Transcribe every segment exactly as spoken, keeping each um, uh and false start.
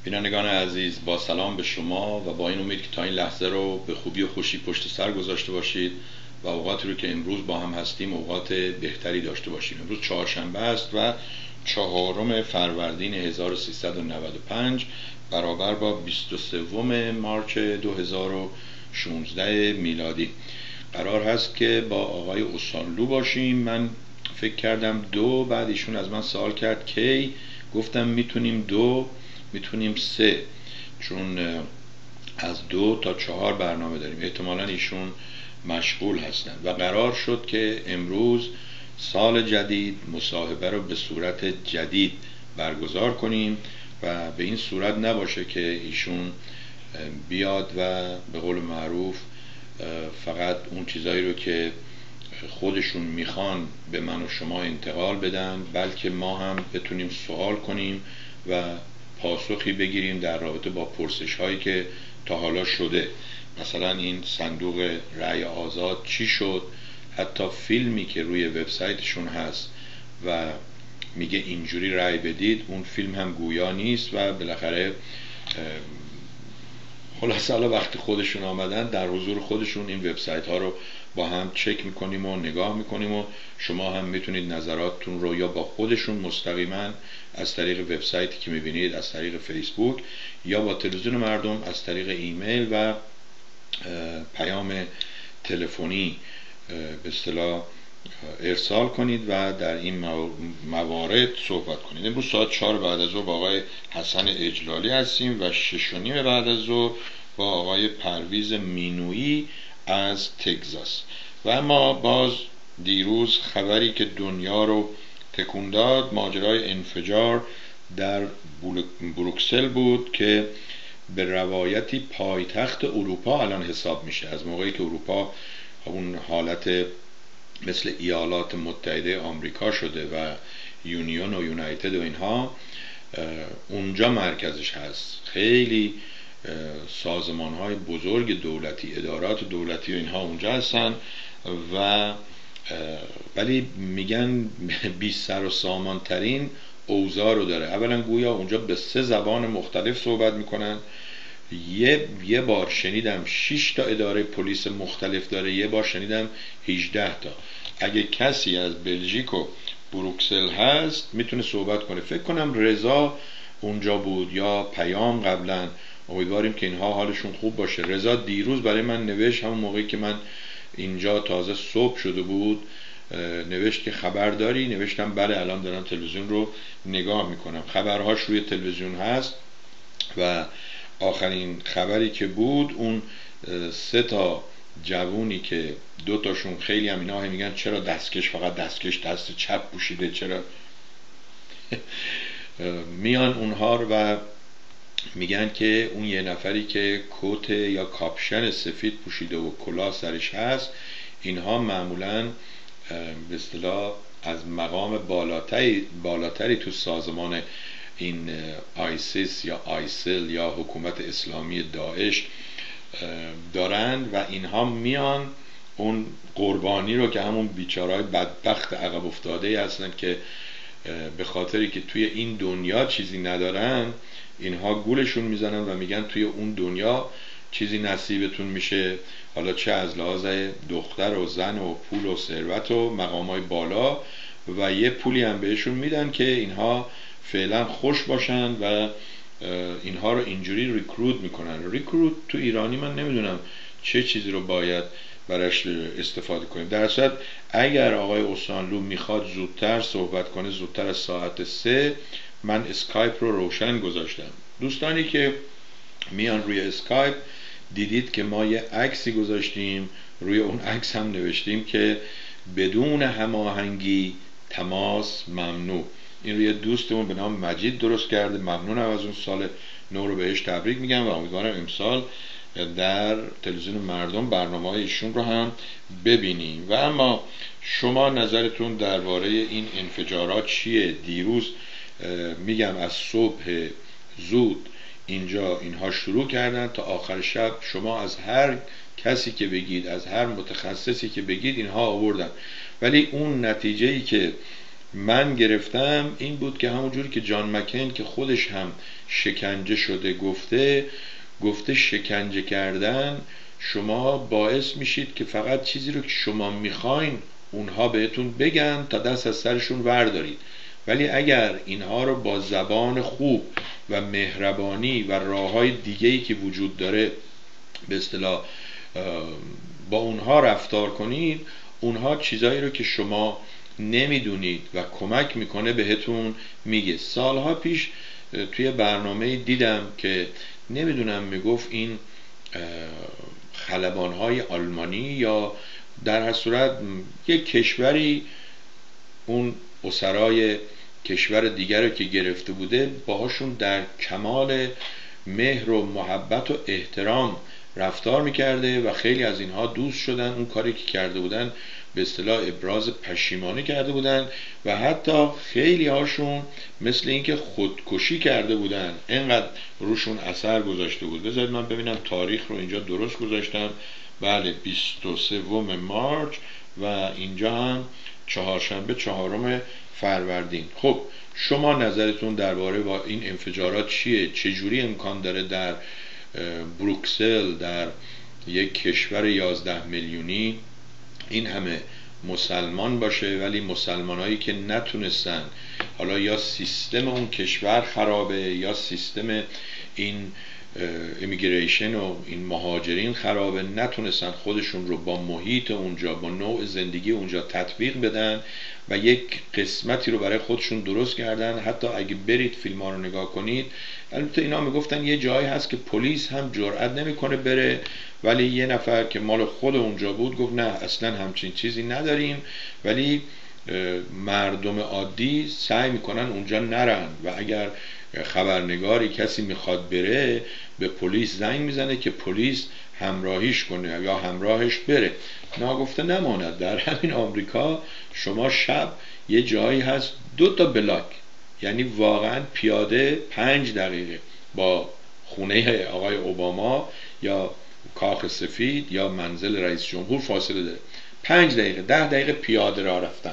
بینندگان عزیز، با سلام به شما و با این امید که تا این لحظه رو به خوبی و خوشی پشت سر گذاشته باشید و اوقاتی رو که امروز با هم هستیم اوقات بهتری داشته باشیم. امروز چهارشنبه است و چهارم فروردین هزار و سیصد و نود و پنج برابر با بیست و سوم مارس دو هزار و شانزده میلادی. قرار هست که با آقای اوسانلو باشیم. من فکر کردم دو، بعد ایشون از من سوال کرد کی، گفتم میتونیم دو، میتونیم سه، چون از دو تا چهار برنامه داریم. احتمالا ایشون مشغول هستن و قرار شد که امروز سال جدید مصاحبه رو به صورت جدید برگزار کنیم و به این صورت نباشه که ایشون بیاد و به قول معروف فقط اون چیزایی رو که خودشون میخوان به من و شما انتقال بدن، بلکه ما هم بتونیم سوال کنیم و پاسخی بگیریم در رابطه با پرسش هایی که تا حالا شده. مثلا این صندوق رأی آزاد چی شد؟ حتی فیلمی که روی وبسایتشون هست و میگه اینجوری رأی بدید، اون فیلم هم گویا نیست و بالاخره خلاصه حالا وقتی خودشون آمدن در حضور خودشون این وبسایت ها رو با هم چک میکنیم و نگاه میکنیم و شما هم میتونید نظراتتون رو یا با خودشون مستقیما از طریق وبسایتی که میبینید، از طریق فیسبوک یا با تلویزیون مردم از طریق ایمیل و پیام تلفنی به اصطلاح ارسال کنید و در این موارد صحبت کنید. امروز ساعت چهار بعد از ظهر با آقای حسن اجلالی هستیم و شش و نیم بعد از ظهر با آقای پرویز مینویی از تگزاس. و اما باز دیروز خبری که دنیا رو تکون داد ماجرای انفجار در بروکسل بود که به روایتی پایتخت اروپا الان حساب میشه. از موقعی که اروپا اون حالت مثل ایالات متحده آمریکا شده و یونیون و یونایتد و اینها، اونجا مرکزش هست. خیلی سازمان های بزرگ دولتی، ادارات دولتی و اینها اونجا هستن و ولی میگن بی سر و سامان ترین اوضاع رو داره. اولا گویا اونجا به سه زبان مختلف صحبت میکنن. یه یه بار شنیدم شش تا اداره پلیس مختلف داره، یه بار شنیدم هجده تا. اگه کسی از بلژیک و بروکسل هست میتونه صحبت کنه. فکر کنم رضا اونجا بود یا پیام قبلا. امیدواریم که اینها حالشون خوب باشه. رضا دیروز برای من نوشت، همون موقعی که من اینجا تازه صبح شده بود، نوشت که خبر داری؟ نوشتم بله، الان دارم تلویزیون رو نگاه میکنم. خبرهاش روی تلویزیون هست و آخرین خبری که بود اون سه تا جوونی که دو تاشون خیلی هم اینا میگن چرا دستکش، فقط دستکش دست چپ پوشیده، چرا میان اونها رو و میگن که اون یه نفری که کت یا کاپشن سفید پوشیده و کلاه سرش هست، اینها معمولاً به اصطلاح از مقام بالاتری بالاتری تو سازمان این آیسیس یا آیسیل یا حکومت اسلامی داعش دارن و اینها میان اون قربانی رو که همون بیچارهای بدبخت عقب افتاده هستن که به خاطری که توی این دنیا چیزی ندارن، اینها گولشون میزنن و میگن توی اون دنیا چیزی نصیبتون میشه، حالا چه از لحاظ دختر و زن و پول و ثروت و مقامای بالا، و یه پولی هم بهشون میدن که اینها فعلا خوش باشن و اینها رو اینجوری ریکروت میکنن. ریکروت تو ایرانی من نمیدونم چه چیزی رو باید براش استفاده کنیم. در اصل اگر آقای اوسانلو میخواد زودتر صحبت کنه، زودتر از ساعت سه، من اسکایپ رو روشن گذاشتم. دوستانی که میان روی اسکایپ دیدید که ما یه عکسی گذاشتیم، روی اون عکس هم نوشتیم که بدون هماهنگی تماس ممنوع. این روی دوستمون به نام مجید درست کرده. ممنونم از اون، سال نو رو بهش تبریک میگم و امیدوارم امسال در تلویزیون مردم برنامه های ایشون رو هم ببینیم. و اما شما نظرتون درباره این انفجارات چیه؟ دیروز میگم از صبح زود اینجا اینها شروع کردن تا آخر شب. شما از هر کسی که بگید، از هر متخصصی که بگید، اینها آوردن، ولی اون نتیجه‌ای که من گرفتم این بود که همون جوری که جان مکن که خودش هم شکنجه شده گفته گفته شکنجه کردن شما باعث میشید که فقط چیزی رو که شما میخواین اونها بهتون بگن تا دست از سرشون وردارید، ولی اگر اینها رو با زبان خوب و مهربانی و راههای دیگه‌ای که وجود داره به اصطلاح با اونها رفتار کنید، اونها چیزایی رو که شما نمیدونید و کمک میکنه بهتون میگه. سالها پیش توی برنامه دیدم که نمیدونم میگفت این خلبانهای آلمانی یا در هر صورت یک کشوری اون اسرای کشور دیگر رو که گرفته بوده باهاشون در کمال مهر و محبت و احترام رفتار میکرده و خیلی از اینها دوست شدن. اون کاری که کرده بودن به اصطلاح ابراز پشیمانی کرده بودن و حتی خیلی هاشون مثل اینکه خودکشی کرده بودن، اینقدر روشون اثر گذاشته بود. بذارید من ببینم تاریخ رو اینجا درست گذاشتم. بله بیست و سوم مارچ و اینجا هم چهارشنبه چهارم فروردین. خب شما نظرتون درباره با این انفجارات چیه؟ چجوری امکان داره در بروکسل در یک کشور یازده میلیونی این همه مسلمان باشه ولی مسلمانایی که نتونستن، حالا یا سیستم اون کشور خرابه یا سیستم این امیگریشن و این مهاجرین خرابه، نتونستن خودشون رو با محیط اونجا با نوع زندگی اونجا تطبیق بدن و یک قسمتی رو برای خودشون درست کردن. حتی اگه برید فیلم ها رو نگاه کنید، البته اینا میگفتن یه جایی هست که پلیس هم جرئت نمیکنه بره، ولی یه نفر که مال خود اونجا بود گفت نه اصلا همچین چیزی نداریم، ولی مردم عادی سعی میکنن اونجا نرن و اگر خبرنگاری کسی میخواد بره به پلیس زنگ میزنه که پلیس همراهیش کنه یا همراهش بره. ناگفته نماند در همین آمریکا شما شب یه جایی هست دو تا بلاک، یعنی واقعا پیاده پنج دقیقه با خونه آقای اوباما یا کاخ سفید یا منزل رئیس جمهور فاصله داره. پنج دقیقه ده دقیقه پیاده راه رفتن.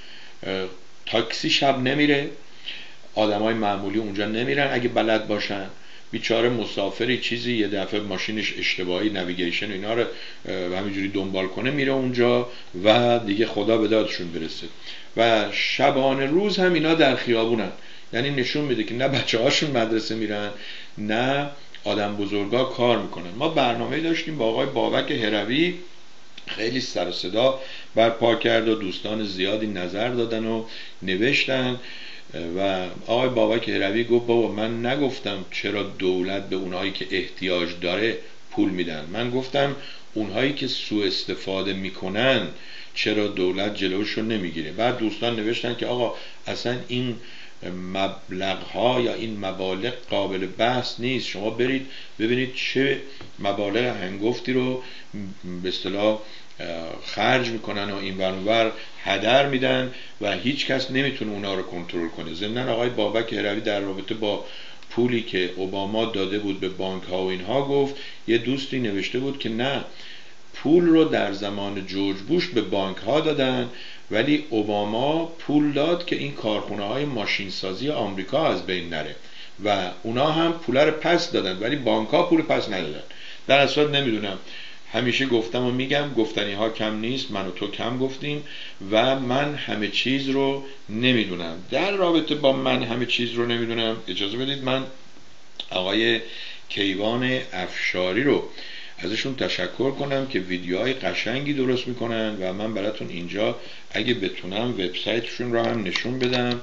تاکسی شب نمیره، آدمای معمولی اونجا نمیرن اگه بلد باشن. بیچاره مسافری چیزی یه دفعه ماشینش اشتباهی نویگیشن اینا رو همینجوری دنبال کنه میره اونجا و دیگه خدا به دادشون برسه. و شبانه روز هم اینا در خیابونن، یعنی نشون میده که نه بچه هاشون مدرسه میرن نه آدم بزرگا کار میکنن. ما برنامه داشتیم با آقای بابک هروی، خیلی سر و صدا برپا کرد و دوستان زیادی نظر دادن و نوشتن و آقای بابک هروی گفت بابا من نگفتم چرا دولت به اونهایی که احتیاج داره پول میدن، من گفتم اونهایی که سوء استفاده میکنن چرا دولت جلوشو نمیگیره. بعد دوستان نوشتن که آقا اصلا این مبلغ ها یا این مبالغ قابل بحث نیست، شما برید ببینید چه مبالغ هنگفتی رو به اصطلاح خرج میکنن و این ور اونور هدر میدن و هیچ کس نمیتونه اونا رو کنترل کنه. ضمن آقای بابک هروی در رابطه با پولی که اوباما داده بود به بانک ها و اینها گفت یه دوستی نوشته بود که نه پول رو در زمان جورج بوش به بانک ها دادن ولی اوباما پول داد که این کارخونه های ماشین سازی آمریکا از بین نره و اونا هم پول رو پس دادن ولی بانک ها پول پس ندادن. در اصل نمیدونم، همیشه گفتم و میگم گفتنی ها کم نیست، من و تو کم گفتیم و من همه چیز رو نمیدونم. در رابطه با من همه چیز رو نمیدونم اجازه بدید من آقای کیوان افشاری رو ازشون تشکر کنم که ویدیوهای قشنگی درست میکنن و من براتون اینجا اگه بتونم وبسایتشون رو هم نشون بدم.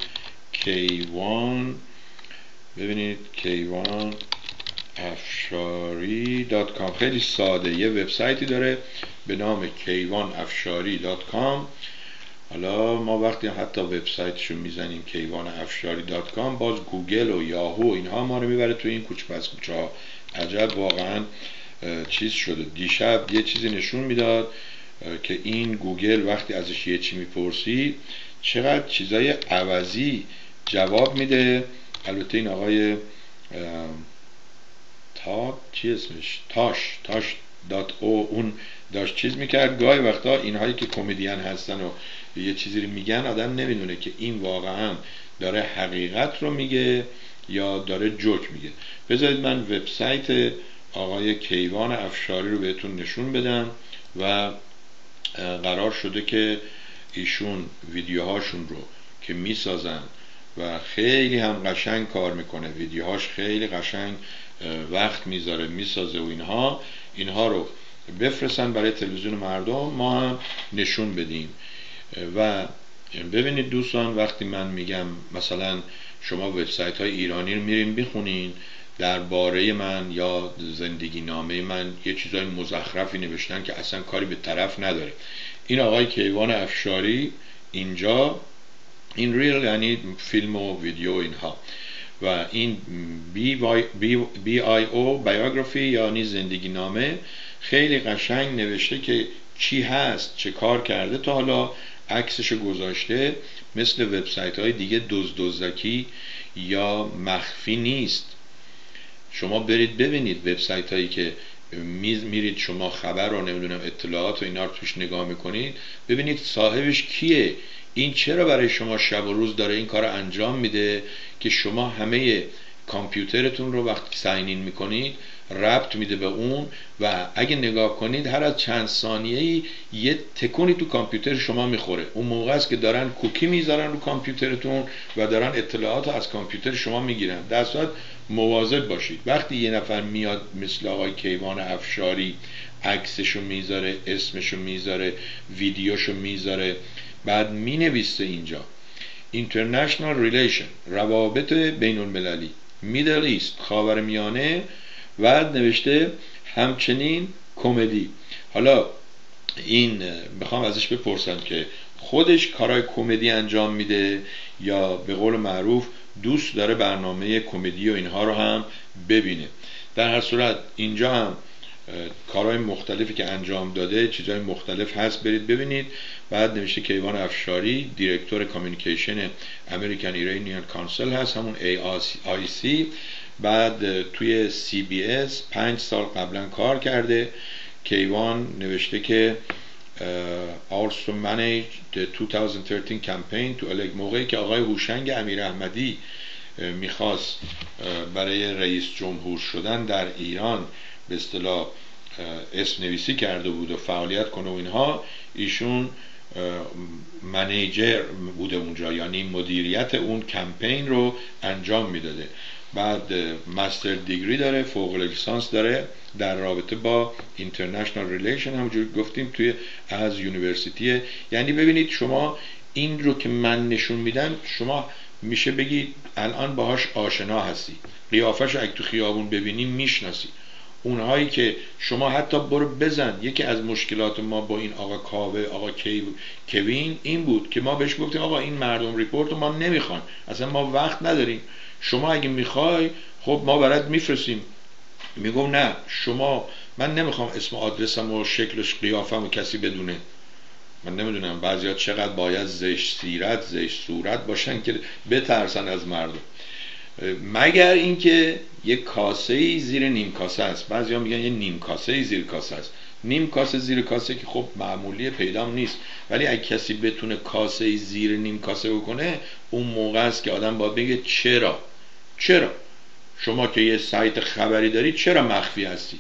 کیوان، ببینید کیوان افشاری دات کام، خیلی ساده یه وبسایتی داره به نام کیوان افشاری دات کام. حالا ما وقتی حتی وبسایتشو میزنیم کیوان افشاری دات کام باز گوگل و یاهو اینها ما رو میبره تو این کوچه پس کوچه ها. عجب واقعا چیز شده. دیشب یه چیزی نشون میداد که این گوگل وقتی ازش یه چی میپرسی چقدر چیزای عوضی جواب میده. البته این آقای تا چی اسمش تاش تاش دات او اون داشت چیز میکرد. گاهی وقتا اینهایی که کمدین هستن و یه چیزی رو میگن آدم نمیدونه که این واقعا داره حقیقت رو میگه یا داره جوک میگه. بذارید من وبسایت آقای کیوان افشاری رو بهتون نشون بدم و قرار شده که ایشون ویدیوهاشون رو که میسازن و خیلی هم قشنگ کار میکنه، ویدیوهاش خیلی قشنگ وقت میذاره میسازه و اینها اینها رو بفرستن برای تلویزیون مردم، ما هم نشون بدیم. و ببینید دوستان، وقتی من میگم مثلا شما وبسایت های ایرانی رو میرین بخونین درباره من یا زندگی نامه من یه چیزای مزخرفی نوشتن که اصلا کاری به طرف نداره. این آقای کیوان افشاری اینجا این ریل یعنی فیلم و ویدیو اینها، و این بی, بی, بی آی او بایوگرافی یعنی زندگی نامه خیلی قشنگ نوشته که چی هست، چه کار کرده تا حالا، عکسشو گذاشته. مثل وبسایت های دیگه دزد دزدکی یا مخفی نیست. شما برید ببینید وبسایت هایی که میرید شما خبر رو نمیدونم اطلاعات و اینا رو توش نگاه میکنید، ببینید صاحبش کیه، این چرا برای شما شب و روز داره این کار رو انجام میده که شما همه کامپیوترتون رو وقتی ساین این میکنید ربط میده به اون، و اگه نگاه کنید هر از چند ثانیه‌ای یه تکونی تو کامپیوتر شما میخوره. اون موقع است که دارن کوکی میذارن رو کامپیوترتون و دارن اطلاعات از کامپیوتر شما میگیرن. در صورت مواظب باشید وقتی یه نفر میاد مثل آقای کیوان افشاری عکسشو میذاره، اسمشو میذاره، ویدیوشو میذاره، بعد مینویسه اینجا International Relation روابط بین المللی Middle East خاورمیانه، و نوشته همچنین کمدی. حالا این بخوام ازش بپرسم که خودش کارهای کمدی انجام میده یا به قول معروف دوست داره برنامه کمدی و اینها رو هم ببینه. در هر صورت اینجا هم کارهای مختلفی که انجام داده، چیزهای مختلف هست، برید ببینید. بعد نوشته کیوان افشاری دیرکتور کامیونیکیشن امریکن ایرانیان کانسل هست، همون ای آی سی. بعد توی سی بی اس پنج سال قبلا کار کرده. کیوان نوشته که also managed the دو هزار و سیزده campaign to elect، موقعی که آقای هوشنگ امیر احمدی میخواست برای رئیس جمهور شدن در ایران به اصطلاح اسم نویسی کرده بود و فعالیت کنه و اینها، ایشون منیجر بوده اونجا، یعنی مدیریت اون کمپین رو انجام میداده. بعد مستر دیگری داره، فوق لیسانس داره در رابطه با اینترنشنال ریلیشن، همونجوری گفتیم توی از یونیورسیتی. یعنی ببینید شما این رو که من نشون میدم شما میشه بگید الان باهاش آشنا هستی، قیافش اگه تو خیابون ببینی میشناسی. اونهایی که شما حتی برو بزن، یکی از مشکلات ما با این آقا کاوه، آقا کوین این بود که ما بهش گفتیم آقا این مردم ریپورت رو ما نمیخوان، اصلا ما وقت نداریم، شما اگه میخوای خب ما برات میفرستیم. میگم نه، شما من نمیخوام اسم آدرسم و شکلش قیافم و کسی بدونه. من نمیدونم بعضیا چقدر باید زشت سیرت زشت صورت باشن که بترسن از مردم، مگر اینکه یک کاسه زیر نیم کاسه است. بعضیا میگن یه نیم کاسه زیر کاسه است. نیم کاسه زیر کاسه که خب معمولی پیدام نیست، ولی اگه کسی بتونه کاسه زیر نیم کاسه بکنه اون موقع است که آدم باید بگه چرا چرا شما که یه سایت خبری دارید چرا مخفی هستی.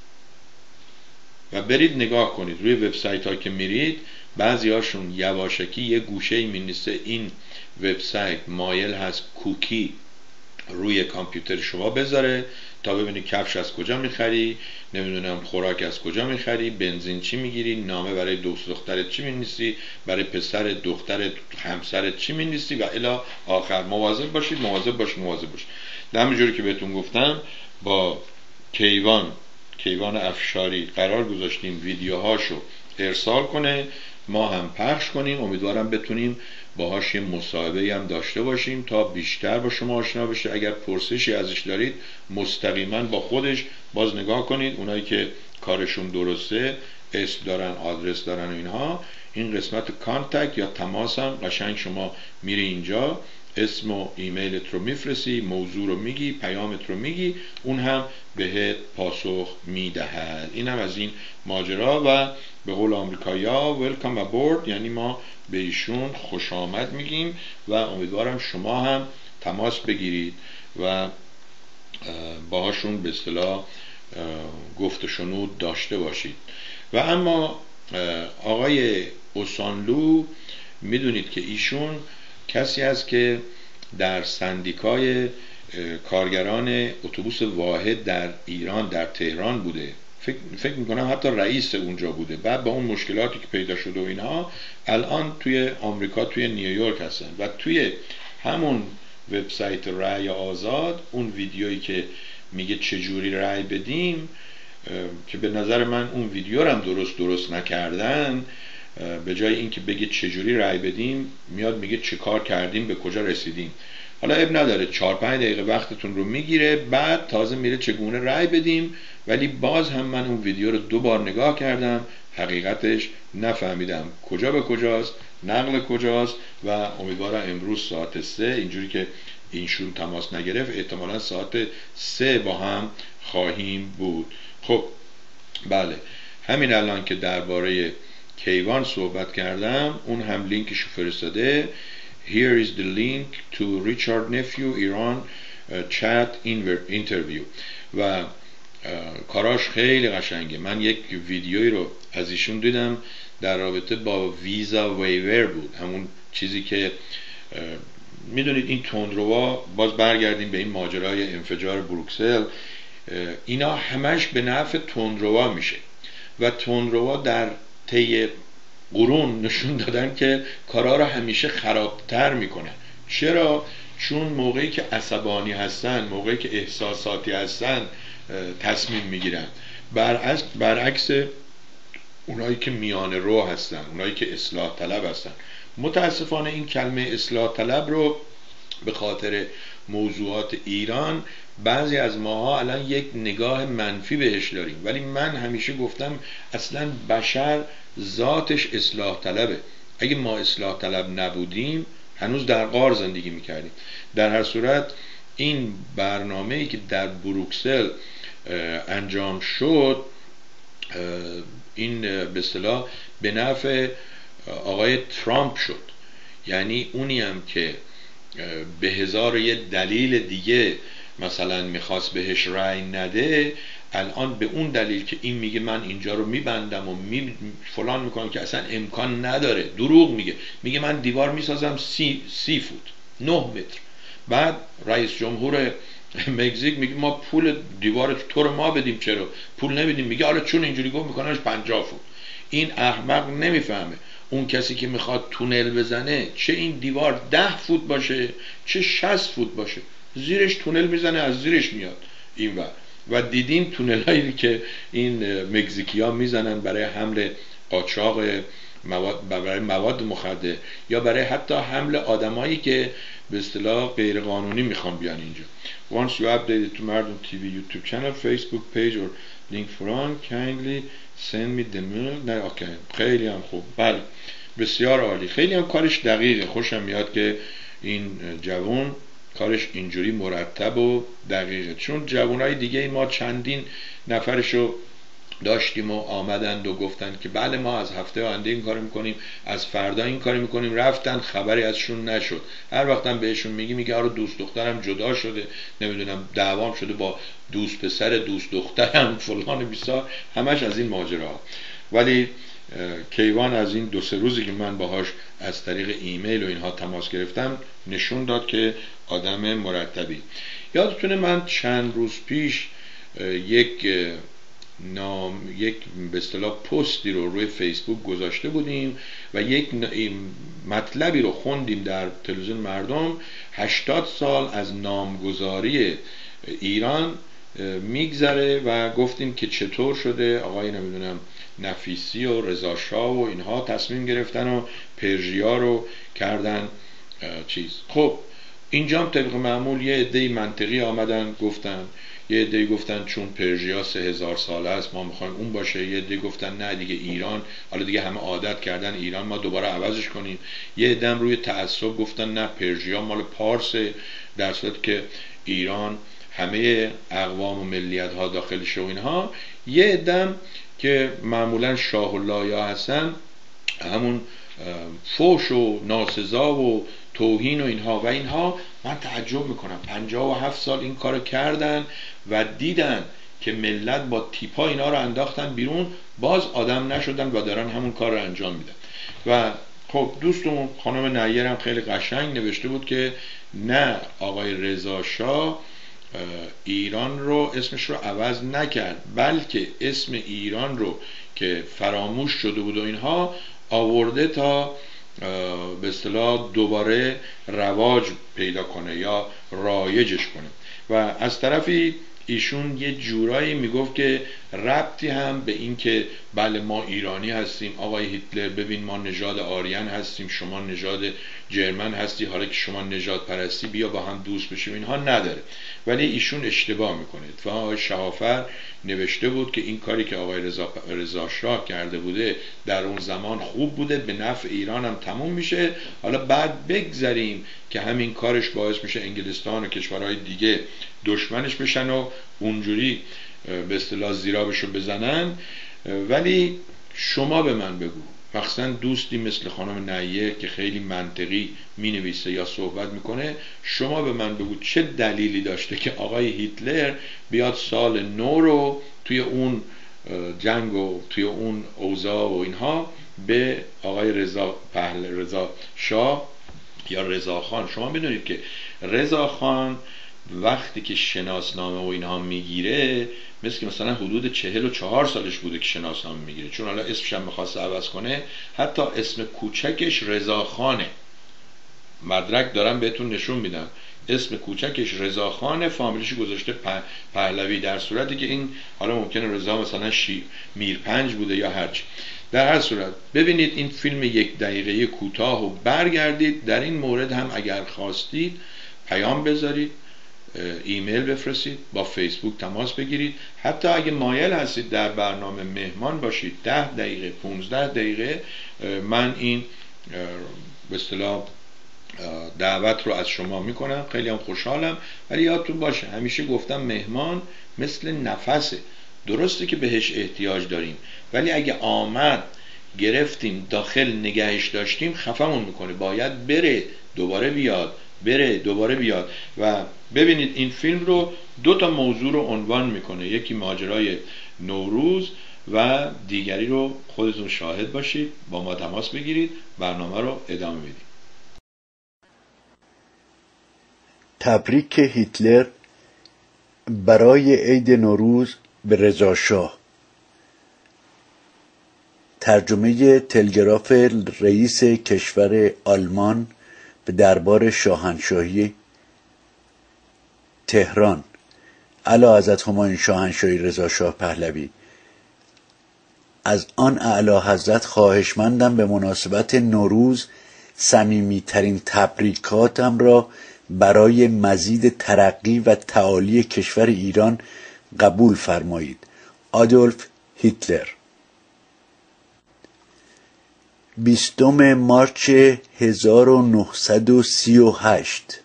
و برید نگاه کنید روی وبسایت ها که میرید، بعضی هاشون یواشکی یه گوشه ای مینویسه این وبسایت مایل هست کوکی روی کامپیوتر شما بذاره تا ببینی کفش از کجا میخری، نمیدونم خوراک از کجا میخری، بنزین چی میگیری، نامه برای دوست دخترت چی مینویسی، برای پسر دخترت همسرت چی مینویسی و الی آخر. مواظب باشید مواظب باشید مواظب باشید. همینجوری که بهتون گفتم با کیوان کیوان افشاری قرار گذاشتیم ویدیوهاشو ارسال کنه، ما هم پخش کنیم. امیدوارم بتونیم باهاش یه مصاحبه هم داشته باشیم تا بیشتر با شما آشنا بشه. اگر پرسشی ازش دارید مستقیما با خودش باز نگاه کنید. اونایی که کارشون درسته، اسم دارن، آدرس دارن و اینها، این قسمت کانتکت یا تماس هم قشنگ شما میری اینجا اسم و ایمیلت رو میفرستی، موضوع رو میگی، پیامت رو میگی، اون هم بهت پاسخ میدهد. این هم از این ماجرا. و به قول آمریکایی‌ها welcome aboard، یعنی ما به ایشون خوش آمد میگیم و امیدوارم شما هم تماس بگیرید و باهاشون به اصطلاح گفت و شنود داشته باشید. و اما آقای اوسانلو میدونید که ایشون کسی است که در سندیکای کارگران اتوبوس واحد در ایران در تهران بوده، فکر, فکر میکنم حتی رئیس اونجا بوده. بعد با اون مشکلاتی که پیدا شده و اینها الان توی آمریکا توی نیویورک هستن و توی همون وبسایت رأی آزاد اون ویدیویی که میگه چجوری رأی بدیم، که به نظر من اون ویدیو رو هم درست درست نکردن، به جای اینکه بگه چجوری رأی بدیم میاد میگه چه کار کردیم به کجا رسیدیم. حالا اب نداره، چهار پنج دقیقه وقتتون رو میگیره، بعد تازه میره چگونه رأی بدیم. ولی باز هم من اون ویدیو رو دو بار نگاه کردم، حقیقتش نفهمیدم کجا به کجاست، نقل کجاست. و امیدوارم امروز ساعت سه، اینجوری که اینشون تماس نگرفت، احتمالا ساعت سه با هم خواهیم بود. خب بله، همین الان که درباره کیوان صحبت کردم، اون هم لینکشو فرستاده. Here is the link to Richard Nephew Iran chat interview. و کاراش خیلی قشنگه. من یک ویدیویی رو از ایشون دیدم در رابطه با ویزا ویور بود، همون چیزی که میدونید این تندروا، باز برگردیم به این ماجرای انفجار بروکسل، اینا همش به نفع تندروا میشه و تندروا در طی قرون نشون دادن که کارا رو همیشه خرابتر میکنن. چرا؟ چون موقعی که عصبانی هستن، موقعی که احساساتی هستن تصمیم میگیرن، برعکس برعکس اونایی که میانه رو هستن، اونایی که اصلاح طلب هستن. متاسفانه این کلمه اصلاح طلب رو به خاطر موضوعات ایران بعضی از ماها الان یک نگاه منفی بهش داریم، ولی من همیشه گفتم اصلا بشر ذاتش اصلاح طلبه. اگه ما اصلاح طلب نبودیم هنوز در غار زندگی میکردیم. در هر صورت این برنامه‌ای که در بروکسل انجام شد، این به اصطلاح به نفع آقای ترامپ شد. یعنی اونی هم که به هزار یه دلیل دیگه مثلا میخواست بهش رأی نده، الان به اون دلیل که این میگه من اینجا رو میبندم و می فلان میکنم که اصلا امکان نداره، دروغ میگه، میگه من دیوار میسازم سی, سی فوت نه متر. بعد رئیس جمهور مکزیک میگه ما پول دیوار تو رو ما بدیم، چرا پول نمیدیم؟ میگه آره چون اینجوری گفت میکننش پنجاه فوت. این احمق نمیفهمه اون کسی که میخواد تونل بزنه، چه این دیوار ده فوت باشه چه شصت فوت باشه، زیرش تونل میزنه، از زیرش میاد اینور. و دیدیم تونل هایی که این مکزیکی ها میزنن برای حمل قاچاق مواد، برای مواد مخدر، یا برای حتی حمل آدمایی که به اصطلاح غیر قانونی میخوان بیان اینجا. Once you update to مردم تیوی یوتیوب channel, Facebook page or link from, kindly send me the mail. نه اوکی، خیلی هم خوب، بله بسیار عالی، خیلی هم کارش دقیقه. خوشم میاد که این جوان کارش اینجوری مرتب و دقیقه، چون جوانای دیگه ما چندین نفرشو داشتیم و آمدند و گفتند که بله ما از هفته آینده این کارو میکنیم، از فردا این کارو میکنیم، رفتن خبری ازشون نشد. هر وقتم بهشون میگی میگه آره دوست دخترم جدا شده، نمیدونم دعوام شده با دوست پسر دوست دخترم فلان بیسار، همش از این ماجرا. ولی کیوان از این دو سه روزی که من باهاش از طریق ایمیل و اینها تماس گرفتم نشون داد که آدم مرتبی. یادتونه من چند روز پیش یک نام یک به اصطلاح پستی رو روی فیسبوک گذاشته بودیم و یک مطلبی رو خوندیم در تلویزیون مردم. هشتاد سال از نامگذاری ایران میگذره و گفتیم که چطور شده آقای نمیدونم نفیسی و رضا شاه و اینها تصمیم گرفتن و پرژیا رو کردن چیز. خب اینجا هم طبق معمول یه عده منطقی آمدن گفتن یه عده‌ای گفتن چون پرژیا سه هزار ساله است ما میخوایم اون باشه، یه عده‌ای گفتن نه دیگه ایران، حالا دیگه همه عادت کردن ایران، ما دوباره عوضش کنیم. یه عده روی تعصب گفتن نه پرژیا مال پارس، در صورتی که ایران همه اقوام و ملیت ها داخلشه و اینها. یه عده که معمولا شاه الله هستن همون فوش و ناسزا و توهین و اینها و اینها. من تعجب میکنم پنجاه و هفت سال این کارو کردن و دیدن که ملت با تیپا اینا رو انداختن بیرون، باز آدم نشدن و دارن همون کار رو انجام میدن. و خب دوستمون خانم نیر هم خیلی قشنگ نوشته بود که نه، آقای رضا شاه ایران رو اسمش رو عوض نکرد، بلکه اسم ایران رو که فراموش شده بود و اینها آورده تا به اصطلاح دوباره رواج پیدا کنه یا رایجش کنه. و از طرفی ایشون یه جورایی میگفت که ربطی هم به این که بله ما ایرانی هستیم، آقای هیتلر ببین ما نژاد آریان هستیم، شما نژاد جرمن هستی، حالا که شما نژاد پرستی بیا با هم دوست بشیم، اینها نداره. ولی ایشون اشتباه میکنه. و آقای شهافر نوشته بود که این کاری که آقای رضا رضا شاه کرده بوده در اون زمان خوب بوده، به نفع ایران هم تموم میشه. حالا بعد بگذاریم که همین کارش باعث میشه انگلستان و کشورهای دیگه دشمنش بشن و اونجوری به اصطلاح زیرابشو بزنن. ولی شما به من بگو، مخصوصا دوستی مثل خانم نیر که خیلی منطقی می نویسه یا صحبت میکنه، شما به من بگو چه دلیلی داشته که آقای هیتلر بیاد سال نو رو توی اون جنگ و توی اون اوضاع و اینها به آقای رضا پهل رضا شاه یا رضا خان. شما بدونید که رضا خان وقتی که شناسنامه و اینها میگیره مثل که مثلا حدود چهل و چهار سالش بوده که شناسنامه میگیره، چون حالا اسمش هم میخواست عوض کنه. حتی اسم کوچکش رضا خانه، مدرک دارم بهتون نشون میدم، اسم کوچکش رضا خانه، فامیلیش گذاشته پهلوی، در صورتی که این حالا ممکنه رضا مثلا شی میرپنج بوده یا هرچی. در هر صورت ببینید این فیلم یک دقیقه کوتاه و برگردید. در این مورد هم اگر خواستید پیام بذارید، ایمیل بفرستید، با فیسبوک تماس بگیرید. حتی اگه مایل هستید در برنامه مهمان باشید ده دقیقه پونزده دقیقه، من این به اصطلاح دعوت رو از شما میکنم. خیلی هم خوشحالم. ولی یادتون باشه همیشه گفتم مهمان مثل نفسه، درسته که بهش احتیاج داریم، ولی اگه آمد گرفتیم داخل نگهش داشتیم خفمون میکنه، باید بره دوباره بیاد، بره دوباره بیاد. و ببینید این فیلم رو دو تا موضوع رو عنوان میکنه، یکی ماجرای نوروز و دیگری رو خودتون شاهد باشید، با ما تماس بگیرید، برنامه رو ادامه بدید. تبریک هیتلر برای عید نوروز به رضا شاه. ترجمه تلگراف رئیس کشور آلمان به دربار شاهنشاهی تهران، اعلیحضرت همایون شاهنشاهی رضا شاه پهلوی. از آن اعلی حضرت خواهشمندم به مناسبت نوروز صمیمیترین تبریکاتم را برای مزید ترقی و تعالی کشور ایران قبول فرمایید. آدولف هیتلر. بیستم مارچ هزار و نهصد و سی و هشت.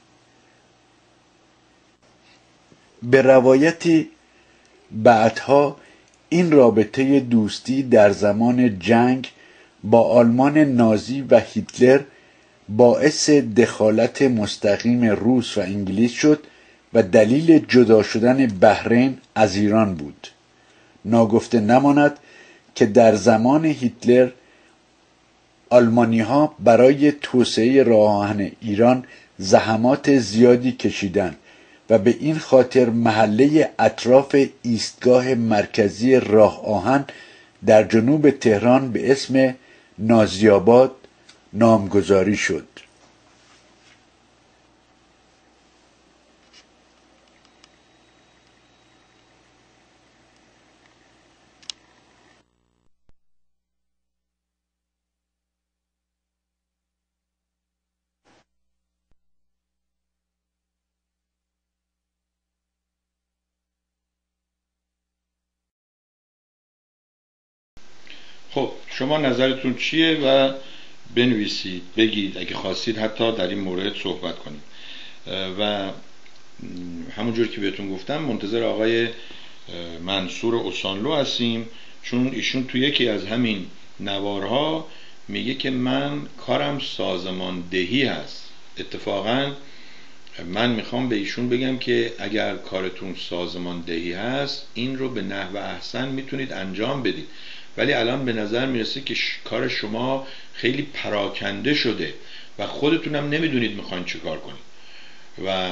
به روایتی بعدها این رابطه دوستی در زمان جنگ با آلمان نازی و هیتلر باعث دخالت مستقیم روس و انگلیس شد و دلیل جدا شدن بحرین از ایران بود. ناگفته نماند که در زمان هیتلر آلمانی ها برای توسعه راه آهن ایران زحمات زیادی کشیدند و به این خاطر محله اطراف ایستگاه مرکزی راه آهن در جنوب تهران به اسم نازی‌آباد نامگذاری شد. خب شما نظرتون چیه و بنویسید، بگید، اگه خواستید حتی در این مورد صحبت کنید. و همونجور که بهتون گفتم منتظر آقای منصور اوسانلو هستیم، چون ایشون توی یکی از همین نوارها میگه که من کارم سازماندهی هست. اتفاقا من میخوام به ایشون بگم که اگر کارتون سازماندهی هست این رو به نحو احسن میتونید انجام بدید، ولی الان به نظر میرسه که کار شما خیلی پراکنده شده و خودتونم نمیدونید میخواین چه کار کنید. و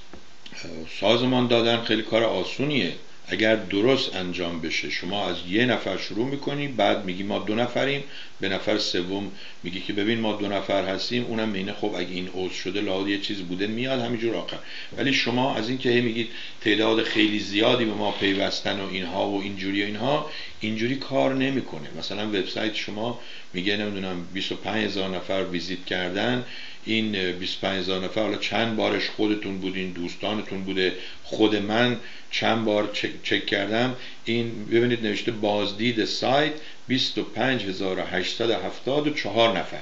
سازمان دادن خیلی کار آسونیه اگر درست انجام بشه. شما از یه نفر شروع میکنی، بعد میگی ما دو نفریم، به نفر سوم میگی که ببین ما دو نفر هستیم، اونم مینه خب اگه این عضو شده لابد یه چیز بوده، میاد همینجور آخر. ولی شما از این که هی میگید تعداد خیلی زیادی به ما پیوستن و اینها و اینجوری و اینها، اینجوری کار نمیکنه. مثلا وبسایت شما میگه نمیدونم بیست و پنج هزار نفر ویزیت کردن، این بیست و پنج هزار نفر حالا چند بارش خودتون بودین، دوستانتون بوده، خود من چند بار چک, چک کردم، این ببینید نوشته بازدید سایت بیست و پنج هزار و هشتصد و هفتاد و چهار نفر.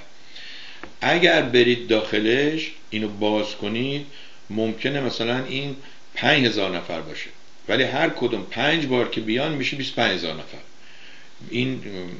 اگر برید داخلش اینو باز کنید ممکنه مثلا این پنج هزار نفر باشه، ولی هر کدوم پنج بار که بیان میشه بیست و پنج هزار نفر. این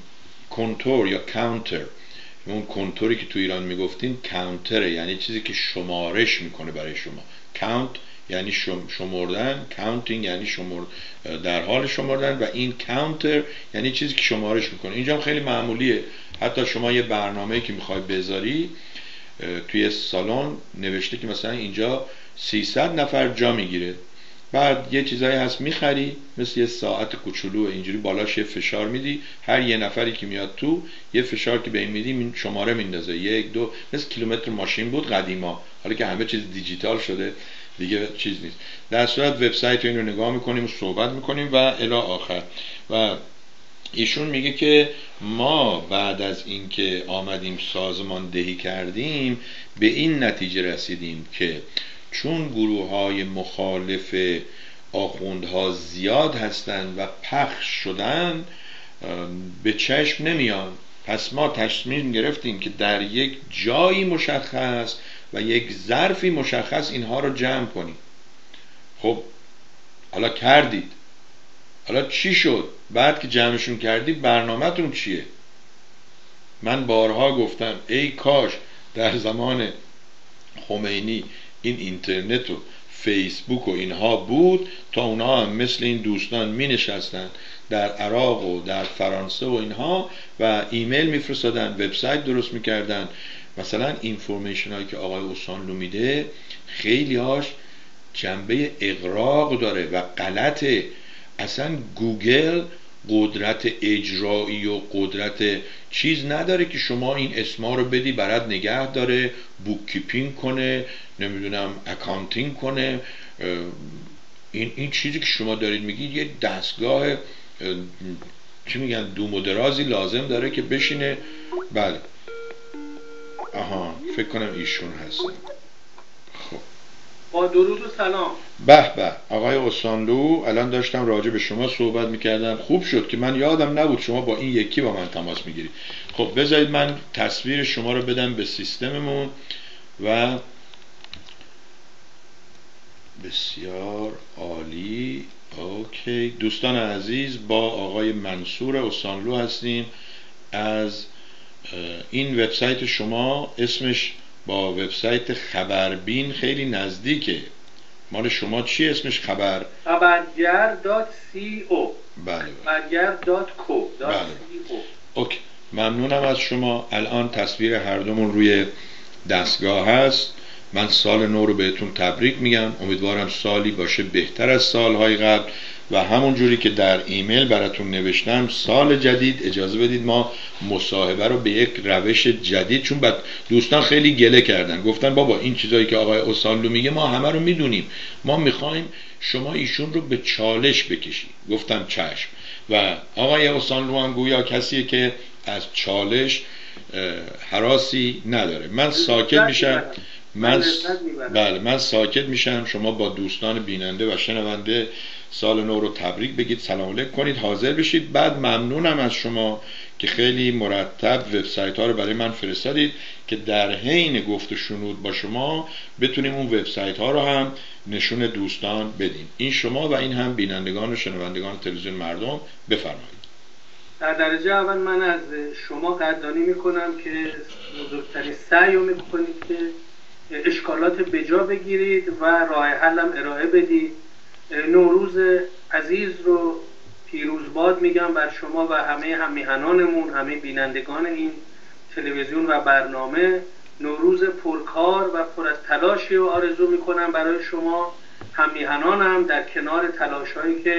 کنتور یا کانتر، اون کنتوری که تو ایران میگفتین کانتره، یعنی چیزی که شمارش میکنه برای شما. کانت یعنی شمردن، کاونتینگ یعنی شمرد، در حال شمردن، و این کانتر یعنی چیزی که شمارش میکنه. اینجا هم خیلی معمولیه، حتی شما یه برنامه‌ای که میخوای بذاری توی سالن نوشته که مثلا اینجا سیصد نفر جا میگیره، بعد یه چیزایی هست میخری مثل یه ساعت کوچولو، اینجوری بالاش یه فشار میدی، هر یه نفری که میاد تو یه فشار که به این میدی شماره میندازه، یک دو، مثل کیلومتر ماشین بود قدیما، حالا که همه چیز دیجیتال شده دیگه چیز نیست. در صورت وبسایت این رو نگاه میکنیم و صحبت میکنیم و الی آخر. و ایشون میگه که ما بعد از اینکه آمدیم سازماندهی کردیم به این نتیجه رسیدیم که چون گروه های مخالف آخوندها زیاد هستند و پخش شدن به چشم نمیان، پس ما تصمیم گرفتیم که در یک جایی مشخص و یک ظرفی مشخص اینها رو جمع کنیم. خب حالا کردید، حالا چی شد؟ بعد که جمعشون کردید برنامه‌تون چیه؟ من بارها گفتم ای کاش در زمان خمینی این اینترنت و فیسبوک و اینها بود تا اونها هم مثل این دوستان می نشستن در عراق و در فرانسه و اینها و ایمیل می فرستادن، وبسایت درست می کردن. مثلا اینفورمیشن هایی که آقای اوسانلو میده خیلی هاش جنبه اغراق داره و غلطه. اصلا گوگل قدرت اجرایی و قدرت چیز نداره که شما این اسما رو بدی برات نگه داره، بوک کیپینگ کنه، نمیدونم اکانتینگ کنه. این این چیزی که شما دارید میگید یه دستگاه چی میگن دوم و درازی لازم داره که بشینه. بله آها فکر کنم ایشون هستن. خب با درود و سلام. به به آقای اوسانلو، الان داشتم راجع به شما صحبت میکردم، خوب شد که من یادم نبود شما با این یکی با من تماس میگیرید. خب بذارید من تصویر شما رو بدم به سیستممون و بسیار عالی. اوکی دوستان عزیز، با آقای منصور اوسانلو هستیم از این وبسایت شما، اسمش با وبسایت خبربین خیلی نزدیکه. مال شما چی اسمش؟ خبر خبرگر دات سی او. بله خبرگر دات کو. بله. اوکی ممنونم از شما. الان تصویر هر دومون روی دستگاه هست. من سال نو رو بهتون تبریک میگم، امیدوارم سالی باشه بهتر از سالهای قبل و همون جوری که در ایمیل براتون نوشتم سال جدید اجازه بدید ما مصاحبه رو به یک روش جدید، چون بعد دوستان خیلی گله کردن گفتن بابا این چیزایی که آقای اوسانلو میگه ما همه رو میدونیم، ما میخوایم شما ایشون رو به چالش بکشید. گفتم چشم. و آقای اوسانلو هم گویا کسیه که از چالش هراسی نداره. من ساکت میشم من بله من ساکت میشم شما با دوستان بیننده و شنونده سال نو رو تبریک بگید، سلام علیک کنید، حاضر بشید. بعد ممنونم از شما که که خیلی مرتب وبسایت ها رو برای من فرستادید که در حین گفت و شنود با شما بتونیم اون وبسایت ها رو هم نشون دوستان بدیم. این شما و این هم بینندگان و شنوندگان تلویزیون مردم. بفرمایید. در درجه اول من از شما قدردانی میکنم که بزرگترین سعی رو میکنید که اشکالات بجا بگیرید و راه حل هم ارائه بدید. نوروز عزیز رو پیروزباد میگم بر شما و همه هممیهنانمون، همه بینندگان این تلویزیون و برنامه. نوروز پرکار و پر از تلاشی رو آرزو میکنم برای شما هممیهنانم، در کنار تلاش‌هایی که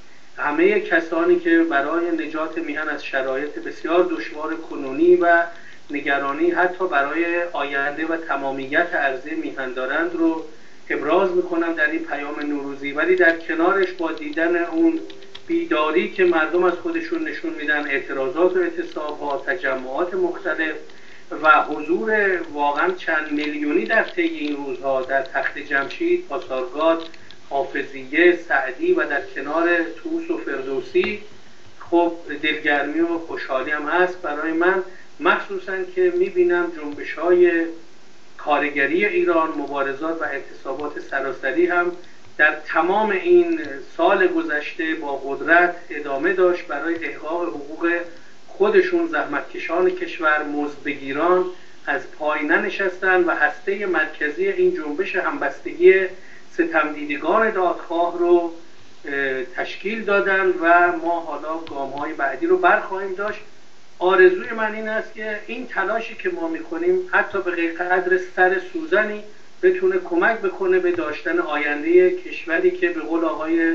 همه کسانی که برای نجات میهن از شرایط بسیار دشوار کنونی و نگرانی حتی برای آینده و تمامیت عرضه میهن دارند رو ابراز میکنم در این پیام نوروزی. ولی در کنارش با دیدن اون بیداری که مردم از خودشون نشون میدن، اعتراضات و اعتصاب‌ها، تجمعات مختلف و حضور واقعا چند میلیونی در طی این روزها در تخت جمشید، پاسارگاد، حافظیه، سعدی و در کنار طوس و فردوسی، خب دلگرمی و خوشحالی هم هست برای من، مخصوصا که میبینم جنبش های کارگری ایران، مبارزات و اعتصابات سراسری هم در تمام این سال گذشته با قدرت ادامه داشت برای احقاق حقوق خودشون. زحمتکشان کشور، مزدبگیران از پای ننشستن و هسته مرکزی این جنبش همبستگی ستمدیدگان دادخواه رو تشکیل دادن و ما حالا گام‌های بعدی رو برخواهیم داشت. آرزوی من این است که این تلاشی که ما میکنیم حتی به غیر قدر سر سوزنی بتونه کمک بکنه به داشتن آینده کشوری که به قول آقای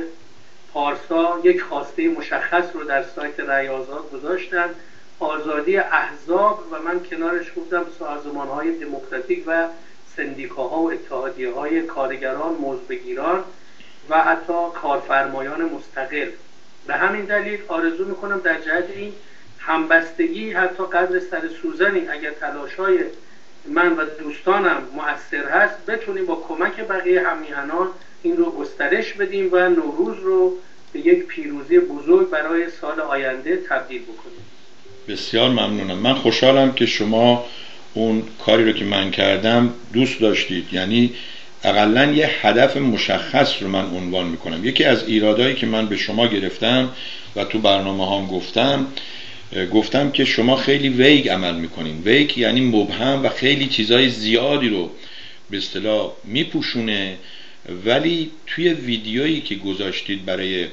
پارسا یک خواسته مشخص رو در سایت رأی آزاد گذاشتن، آزادی احزاب و من کنارش گفتم سازمان‌های دموکراتیک و سندیکاها و اتحادیه‌های کارگران، مزدبگیران و حتی کارفرمایان مستقل. به همین دلیل آرزو میکنم در جهت این همبستگی حتی قدر سر سوزنی اگر تلاش‌های من و دوستانم مؤثر هست بتونیم با کمک بقیه هممیهنان این رو گسترش بدیم و نوروز رو به یک پیروزی بزرگ برای سال آینده تبدیل بکنیم. بسیار ممنونم. من خوشحالم که شما اون کاری رو که من کردم دوست داشتید، یعنی اقلن یه هدف مشخص رو من عنوان میکنم. یکی از ایرادایی که من به شما گرفتم و تو برنامه هام گفتم گفتم که شما خیلی ویگ عمل میکنین. ویگ یعنی مبهم و خیلی چیزای زیادی رو به اصطلاح میپوشونه، ولی توی ویدیویی که گذاشتید برای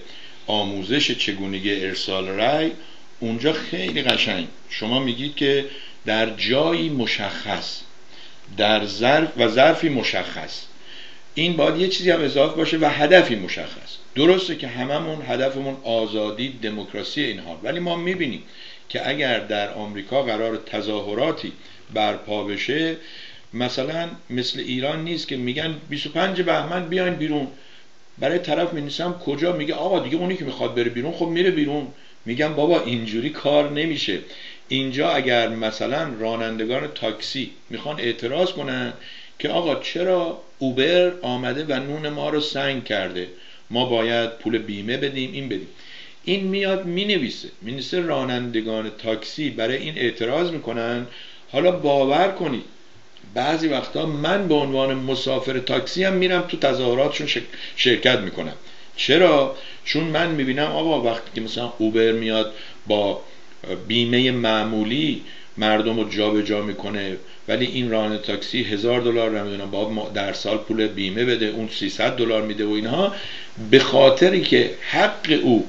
آموزش چگونگی ارسال رأی اونجا خیلی قشنگ شما میگید که در جایی مشخص، در ظرف و ظرفی مشخص، این باید یه چیزی هم اضافه باشه و هدفی مشخص. درسته که هممون هدفمون آزادی، دموکراسی اینها، ولی ما میبینیم که اگر در آمریکا قرار تظاهراتی برپا بشه، مثلا مثل ایران نیست که میگن بیست و پنج بهمن بیاین بیرون، برای طرف می‌نویسم کجا، میگه آقا دیگه اونی که میخواد بره بیرون خب میره بیرون. میگم بابا اینجوری کار نمیشه. اینجا اگر مثلا رانندگان تاکسی میخوان اعتراض کنن که آقا چرا اوبر آمده و نون ما رو سنگ کرده، ما باید پول بیمه بدیم، این بدیم، این میاد مینویسه مینویسه رانندگان تاکسی برای این اعتراض میکنن. حالا باور کنید بعضی وقتا من به عنوان مسافر تاکسی هم میرم تو تظاهراتشون شرکت میکنم. چرا؟ چون من میبینم آقا وقتی که مثلا اوبر میاد با بیمه معمولی مردم رو جا به جا میکنه، ولی این راننده تاکسی هزار دلار نمیدونم باید در سال پول بیمه بده، اون سیصد دلار میده و اینها، به خاطری که حق او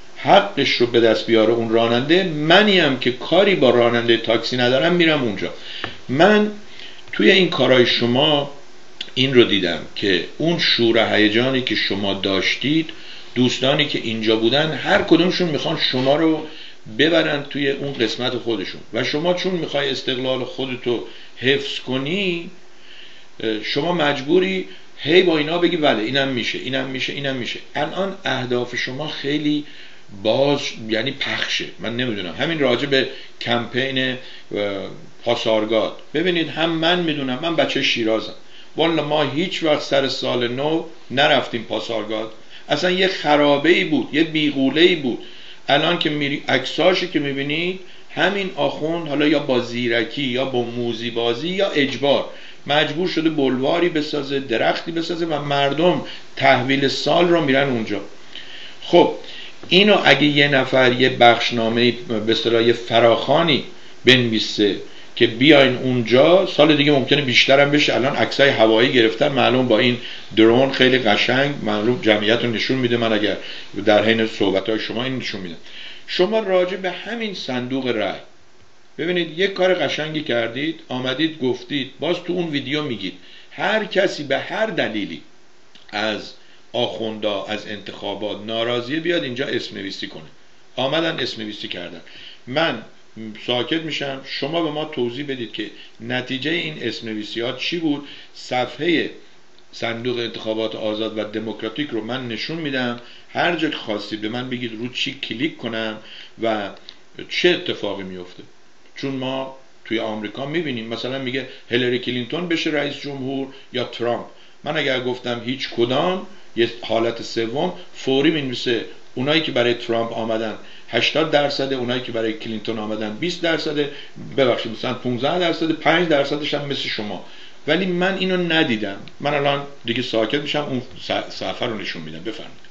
حقش رو به دست بیاره اون راننده، منیم که کاری با راننده تاکسی ندارم میرم اونجا. من توی این کارهای شما این رو دیدم که اون شور و هیجانی که شما داشتید، دوستانی که اینجا بودن هر کدومشون میخوان شما رو ببرن توی اون قسمت خودشون و شما چون میخوای استقلال خودتو حفظ کنی، شما مجبوری هی با اینا بگی بله اینم میشه اینم میشه اینم میشه. الان اهداف شما خیلی باز یعنی پخشه. من نمیدونم همین راجع به کمپین پاسارگاد ببینید، هم من میدونم، من بچه شیرازم، والا ما هیچ وقت سر سال نو نرفتیم پاسارگاد، اصلا یه خرابه‌ای بود، یه بیغوله‌ای بود. الان که میری عکساشی که میبینید همین آخوند حالا یا با زیرکی یا با موزی بازی یا اجبار مجبور شده بلواری بسازه، درختی بسازه و مردم تحویل سال رو میرن اونجا. خب اینو اگه یه نفر یه بخشنامه به اصطلاح یه فراخوانی بنویسه که بیاین اونجا، سال دیگه ممکنه بیشتر هم بشه. الان عکسای هوایی گرفتن، معلوم با این درون خیلی قشنگ معلوم جمعیت رو نشون میده. من اگر در حین صحبت‌های شما این نشون میدم. شما راجع به همین صندوق رای ببینید یک کار قشنگی کردید، آمدید گفتید، باز تو اون ویدیو میگید هر کسی به هر دلیلی از آخوندا از انتخابات ناراضیه بیاد اینجا اسم نویسی کنه. آمدن اسم نویسی کردن، من ساکت میشم، شما به ما توضیح بدید که نتیجه این اسم نویسیات چی بود. صفحه صندوق انتخابات آزاد و دموکراتیک رو من نشون میدم، هر جا که خواستید به من بگید رو چی کلیک کنم و چه اتفاقی میفته. چون ما توی آمریکا میبینیم مثلا میگه هیلاری کلینتون بشه رئیس جمهور یا ترامپ. من اگر گفتم هیچ کدام، یه حالت سوم فوری مینویسه اونایی که برای ترامپ آمدن هشتاد درصد، اونایی که برای کلینتون آمدن بیست درصد، ببخشید مثلا پانزده درصد، پنج درصدش هم مثل شما. ولی من اینو ندیدم. من الان دیگه ساکت میشم، اون صفحه رو نشون میدم. بفرمایید.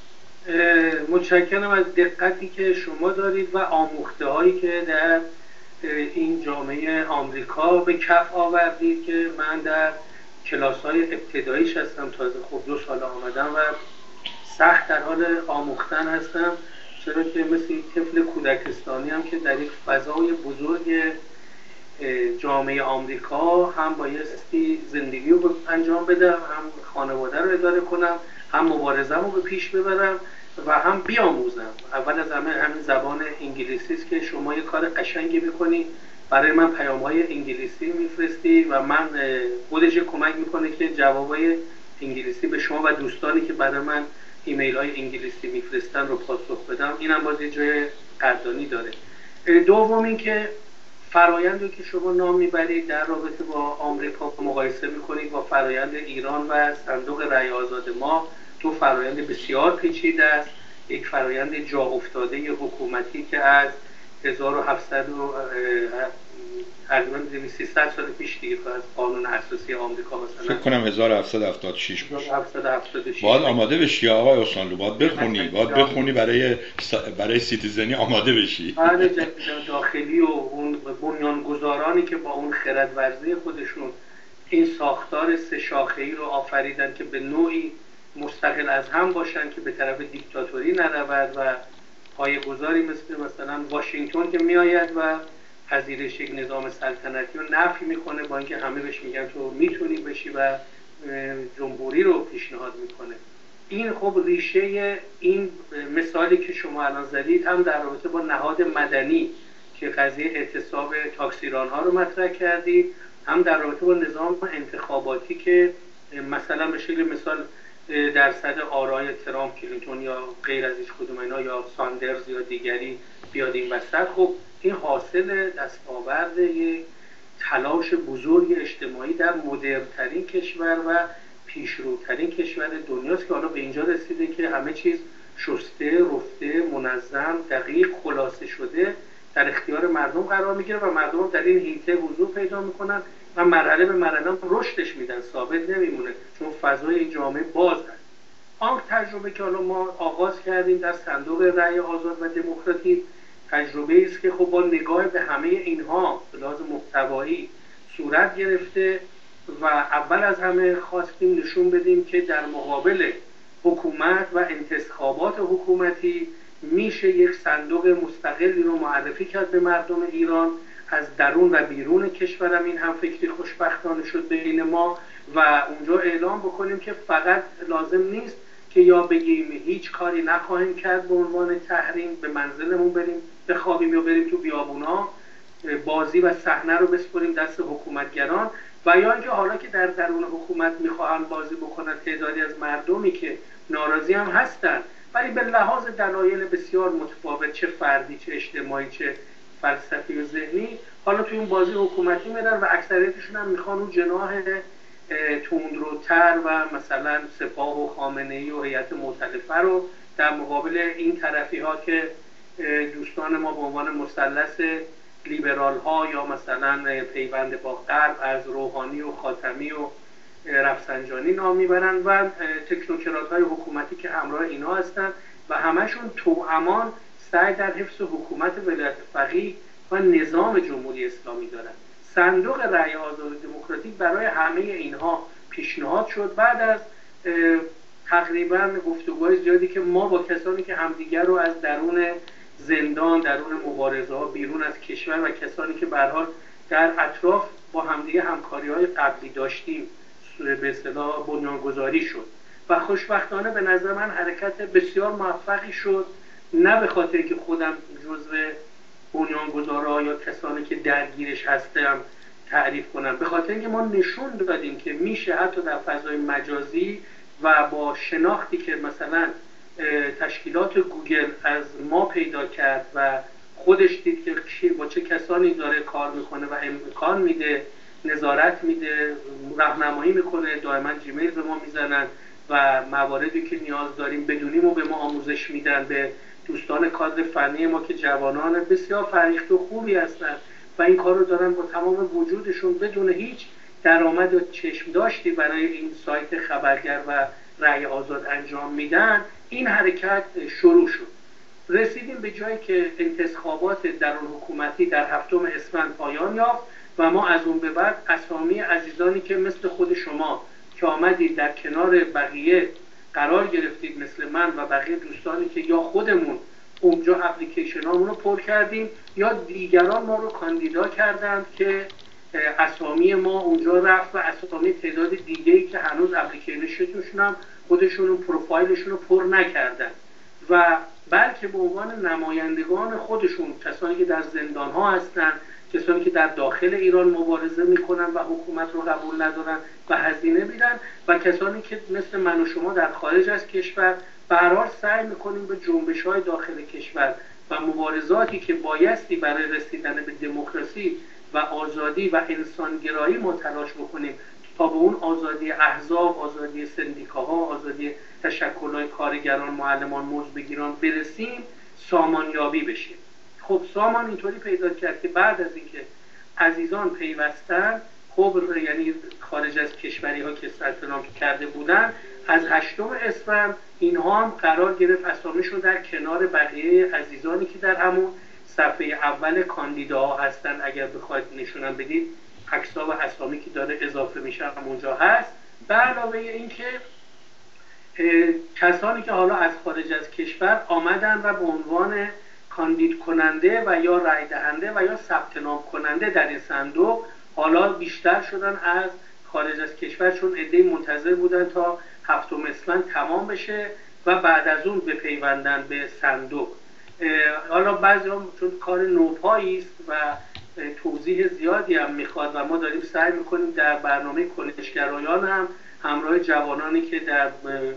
متشکرم از دقتی که شما دارید و آموخته هایی که در این جامعه آمریکا به کف آوردید که من در کلاس های ابتداییش هستم، تازه خب دو سال آمدم و سخت در حال آموختن هستم، چرا که مثل یک طفل کودکستانی هم که در یک فضای بزرگ جامعه آمریکا هم بایستی زندگی رو انجام بدم، هم خانواده رو اداره کنم، هم مبارزم رو به پیش ببرم و هم بیاموزم. اول از همه همین زبان انگلیسی است که شما یه کار قشنگی میکنی، برای من پیام‌های انگلیسی میفرستی و من خودش کمک میکنه که جوابای انگلیسی به شما و دوستانی که برای من ایمیل های انگلیسی میفرستن رو پاسخ بدم. اینم باز یه جای قدردانی داره. دوم این که فرایندی که شما نام میبرید در رابطه با آمریکا مقایسه میکنید با فرایند ایران و صندوق رای آزاد ما، دو فرایند بسیار پیچیده است. یک فرایند جا افتاده حکومتی که از هزار و هفتصد تقریبا سیصد سال پیش دیگه از قانون اساسی آمریکا مثلا فکر کنم هزار و هفتصد و هفتاد و شش باشه. هزار و هفتصد و هفتاد و شش باید آماده بشی آقای حسینلو، باید بخونی، باید بخونی برای برای سیتیزنی آماده بشی. آره داخلی و اون بنیانگذارانی که با اون خردورزی خودشون این ساختار سه شاخه‌ای رو آفریدن که به نوعی مستقل از هم باشن که به طرف دیکتاتوری نرود و پایه‌گذاری مثل مثلا واشنگتن که میآید و پذیرش یک نظام سلطنتی رو نفی میکنه، با اینکه همه بهش میگن تو میتونی بشی و جمهوری رو پیشنهاد میکنه. این خب ریشه این مثالی که شما الان زدید هم در رابطه با نهاد مدنی که قضیه اعتصاب تاکسیرانها رو مطرح کردید، هم در رابطه با نظام انتخاباتی که مثلا به شکل مثال درصد آرای ترامپ، کلینتون یا غیر از هیچ کدوم اینا یا ساندرز یا دیگری بیاد این وسط. خب این حاصل دستاورد یک تلاش بزرگ اجتماعی در مدرن‌ترین کشور و پیشروترین کشور دنیاست که حالا به اینجا رسیده که همه چیز شسته، رفته، منظم، دقیق، خلاصه شده در اختیار مردم قرار میگیره و مردم در این حیطه حضور پیدا میکنن و مرحله به مرحله رشدش میدن، ثابت نمیمونه چون فضای این جامعه باز هست. آن تجربه که حالا ما آغاز کردیم در صندوق رای آزاد و دموکراتیک تجربه است که خب با نگاه به همه اینها به لحاظ محتوایی صورت گرفته و اول از همه خواستیم نشون بدیم که در مقابل حکومت و انتخابات حکومتی میشه یک صندوق مستقلی رو معرفی کرد به مردم ایران. از درون و بیرون کشورم این هم فکری خوشبختانه شد بین ما و اونجا اعلام بکنیم که فقط لازم نیست که یا بگیم هیچ کاری نخواهیم کرد به عنوان تحریم، به منزلمون بریم بخوابیم یا بریم تو بیابونا بازی و صحنه رو بسپریم دست حکومتگران، و یا اینکه حالا که در درون حکومت میخواهن بازی بکنن تعدادی از مردمی که ناراضی هم هستن ولی به لحاظ دلایل بسیار متفاوت، چه فردی چه اجتماعی چه فلسفی و ذهنی، حالا تو این بازی حکومتی میرن و اکثریتشون هم میخوان اون جناح تندروتر و مثلا سپاه و خامنه‌ای و هیئت مؤتلفه رو در مقابل این طرفی ها که دوستان ما به عنوان مثلث لیبرال ها یا مثلا پیوند با غرب از روحانی و خاتمی و رفسنجانی نام میبرند و تکنوکرات های حکومتی که همراه اینا هستند و همشون توامان سعی در حفظ حکومت ولایت فقیه و نظام جمهوری اسلامی دارند. صندوق رأی آزاد دموکراتیک برای همه اینها پیشنهاد شد بعد از تقریبا گفتگوهای زیادی که ما با کسانی که همدیگر رو از درون زندان، درون مبارزه ها بیرون از کشور و کسانی که به هر حال در اطراف با همدیگه همکاری های قبلی داشتیم به اصطلاح بنیانگذاری شد و خوشبختانه به نظر من حرکت بسیار موفقی شد، نه به خاطر که خودم جزو بنیانگذارا یا کسانی که درگیرش هستم تعریف کنم، به خاطر اینکه ما نشون دادیم که میشه حتی در فضای مجازی و با شناختی که مثلا تشکیلات گوگل از ما پیدا کرد و خودش دید که با چه کسانی داره کار میکنه و امکان میده، نظارت میده، راهنمایی میکنه، دائما جیمیل به ما میزنن و مواردی که نیاز داریم بدونیم و به ما آموزش میدن، به دوستان کادر فنی ما که جوانان بسیار فرهیخته و خوبی هستن و این کار رو دارن با تمام وجودشون بدون هیچ درآمد و چشم داشتی برای این سایت خبرگر و رأی آزاد انجام میدن. این حرکت شروع شد. رسیدیم به جایی که انتخابات درون حکومتی در هفتم اسفند پایان یافت و ما از اون به بعد اسامی عزیزانی که مثل خود شما که آمدید در کنار بقیه قرار گرفتید، مثل من و بقیه دوستانی که یا خودمون اونجا اپلیکیشن هامون رو پر کردیم یا دیگران ما رو کاندیدا کردند که اسامی ما اونجا رفت و اسامی تعداد دیگه‌ای که هنوز اپلیکیشنشون هم خودشون پروفایلشون رو پر نکردن و بلکه به عنوان نمایندگان خودشون، کسانی که در زندان ها هستن، کسانی که در داخل ایران مبارزه میکنن و حکومت رو قبول ندارن و هزینه میدن و کسانی که مثل من و شما در خارج از کشور به هر حال سعی میکنیم به جنبش های داخل کشور و مبارزاتی که بایستی برای رسیدن به دموکراسی و آزادی و انسانگرایی ما تلاش بکنیم تا به اون آزادی احزاب، آزادی سندیکاها، آزادی تشکل‌های کارگران، معلمان، مزدبگیران برسیم، سامانیابی بشیم. خب سامان اینطوری پیدا کرد که بعد از اینکه عزیزان پیوستن، خب یعنی خارج از کشوری ها که ثبت نام کرده بودن، از هشتم اسفند اینها هم قرار گرفت اسامیشون در کنار بقیه عزیزانی که در همون صفحه اول کاندیداها هستن. اگر بخواید نشونم بدید عکس‌ها و اسامی که داره اضافه میشه اونجا هست. به علاوه این که کسانی که حالا از خارج از کشور آمدن و به عنوان کاندید کننده و یا رای دهنده و یا ثبت نام کننده در این صندوق حالا بیشتر شدن از خارج از کشور، چون عده‌ای منتظر بودن تا هفتم اسفند تمام بشه و بعد از اون بپیوندن به صندوق. حالا بعضی هم چون کار نوپایی است و توضیح زیادی هم میخواد و ما داریم سعی میکنیم در برنامه کنشگرایان هم همراه جوانانی که در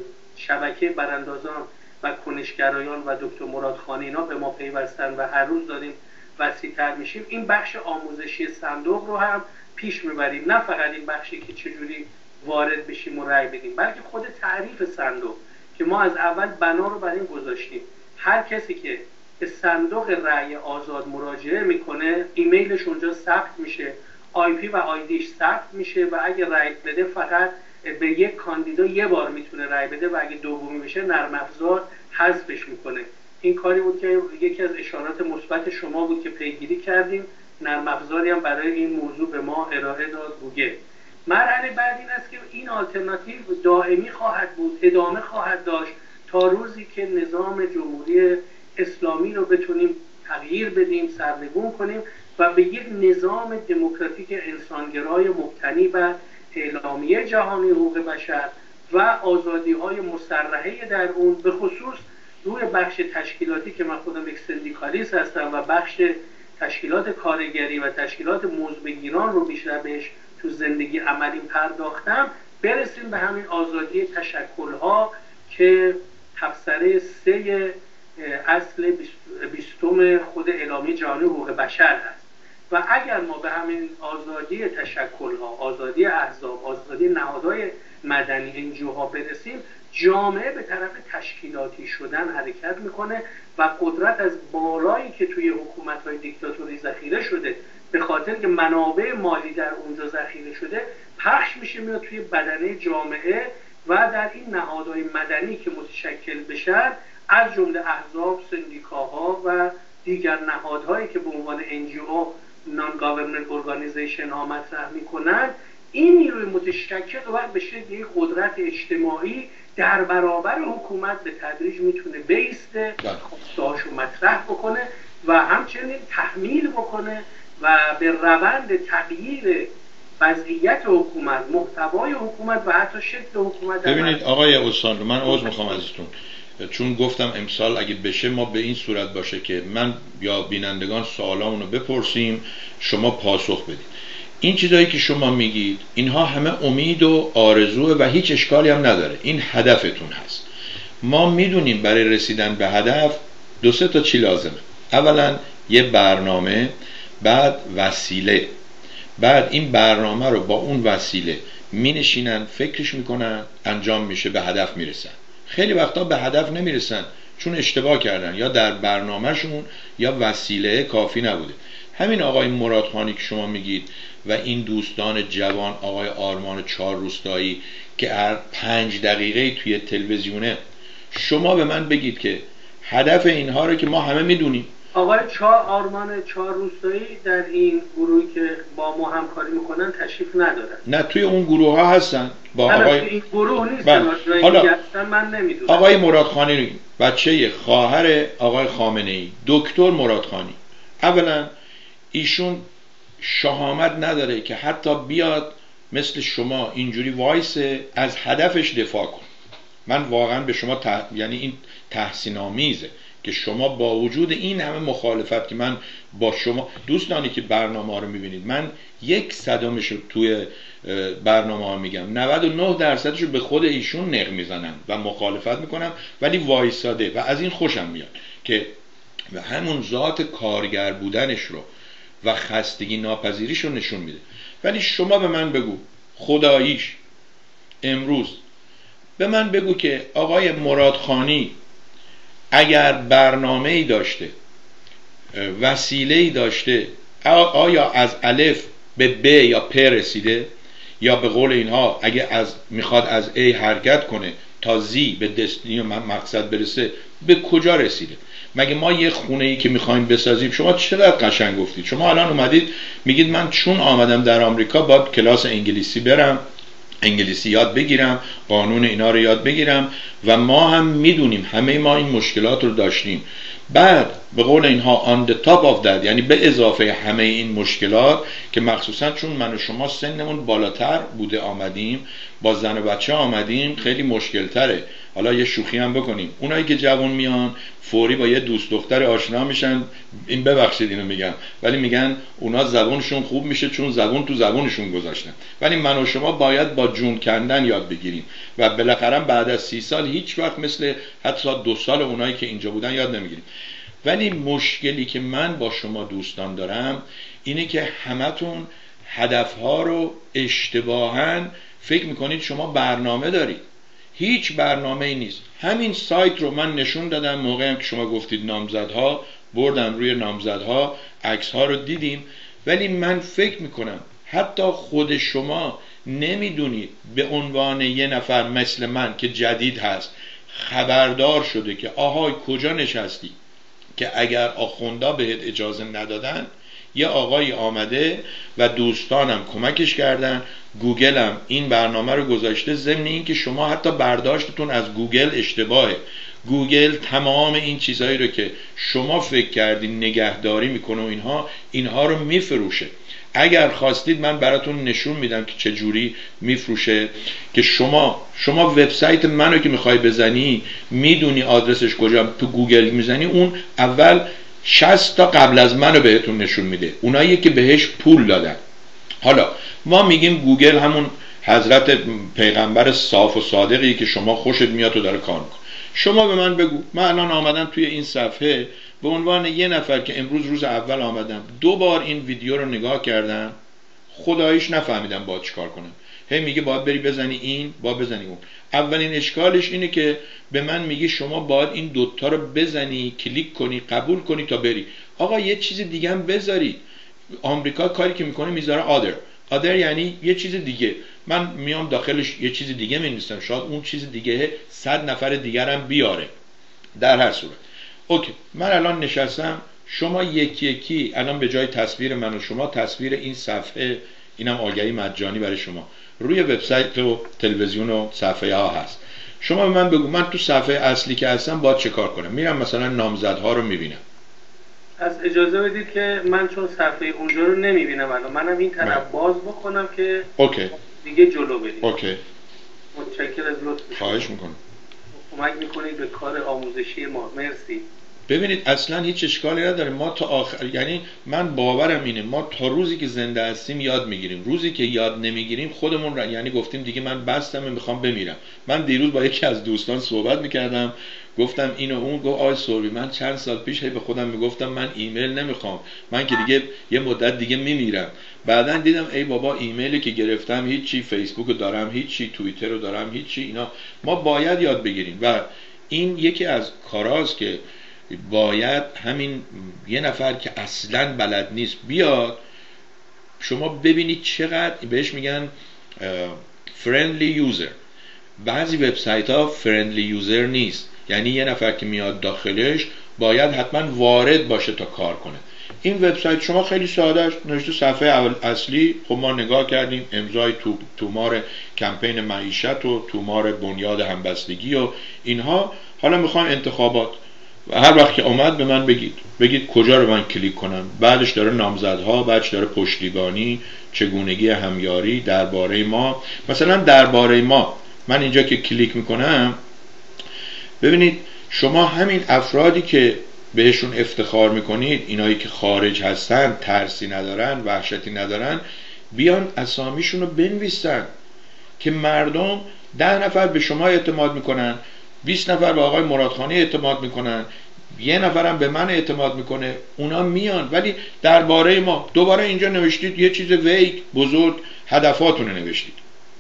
شبکه براندازان و کنشگرایان و دکتر مراد خانی اینا به ما پیوستن و هر روز داریم وسیع‌تر میشیم، این بخش آموزشی صندوق رو هم پیش میبریم. نه فقط این بخشی که چجوری وارد بشیم و رأی بدیم، بلکه خود تعریف صندوق که ما از اول بنا رو بر این گذاشتیم هر کسی که به صندوق رأی آزاد مراجعه میکنه ایمیلش اونجا ثبت میشه، آی پی و آیدیش ثبت میشه و اگه رأی بده فقط به یک کاندیدا یه بار میتونه رأی بده و اگه دومی بشه نرم افزار حذفش میکنه. این کاری بود که یکی از اشارات مثبت شما بود که پیگیری کردیم، نرم افزاری هم برای این موضوع به ما ارائه داد گوگل. مرحله بعد این است که این آلترناتیو دائمی خواهد بود، ادامه خواهد داشت تا روزی که نظام جمهوری اسلامی رو بتونیم تغییر بدیم، سرنگون کنیم و به یک نظام دموکراتیک انسانگرای مبتنی بر اعلامیه جهانی حقوق بشر و آزادی‌های مسرحه در اون، به خصوص روی بخش تشکیلاتی که من خودم یک سندیکالیست هستم و بخش تشکیلات کارگری و تشکیلات مزدبگیران رو بیشتر بهش تو زندگی عملیم پرداختم، برسیم به همین آزادی تشکل‌ها که تفسیر سه اصل بیستم خود اعلامیه جهانی حقوق بشر هست. و اگر ما به همین آزادی تشکل‌ها، آزادی احزاب، آزادی نهادهای مدنی انجوها برسیم، جامعه به طرف تشکیلاتی شدن حرکت میکنه و قدرت از بالایی که توی حکومت‌های دیکتاتوری ذخیره شده به خاطر که منابع مالی در اونجا ذخیره شده پخش میشه میاد توی بدنه جامعه و در این نهادهای مدنی که متشکل بشن از جمله احزاب، سندیکاها و دیگر نهادهایی که به عنوان ان جی او نان گاورنمنت ارگانیزیشن ها مطرح میکنن، این نیروی متشکل وقت به شکل یک قدرت اجتماعی در برابر حکومت به تدریج میتونه بیسته، خواستهاشو مطرح بکنه و همچنین تحمیل بکنه و به روند تغییر وضعیت حکومت، محتوای حکومت و حتی شکل حکومت. ببینید آقای استان، من عذر میخوام ازتون، چون گفتم امسال اگه بشه ما به این صورت باشه که من یا بینندگان سوالامونو بپرسیم شما پاسخ بدید. این چیزایی که شما میگید اینها همه امید و آرزوه و هیچ اشکالی هم نداره، این هدفتون هست. ما میدونیم برای رسیدن به هدف دو سه تا چی لازمه. اولا یه برنامه، بعد وسیله، بعد این برنامه رو با اون وسیله می نشینن فکرش میکنن، انجام میشه، به هدف میرسن. خیلی وقتا به هدف نمیرسن چون اشتباه کردن، یا در برنامهشون یا وسیله کافی نبوده. همین آقای مرادخانی که شما میگید و این دوستان جوان، آقای آرمان چهار روستایی که هر پنج دقیقه توی تلویزیونه، شما به من بگید که هدف اینها رو که ما همه میدونیم. آقای چهار آرمان چهار روستایی در این گروهی که با ما همکاری میکنن تشریف ندارن. نه توی اون گروه ها هستن با آقای این گروه نیستن. حالا من نمیدونم. آقای مرادخانی بچه خواهر آقای خامنه ای، دکتر مرادخانی، اولا ایشون شهامت نداره که حتی بیاد مثل شما اینجوری وایسه از هدفش دفاع کن. من واقعا به شما تح... یعنی این تحسین آمیزه که شما با وجود این همه مخالفت که من با شما دوستانی که برنامه ها رو میبینید، من یک صدامش رو توی برنامه ها میگم، نود و نه درصدش رو به خود ایشون نق میزنم و مخالفت میکنم، ولی وایساده و از این خوشم میاد که و همون ذات کارگر بودنش رو و خستگی ناپذیریش رو نشون میده. ولی شما به من بگو خداییش امروز به من بگو که آقای مرادخانی اگر برنامه‌ای داشته، وسیله‌ای داشته، آیا از الف به ب یا پ رسیده؟ یا به قول اینها اگه از میخواد از A حرکت کنه تا زی به دستنی مقصد برسه به کجا رسیده؟ مگه ما یه خونه ای که میخوایم بسازیم، شما چقدر قشنگ گفتید، شما الان اومدید میگید من چون آمدم در آمریکا باید کلاس انگلیسی برم، انگلیسی یاد بگیرم، قانون اینا رو یاد بگیرم و ما هم میدونیم همه ما این مشکلات رو داشتیم. بعد به قول اینها on the top of that، یعنی به اضافه همه این مشکلات که مخصوصا چون من و شما سنمون بالاتر بوده آمدیم، با زن و بچه آمدیم، خیلی مشکل تره. حالا یه شوخی هم بکنیم، اونایی که جوان میان فوری با یه دوست دختر آشنا میشن، این ببخشید اینو میگم، ولی میگن اونا زبونشون خوب میشه چون زبون تو زبونشون گذاشتن. ولی من و شما باید با جون کندن یاد بگیریم و بالاخره بعد از سی سال هیچ وقت مثل حتی دو سال اونایی که اینجا بودن یاد نمیگیریم. ولی مشکلی که من با شما دوستان دارم اینه که همتون هدفها رو اشتباهاً فکر میکنید شما برنامه دارید. هیچ برنامه ای نیست. همین سایت رو من نشون دادم موقعی هم که شما گفتید نامزدها، بردم روی نامزدها عکس ها رو دیدیم، ولی من فکر میکنم حتی خود شما نمیدونید به عنوان یه نفر مثل من که جدید هست خبردار شده که آهای کجا نشستی که اگر آخوندا بهت اجازه ندادن یه آقای آمده و دوستانم کمکش کردن، گوگل هم این برنامه رو گذاشته، ضمن این که شما حتی برداشتتون از گوگل اشتباهه. گوگل تمام این چیزهایی رو که شما فکر کردین نگهداری میکنه و اینها اینها رو میفروشه. اگر خواستید من براتون نشون میدم که چه جوری میفروشه، که شما شما وبسایت منو که میخوای بزنی میدونی آدرسش کجا، تو گوگل میزنی اون اول شصت تا قبل از منو بهتون نشون میده، اونایی که بهش پول دادن. حالا ما میگیم گوگل همون حضرت پیغمبر صاف و صادقی که شما خوشت میاد و داره کار میکنه. شما به من بگو، من الان آمدم توی این صفحه به عنوان یه نفر که امروز روز اول آمدم، دو بار این ویدیو رو نگاه کردم، خداییش نفهمیدم باید چیکار کنم. هی میگه باید بری بزنی این، باید بزنی اون. اولین اشکالش اینه که به من میگی شما باید این دوتا رو بزنی، کلیک کنی، قبول کنی تا بری. آقا یه چیز دیگه هم بذاری. آمریکا کاری که میکنه میذاره آدر. آدر یعنی یه چیز دیگه. من میام داخلش یه چیز دیگه می‌نویسم، شاید اون چیز دیگه صد نفر دیگر هم بیاره. در هر صورت اوکی، من الان نشستم، شما یکی یکی الان به جای تصویر من و شما تصویر این صفحه، اینم آگهی مجانی برای شما، روی وبسایت و تلویزیون و صفحه ها هست. شما به من بگو من تو صفحه اصلی که هستم باید چه کار کنم؟ میرم مثلا نامزدها رو میبینم. از اجازه بدید که من چون صفحه اونجا رو نمیبینم الان، منم این طرف باز بکنم که اوکی دیگه جلو بریم. اوکی، متشکر از لطفتون. خواهش میکنم. کمک میکنید به کار آموزشی ما. مرسی. ببینید اصلا هیچ اشکالی نداره، ما تا آخر، یعنی من باورم اینه ما تا روزی که زنده هستیم یاد میگیریم. روزی که یاد نمیگیریم خودمون را، یعنی گفتیم دیگه من بستم میخوام بمیرم. من دیروز با یکی از دوستان صحبت میکردم، گفتم اینو اون، گفت آی سوربی من چند سال پیش هی به خودم میگفتم من ایمیل نمیخوام، من که دیگه یه مدت دیگه میمیرم. بعدن دیدم ای بابا ایمیلی که گرفتم هیچی، فیسبوک رو دارم هیچی، توییتر رو دارم هیچی. اینا ما باید یاد بگیریم و این یکی از کاراست که باید همین یه نفر که اصلا بلد نیست بیاد. شما ببینید چقدر بهش میگن فرندلی یوزر. بعضی وبسایت ها فرندلی یوزر نیست، یعنی یه نفر که میاد داخلش باید حتما وارد باشه تا کار کنه. این وبسایت شما خیلی ساده است، نوشته صفحه اول اصلی، خب ما نگاه کردیم امضای تو تومار کمپین معیشت و تومار بنیاد همبستگی و اینها. حالا میخوام انتخابات و هر وقت که اومد به من بگید بگید کجا رو من کلیک کنم. بعدش داره نامزدها، بعدش داره پشتیبانی، چگونگی همیاری، درباره ما. مثلا درباره ما من اینجا که کلیک میکنم، ببینید شما همین افرادی که بهشون افتخار میکنید، اینایی که خارج هستن، ترسی ندارن، وحشتی ندارن، بیان اسامیشون رو بنویسن که مردم ده نفر به شما اعتماد میکنن، بیست نفر به آقای مرادخانی اعتماد میکنن، یه نفرم به من اعتماد میکنه، اونا میان. ولی درباره ما دوباره اینجا نوشتید یه چیز ویگ بزرگ، هدفاتون رو نوشتید،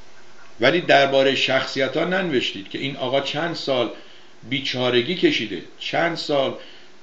ولی درباره شخصیت ها ننوشتید که این آقا چند سال بیچارگی کشیده، چند سال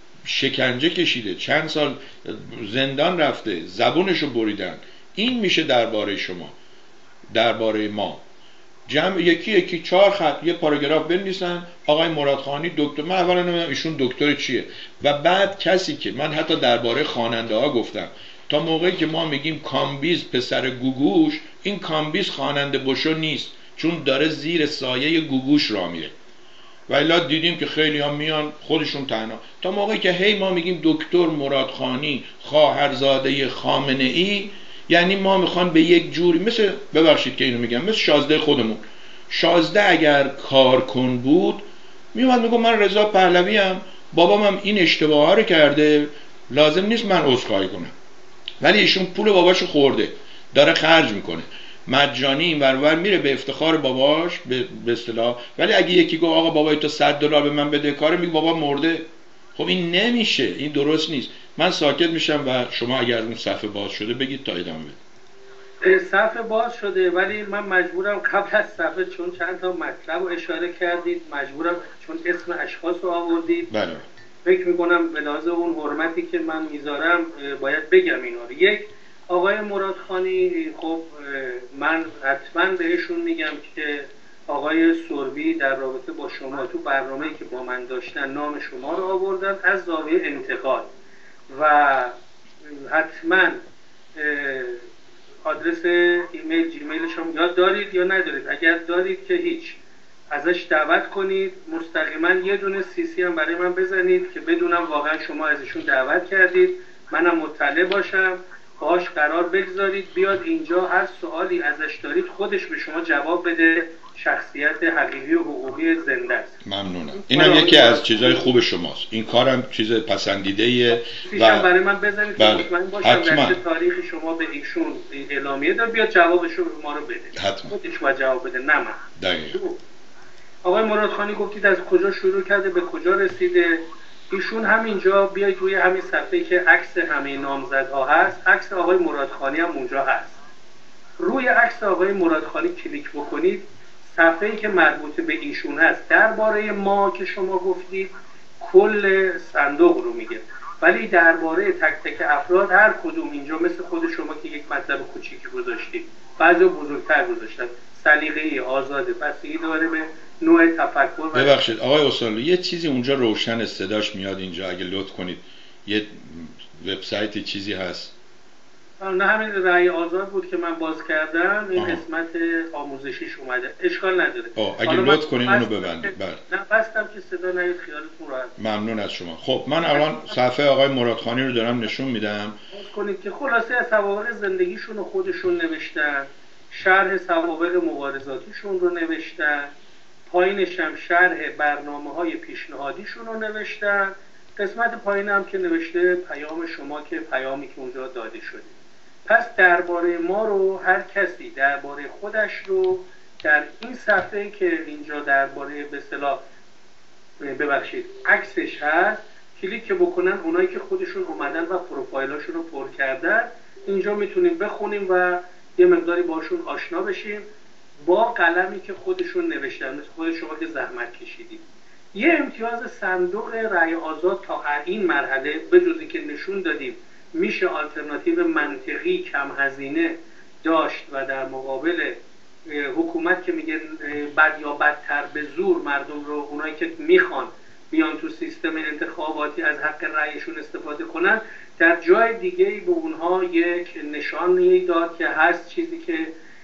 شکنجه کشیده، چند سال زندان رفته، زبونشو بریدن. این میشه درباره شما، درباره ما. جمع یکی یکی چهار خط یه پاراگراف بنویسن، آقای مرادخانی دکتر، من اولا نمیدونم ایشون دکتر چیه، و بعد کسی که من حتی درباره خواننده ها گفتم، تا موقعی که ما میگیم کامبیز پسر گوگوش، این کامبیز خواننده بشو نیست، چون داره زیر سایه گوگوش را میره. و الا دیدیم که خیلی ها میان خودشون تنها. تا موقعی که هی ما میگیم دکتر مرادخانی خواهرزاده خامنه ای، یعنی ما میخوان به یک جوری، مثل، ببخشید که اینو میگم، مثل شازده خودمون. شازده اگر کارکن بود میومد میگم من رضا پهلوی ام، بابام هم این اشتباه ها رو کرده، لازم نیست من عذرخواهی کنم. ولی ایشون پول باباشو خورده، داره خرج میکنه، مجانی این ور ور میره به افتخار باباش به اصطلاح. ولی اگه یکی گفت آقا بابای تو صد دلار به من بده کاره، میگه بابا مرده. خب این نمیشه، این درست نیست. من ساکت میشم و شما اگر اون صفحه باز شده بگید تا ادامه بده. صفحه باز شده ولی من مجبورم قبل از صفحه، چون چند تا مطلب رو اشاره کردید، مجبورم چون اسم اشخاص رو آوردید، بله، فکر میکنم به لحاظ اون حرمتی که من میذارم باید بگم اینا رو. یک، آقای مرادخانی، خب من حتما بهشون میگم که آقای سوربی در رابطه با شما تو برنامه‌ای که با من داشتن نام شما رو آوردن از زاویه انتقاد، و حتما آدرس ایمیل جیمیلش هم یاد دارید یا ندارید. اگر دارید که هیچ، ازش دعوت کنید، مستقیما یه دونه سی سی هم برای من بزنید که بدونم واقعا شما ازشون دعوت کردید، منم مطلع باشم، باهاش قرار بگذارید بیاد اینجا، هر سوالی ازش دارید خودش به شما جواب بده. شخصیت حقیقی و حقوقی زنده است. ممنونم. اینم یکی از چیزهای خوب شماست. این کارم چیز پسندیده‌ایه و برای من بزنید که مطمئن باشم در تاریخی شما به ایشون اعلامیه داد، بیاد جوابشو به ما رو بده. حتما. خودش باید جواب بده، نه من. دقیقاً. آقای مرادخانی گفتید از کجا شروع کرده به کجا رسیده. ایشون همینجا بیاید روی همین صفحه‌ای که عکس همه نامزدها هست، عکس آقای مرادخانی هم اونجا هست. روی عکس آقای مرادخانی کلیک بکنید، صفحه‌ای که مربوط به ایشون هست درباره ما که شما گفتید کل صندوق رو میگه، ولی درباره تک تک افراد هر کدوم اینجا مثل خود شما که یک مطلب کوچیکی گذاشتید، بعضی بزرگتر گذاشتن، سلیقه‌ای آزاده، بستگی داره به نوع تفکر. ببخشید آقای استاد، یه چیزی اونجا روشن صداش میاد اینجا، اگه لطف کنید یه وبسایت چیزی هست. نه همین رأی آزاد بود که من باز کردم، این قسمت آموزشیش اومده، اشکال نداره. اگه لطف کنین اونو ببندید. بله. نه بستم که صدا نیاد، خیالتون راحت. ممنون از شما. خب من الان صفحه آقای مرادخانی رو دارم نشون میدم. کنید که خلاصه از سوابق زندگیشون رو خودشون نوشتن، شرح سوابق مبارزاتیشون رو نوشتن، پایینش هم شرح برنامه‌های پیشنهادیشون رو نوشتن، قسمت پایین هم که نوشته پیام شما که پیامی که اونجا داده شده. پس درباره ما رو هر کسی درباره خودش رو در این صفحه که اینجا درباره به اصطلاح ببخشید عکسش هست کلیک بکنن، اونایی که خودشون اومدن و پروفایلاشون رو پر کردن اینجا میتونیم بخونیم و یه مقداری باشون آشنا بشیم با قلمی که خودشون نوشتن، مثل خود شما که زحمت کشیدید. یه امتیاز صندوق رأی آزاد تا این مرحله به جز اینکه نشون دادیم میشه آلترناتیو منطقی کم هزینه داشت و در مقابل حکومت که میگه بد یا بدتر به زور مردم رو، اونایی که میخوان بیان تو سیستم انتخاباتی از حق رأیشون استفاده کنن، در جای دیگه‌ای به اونها یک نشانی داد که هست چیزی که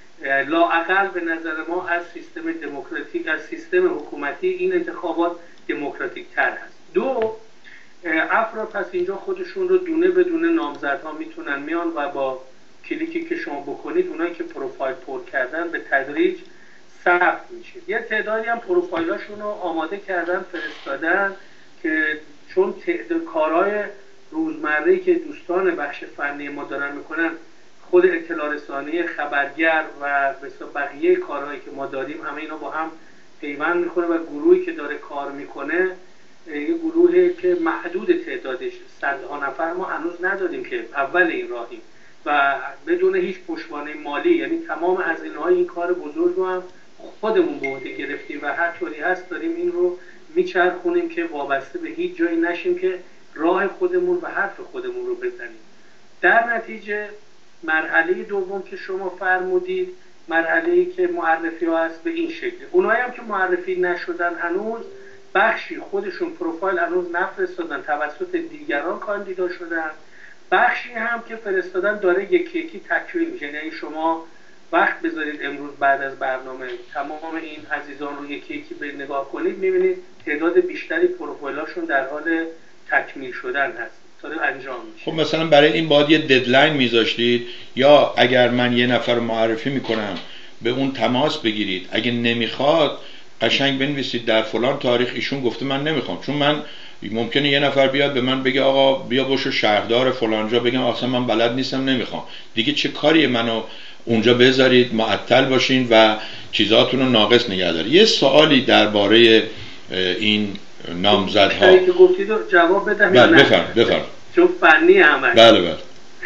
لااقل به نظر ما از سیستم دموکراتیک، از سیستم حکومتی این انتخابات دموکراتیک تر هست. دو، افراد پس اینجا خودشون رو دونه به دونه نامزدها میتونن میان و با کلیکی که شما بکنید اونایی که پروفایل پر کردن به تدریج ثبت میشه. یه تعدادی هم پروفایلاشون رو آماده کردن فرستادن که چون تعداد کارهای روزمره‌ای که دوستان بخش فنی ما دارن میکنن، خود اطلاع رسانی خبرگر و بقیه کارهایی که ما داریم همه اینا با هم پیوند میکنه و گروهی که داره کار میکنه یه گروهی که محدود تعدادش صدها نفر ما هنوز نداریم که اول این راهیم و بدون هیچ پشتوانه مالی، یعنی تمام هزینه‌های این کار بزرگ رو هم خودمون به عهده گرفتیم و هر طوری هست داریم این رو میچرخونیم که وابسته به هیچ جایی نشیم که راه خودمون و حرف خودمون رو بزنیم. در نتیجه مرحله دوم که شما فرمودید، مرحله‌ای که معرفی ها هست به این شکل. اونایی هم که معرفی نشدن هنوز، بخشی خودشون پروفایل هنوز نفرستادن، توسط دیگران کاندیدا شدن، بخشی هم که فرستادن داره یکی یکی تکمیل میشه. یعنی شما وقت بذارید امروز بعد از برنامه تمام این عزیزان رو یکی یکی به نگاه کنید، میبینید تعداد بیشتری پروفایلاشون در حال تکمیل شدن هست، داره انجام میشه. خب مثلا برای این باید یه ددلاین میذاشتید، یا اگر من یه نفر معرفی میکنم به اون تماس بگیرید، اگه نمیخواد قشنگ بنویسید در فلان تاریخ ایشون گفته من نمیخوام. چون من ممکنه یه نفر بیاد به من بگه آقا بیا باشو شهردار فلانجا، بگم اصلا من بلد نیستم نمیخوام، دیگه چه کاریه منو اونجا بذارید معطل باشین و چیزاتون رو ناقص نگه دارید. یه سوالی درباره این نامزدها که گفتید جواب بدم. بله بفرم بفرم چون فنی عمل. بله بله.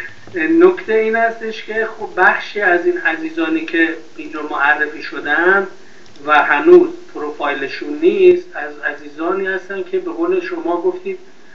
نکته این هستش که خب بخشی از این عزیزانی که اینجا معرفی شدن و هنوز پروفایلشون نیست، از عزیزانی هستن که به قول شما گفتید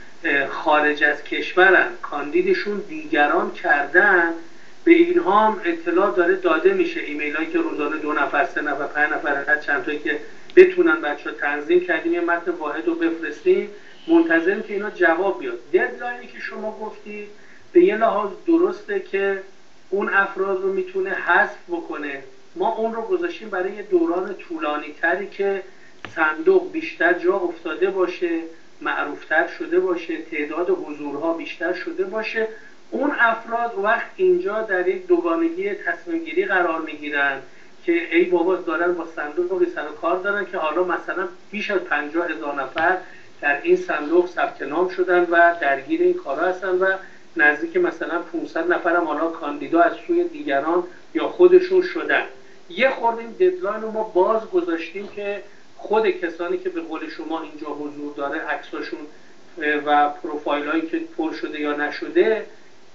خارج از کشورن، کاندیدشون دیگران کردن، به اینها هم اطلاع داره داده میشه، ایمیل هایی که روزانه دو نفر سه نفر پنج نفر هر چند تایی که بتونن بچه ها تنظیم کردیم یه متن واحد رو بفرستیم، منتظریم که اینا جواب بیاد. ددلاینی که شما گفتید به یه لحاظ درسته که اون افراد رو میتونه حذف بکنه، ما اون رو گذاشتیم برای یه دوران طولانی تری که صندوق بیشتر جا افتاده باشه، معروفتر شده باشه، تعداد حضورها بیشتر شده باشه، اون افراد وقت اینجا در یک دوگانگی تصمیم گیری قرار میگیرن که ای بابا دارن با صندوق رو سر و کار دارن که حالا مثلا بیش از پنجاه هزار نفر در این صندوق ثبت نام شدن و درگیر این کارا هستن و نزدیک مثلا پانصد نفر هم حالا کاندیدا از سوی دیگران یا خودشون شدن. یه خورده این ددلاین رو ما باز گذاشتیم که خود کسانی که به قول شما اینجا حضور داره عکساشون و پروفایل هایی که پر شده یا نشده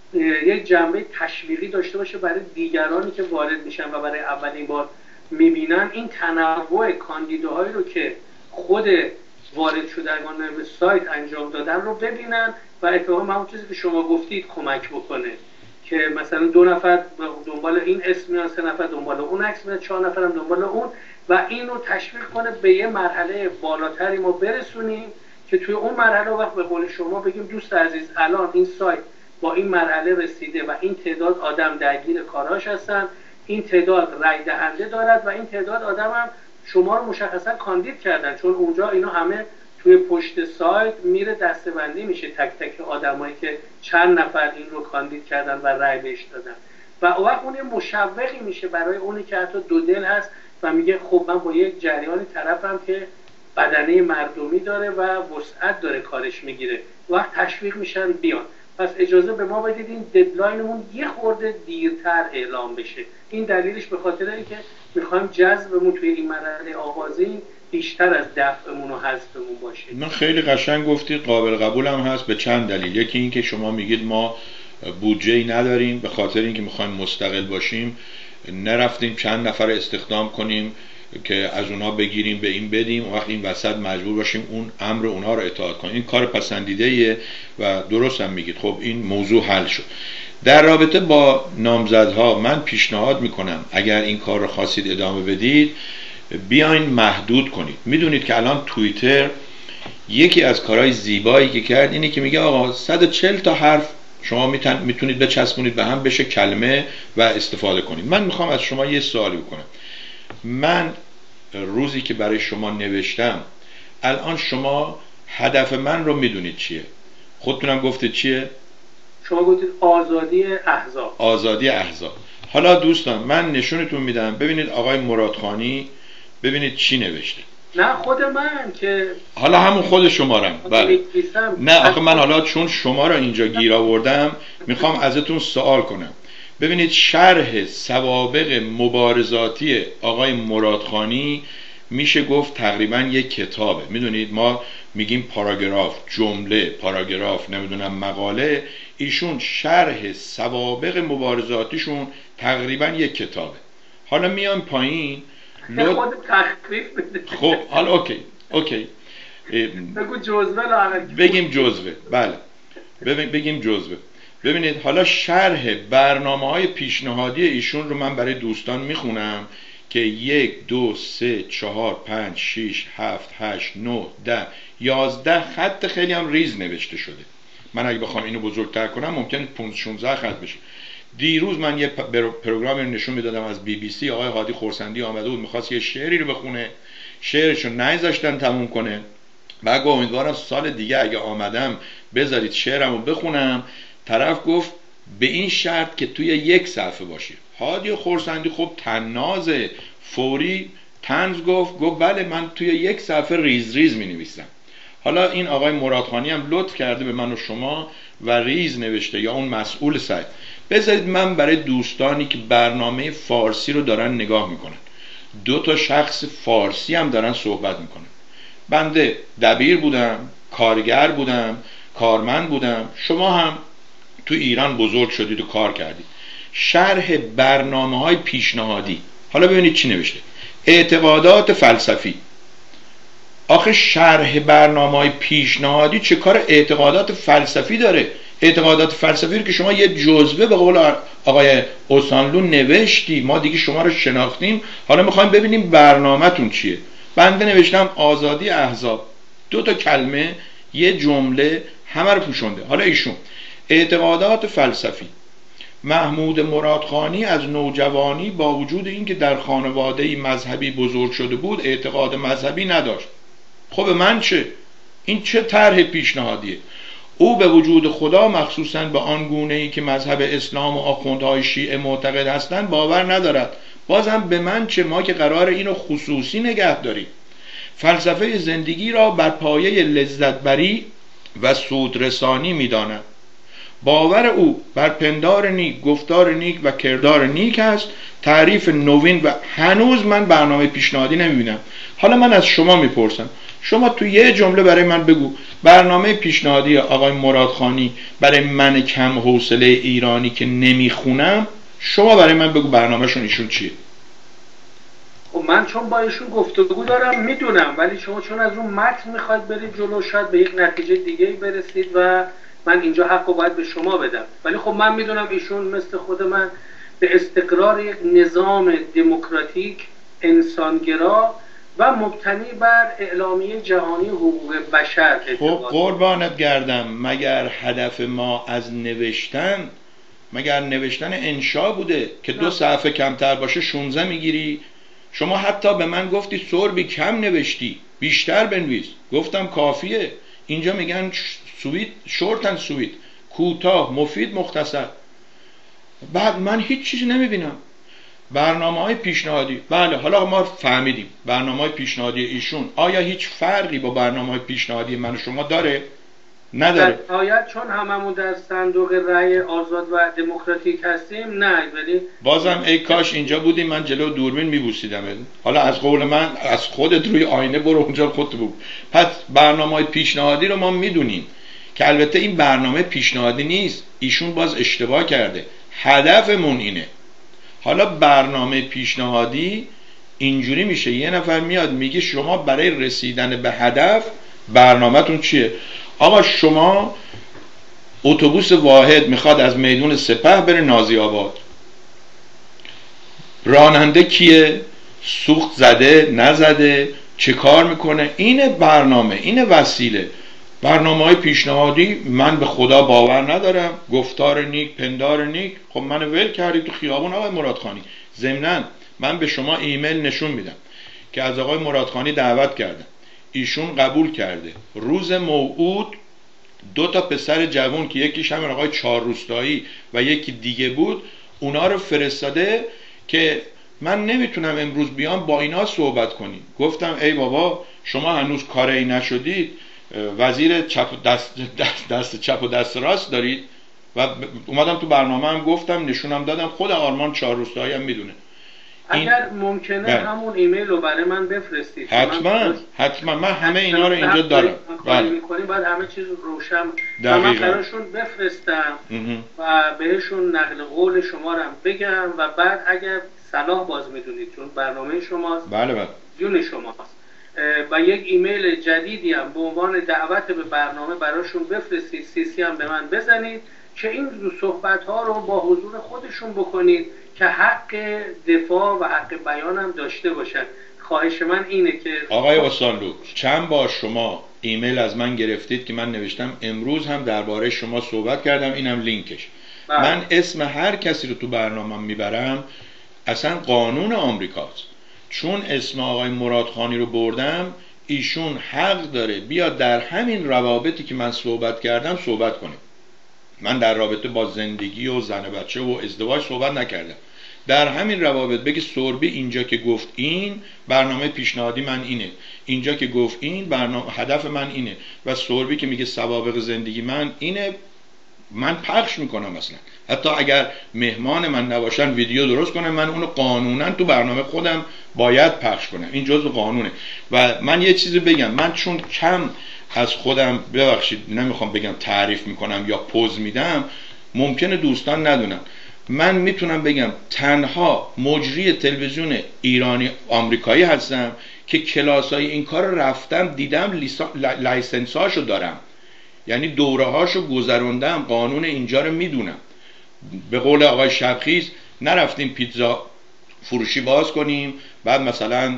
یک جنبه تشویقی داشته باشه برای دیگرانی که وارد میشن و برای اولین بار میبینن این تنوع کاندیداهایی رو که خود وارد شدگان به سایت انجام دادن رو ببینن و اتفاقا همون چیزی که شما گفتید کمک بکنه که مثلا دو نفر دنبال این اسم میان، سه نفر دنبال اون عکس میان، چهار نفر هم دنبال اون و این رو تشویق کنه به یه مرحله بالاتری ما برسونیم که توی اون مرحله وقت به قول شما بگیم دوست عزیز الان این سایت با این مرحله رسیده و این تعداد آدم درگیر کاراش هستن، این تعداد رای دهنده دارد و این تعداد آدم هم شما رو مشخصا کاندید کردن، چون اونجا اینا همه توی پشت سایت میره دسته‌بندی میشه تک تک آدمایی که چند نفر این رو کاندید کردن و رای بهش دادن و اون وقت اون مشوقی میشه برای اونی که حتی دو دل هست و میگه خب من با یک جریانی طرفم که بدنه مردمی داره و وسعت داره کارش میگیره، وقت تشویق میشن بیان. پس اجازه به ما بدید این ددلاینمون یه خورده دیرتر اعلام بشه. این دلیلش به خاطر اینکه میخوایم جذبمون توی این مرحله آغازین بیشتر از دفعمون و حذفمون باشه. من خیلی قشنگ گفتید، قابل قبولم هست به چند دلیل. یکی این که شما میگید ما بودجه‌ای نداریم، به خاطر اینکه میخوایم مستقل باشیم نرفتیم چند نفر استخدام کنیم که از اونها بگیریم به این بدیم و وقت این وسط مجبور باشیم اون امر اونها رو اطاعت کنیم. این کار پسندیده‌ایه و درست هم میگید. خب این موضوع حل شد. در رابطه با نامزدها من پیشنهاد میکنم اگر این کار رو خواستید ادامه بدید بیاین محدود کنید. میدونید که الان توییتر یکی از کارهای زیبایی که کرد اینه که میگه آقا صد و چهل تا حرف شما میتونید بچسبونید به هم بشه کلمه و استفاده کنید. من میخوام از شما یه سوالی بکنم. من روزی که برای شما نوشتم الان شما هدف من رو میدونید چیه؟ خودتونم گفتید چیه؟ شما گفتید آزادی احزاب. آزادی احزاب. حالا دوستان من نشونتون میدم ببینید آقای مرادخانی ببینید چی نوشته. نه خود من که حالا همون خود شمارم. بله. نه آخه من حالا چون شما رو اینجا گیر آوردم میخوام ازتون سوال کنم. ببینید شرح سوابق مبارزاتی آقای مرادخانی میشه گفت تقریبا یک کتابه. میدونید ما میگیم پاراگراف، جمله، پاراگراف، نمیدونم مقاله، ایشون شرح سوابق مبارزاتیشون تقریبا یک کتابه. حالا میام پایین لط... خود تخفیف بده. خب حالا اوکی اوکی بگو جزوه لاغر بگیم جزوه. بله بگیم جزوه. ببینید حالا شرح برنامه های پیشنهادی ایشون رو من برای دوستان میخونم که یک دو سه چهار پنج شیش هفت هشت نه ده یازده خط خیلی هم ریز نوشته شده. من اگه بخوام اینو بزرگتر کنم ممکن پانزده شانزده خط بشه. دیروز من یه پروگرامی رو نشون میدادم از بی بی سی، آقای هادی خورسندی آمده بود میخواست یه شعری رو بخونه، شعرشو نذاشتن تموم کنه. بعد گفت امیدوارم سال دیگه اگه آمدم بذارید شعرمو بخونم. طرف گفت به این شرط که توی یک صفحه باشه. هادی خورسندی خب طنازه، فوری طنز گفت گفت بله من توی یک صفحه ریز ریز می نویسم. حالا این آقای مرادخانی هم لطف کرده به من و شما و ریز نوشته یا اون مسئول سایت. بذارید من برای دوستانی که برنامه فارسی رو دارن نگاه میکنن، دو تا شخص فارسی هم دارن صحبت میکنن. بنده دبیر بودم، کارگر بودم، کارمند بودم، شما هم تو ایران بزرگ شدید و کار کردید. شرح برنامه های پیشنهادی. حالا ببینید چی نوشته. اعتقادات فلسفی. آخه شرح برنامه های پیشنهادی چه کار اعتقادات فلسفی داره؟ اعتقادات فلسفی رو که شما یه جزوه به قول آقای اوسانلو نوشتی، ما دیگه شما رو شناختیم، حالا میخوایم ببینیم برنامه‌تون چیه. بنده نوشتم آزادی احزاب، دو تا کلمه یه جمله همه رو پوشونده. حالا ایشون اعتقادات فلسفی. محمود مرادخانی از نوجوانی با وجود اینکه در خانواده مذهبی بزرگ شده بود اعتقاد مذهبی نداشت. خب من چه؟ این چه طرح پیشنهادیه؟ او به وجود خدا مخصوصاً به آن گونه‌ای که مذهب اسلام و آخوندهای شیعه معتقد هستند باور ندارد. بازم به من چه؟ ما که قرار اینو خصوصی نگه داریم. فلسفه زندگی را بر پایه لذتبری و سودرسانی می‌داند. باور او بر پندار نیک، گفتار نیک و کردار نیک است. تعریف نوین و هنوز من برنامه پیشنهادی نمی‌بینم. حالا من از شما میپرسم، شما تو یه جمله برای من بگو برنامه پیشنهادی آقای مرادخانی برای من کم حوصله ایرانی که نمیخونم، شما برای من بگو برنامهشون ایشون چیه؟ خب من چون با ایشون گفتگو دارم میدونم، ولی شما چون از اون متن میخواید برید جلو، شاید به یک نتیجه دیگه برسید و من اینجا حق رو باید به شما بدم. ولی خب من میدونم ایشون مثل خود من به استقرار یک نظام دموکراتیک انسانگرا و مبتنی بر اعلامیه جهانی حقوق بشر خب قربانت گردم، مگر هدف ما از نوشتن مگر نوشتن انشا بوده که دو صفحه کمتر باشه شانزده میگیری؟ شما حتی به من گفتی سوربی کم نوشتی، بیشتر بنویس. گفتم کافیه. اینجا میگن سویت، شورت اند سویت، کوتاه، مفید، مختصر. بعد من هیچ چیزی نمیبینم. برنامه های پیشنهادی، بله حالا ما فهمیدیم برنامه های پیشنهادی ایشون آیا هیچ فرقی با برنامه های پیشنهادی من و شما داره؟ نداره. آیا چون هممون در صندوق رأی آزاد و دموکراتیک هستیم؟ نه. ولی بازم ای کاش اینجا بودیم، من جلو دوربین میبوسیدم. حالا از قول من از خودت روی آینه برو اونجا خودت بود. پس برنامه های پیشنهادی رو ما میدونیم که البته این برنامه پیشنهادی نیست، ایشون باز اشتباه کرده. هدفمون اینه. حالا برنامه پیشنهادی اینجوری میشه، یه نفر میاد میگه شما برای رسیدن به هدف برنامه‌تون چیه؟ آقا شما اتوبوس واحد میخواد از میدون سپه بره نازی آباد، راننده کیه؟ سوخت زده نزده؟ چه کار میکنه؟ اینه برنامه، اینه وسیله. برنامه های پیشنهادی من به خدا باور ندارم. گفتار نیک پندار نیک. خب من ول کردی تو خیابون آقای مرادخانی. ضمناً من به شما ایمیل نشون میدم که از آقای مرادخانی دعوت کردم، ایشون قبول کرده. روز موعود دو تا پسر جوان که یکیش همین آقای چهار روستایی و یکی دیگه بود، اونا رو فرستاده که من نمیتونم امروز بیام با اینا صحبت کنیم. گفتم ای بابا شما هنوز کاری نشدید، وزیر چپ دست, دست, دست چپ و دست راست دارید. و اومدم تو برنامه هم گفتم، نشونم دادم، خود آرمان چهار روستایی هم میدونه. اگر ممکنه بله. همون ایمیل رو برای من بفرستید. حتما حتما من همه اینا رو اینجا دارم. بله می‌کنیم بعد همه چیز روشن و من براشون بفرستم و بهشون نقل قول شما رو هم بگم و بعد اگر صلاح باز میدونید چون برنامه شماست، بله بله جون شماست، و یک ایمیل جدیدی هم به عنوان دعوت به برنامه براشون بفرستید، سی سی هم به من بزنید که این صحبت ها رو با حضور خودشون بکنید که حق دفاع و حق بیان هم داشته باشن. خواهش من اینه که آقای استانلو چند بار شما ایمیل از من گرفتید که من نوشتم امروز هم درباره شما صحبت کردم، اینم لینکش. بله. من اسم هر کسی رو تو برنامه میبرم، اصلا قانون آمریکاست. چون اسم آقای مرادخانی رو بردم، ایشون حق داره بیاد در همین روابطی که من صحبت کردم صحبت کنه. من در رابطه با زندگی و زن و بچه و ازدواج صحبت نکردم. در همین روابط بگی سوربی اینجا که گفت این برنامه پیشنهادی من اینه، اینجا که گفت این برنامه هدف من اینه، و سوربی که میگه سوابق زندگی من اینه، من پخش میکنم. اصلا حتی اگر مهمان من نباشن ویدیو درست کنم، من اونو قانونا تو برنامه خودم باید پخش کنم، این جزء قانونه. و من یه چیزی بگم، من چون کم از خودم ببخشید نمیخوام بگم تعریف میکنم یا پوز میدم، ممکنه دوستان ندونن، من میتونم بگم تنها مجری تلویزیون ایرانی آمریکایی هستم که کلاسای این کار رفتم دیدم، لایسنساشو دارم، یعنی دوره هاشو گذروندم، قانون اینجا رو میدونم. به قول آقای شبخیز نرفتیم پیتزا فروشی باز کنیم بعد مثلا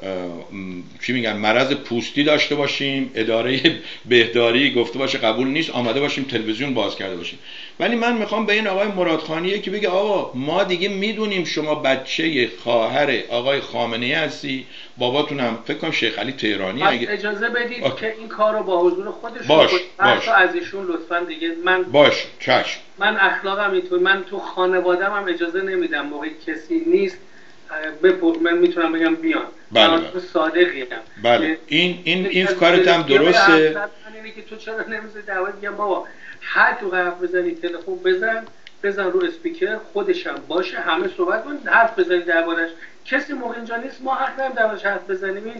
چی میگن مرض پوستی داشته باشیم، اداره بهداری گفته باشه قبول نیست، آمده باشیم تلویزیون باز کرده باشیم. ولی من میخوام به این آقای مرادخانیه که بگه آقا ما دیگه میدونیم شما بچه خواهر آقای خامنه‌ای هستی، باباتونم فکر کنم شیخ علی تهرانی. اگه اجازه بدید آه. که این کارو با حضور خودش باش باش از ایشون لطفا دیگه من باش چشم. من اخلاقم اینطور، من تو خانواده‌ام هم اجازه نمیدم موقعی کسی نیست بپر... من میتونم بگم بیان. بله من صادقیم. بله این این این کارت هم درسته. اینه که تو چرا نمیذاری دعوت میگم بابا هر تو حرف بزنی تلفن بزن بزن رو اسپیکر خودشم باشه همه صحبت کنن حرف بزنی دربارش. کسی موقع اینجا نیست ما حق نداریم دربارش حرف بزنیم. این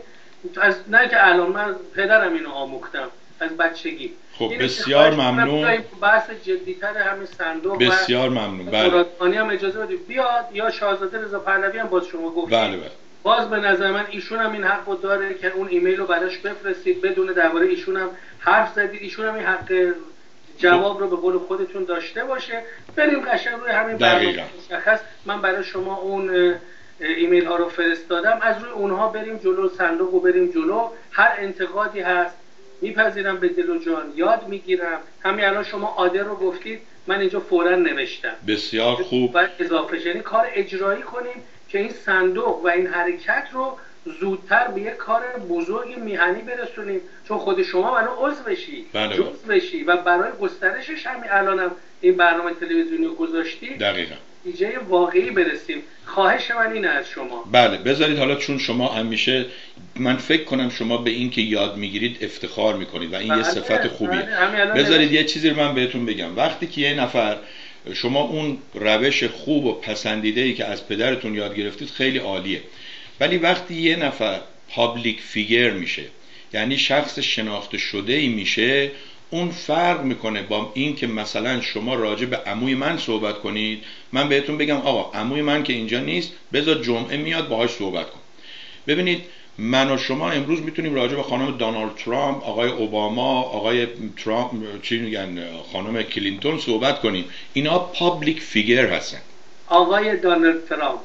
از نه که الان، من پدرم اینو آموختم از بچگی. خب بسیار ممنون. بحث جدی‌تر همین صندوق بسیار ممنون. بله. مرادخانی هم اجازه بدید بیاد، یا شاهزاده رضا پهلوی هم باز شما گفتید. بله بله. باز به نظر من ایشون هم این حق رو داره که اون ایمیل رو براش بفرستید، بدون درباره ایشون هم حرف زدید، ایشون هم این حق جواب رو به قول خودتون داشته باشه. بریم قشنگ روی همین برنامه مشخص. من برای شما اون ایمیل ها رو فرستادم، از روی اونها بریم جلو، صندوق رو بریم جلو. هر انتقادی هست میپذیرم به دل و جان، یاد میگیرم. همین الان شما عادل رو گفتید، من اینجا فوراً نوشتم. بسیار خوب. باید اضافه شدنی کار اجرایی کنیم که این صندوق و این حرکت رو زودتر به یک کار بزرگ میهنی برسونیم، چون خود شما منو عضو بشی، بله جزء بشی و برای گسترشش همین الانم این برنامه تلویزیونی رو گذاشتی. دقیقاً. ایجای واقعی برسیم. خواهش من اینه از شما. بله بذارید حالا چون شما همیشه، من فکر کنم شما به این که یاد میگیرید افتخار میکنید و این بله. یه صفت خوبیه. بله. بذارید یه چیزی رو من بهتون بگم. وقتی که یه نفر شما اون روش خوب و پسندیده‌ای که از پدرتون یاد گرفتید خیلی عالیه، ولی وقتی یه نفر پابلیک فیگر میشه، یعنی شخص شناخته شده‌ای میشه، اون فرق میکنه با این که مثلا شما راجع به عموی من صحبت کنید. من بهتون بگم آقا عموی من که اینجا نیست، بذار جمعه میاد باهاش صحبت کن. ببینید من و شما امروز میتونیم راجع به خانم دونالد ترامپ، آقای اوباما، آقای ترامپ، چی میگن، خانم کلینتون صحبت کنیم. اینا پابلیک فیگر هستن. آقای دونالد ترامپ.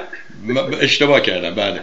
بله. اشتباه کردم. بله.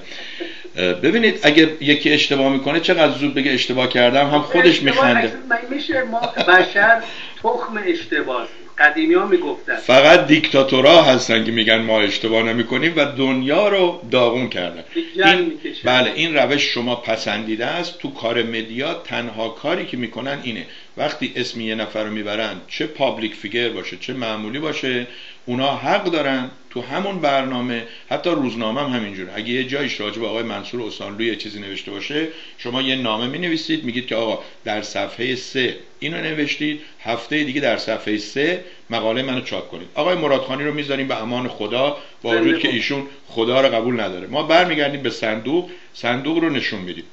ببینید اگه یکی اشتباه میکنه چقدر زود بگه اشتباه کردم، هم خودش میخنده. میشه ما بشر تخم اشتباه، قدیمی ها میگفتن. فقط دیکتاتورها هستن که میگن ما اشتباه نمیکنیم و دنیا رو داغون کردن. این بله این روش شما پسندیده است. تو کار مدیا تنها کاری که میکنن اینه وقتی اسم یه نفر رو میبرن، چه پابلیک فیگر باشه چه معمولی باشه، اونا حق دارن تو همون برنامه، حتی روزنامه هم همینجوره، اگه یه جایش راجع به آقای منصور استانلویی یه چیزی نوشته باشه، شما یه نامه می نویسید، میگید که آقا در صفحه سه اینو نوشتید، هفته دیگه در صفحه سه مقاله منو چاپ کنید. آقای مرادخانی رو میذاریم به امان خدا، با وجود که ایشون خدا رو قبول نداره. ما برمیگردیم به صندوق، صندوق رو نشون میدیم.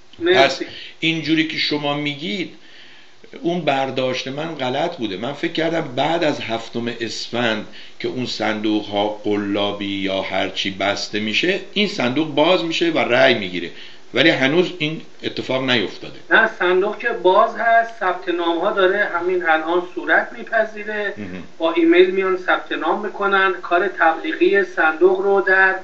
پس اینجوری که شما میگید اون برداشت من غلط بوده. من فکر کردم بعد از هفتم اسفند که اون صندوق ها قلابی یا هرچی بسته میشه، این صندوق باز میشه و رأی میگیره، ولی هنوز این اتفاق نیفتاده. نه، صندوق که باز هست، ثبت نام ها داره همین الان صورت میپذیره، با ایمیل میان ثبت نام میکنن. کار تبلیغی صندوق رو در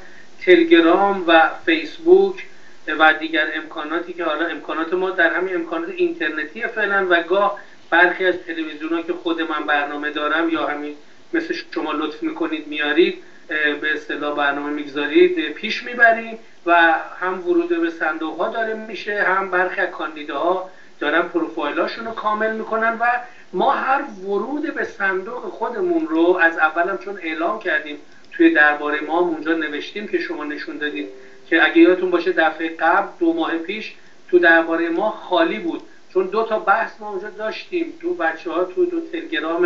تلگرام و فیسبوک و دیگر امکاناتی که حالا امکانات ما در همین امکانات اینترنتی فعلا و گاه برخی از تلویزیون‌ها که خود من برنامه دارم یا همین مثل شما لطف میکنید میارید به اصطلاح برنامه میگذارید پیش میبریم و هم ورود به صندوق ها داره میشه، هم برخی از کاندیداها دارن پروفایلاشون رو کامل میکنن و ما هر ورود به صندوق خودمون رو از اولم چون اعلام کردیم توی درباره ما اونجا نوشتیم که شما نشون دادید که اگه یادتون باشه دفعه قبل دو ماه پیش تو درباره ما خالی بود، چون دو تا بحث ما اونجا داشتیم. تو بچه ها تو دو تلگرام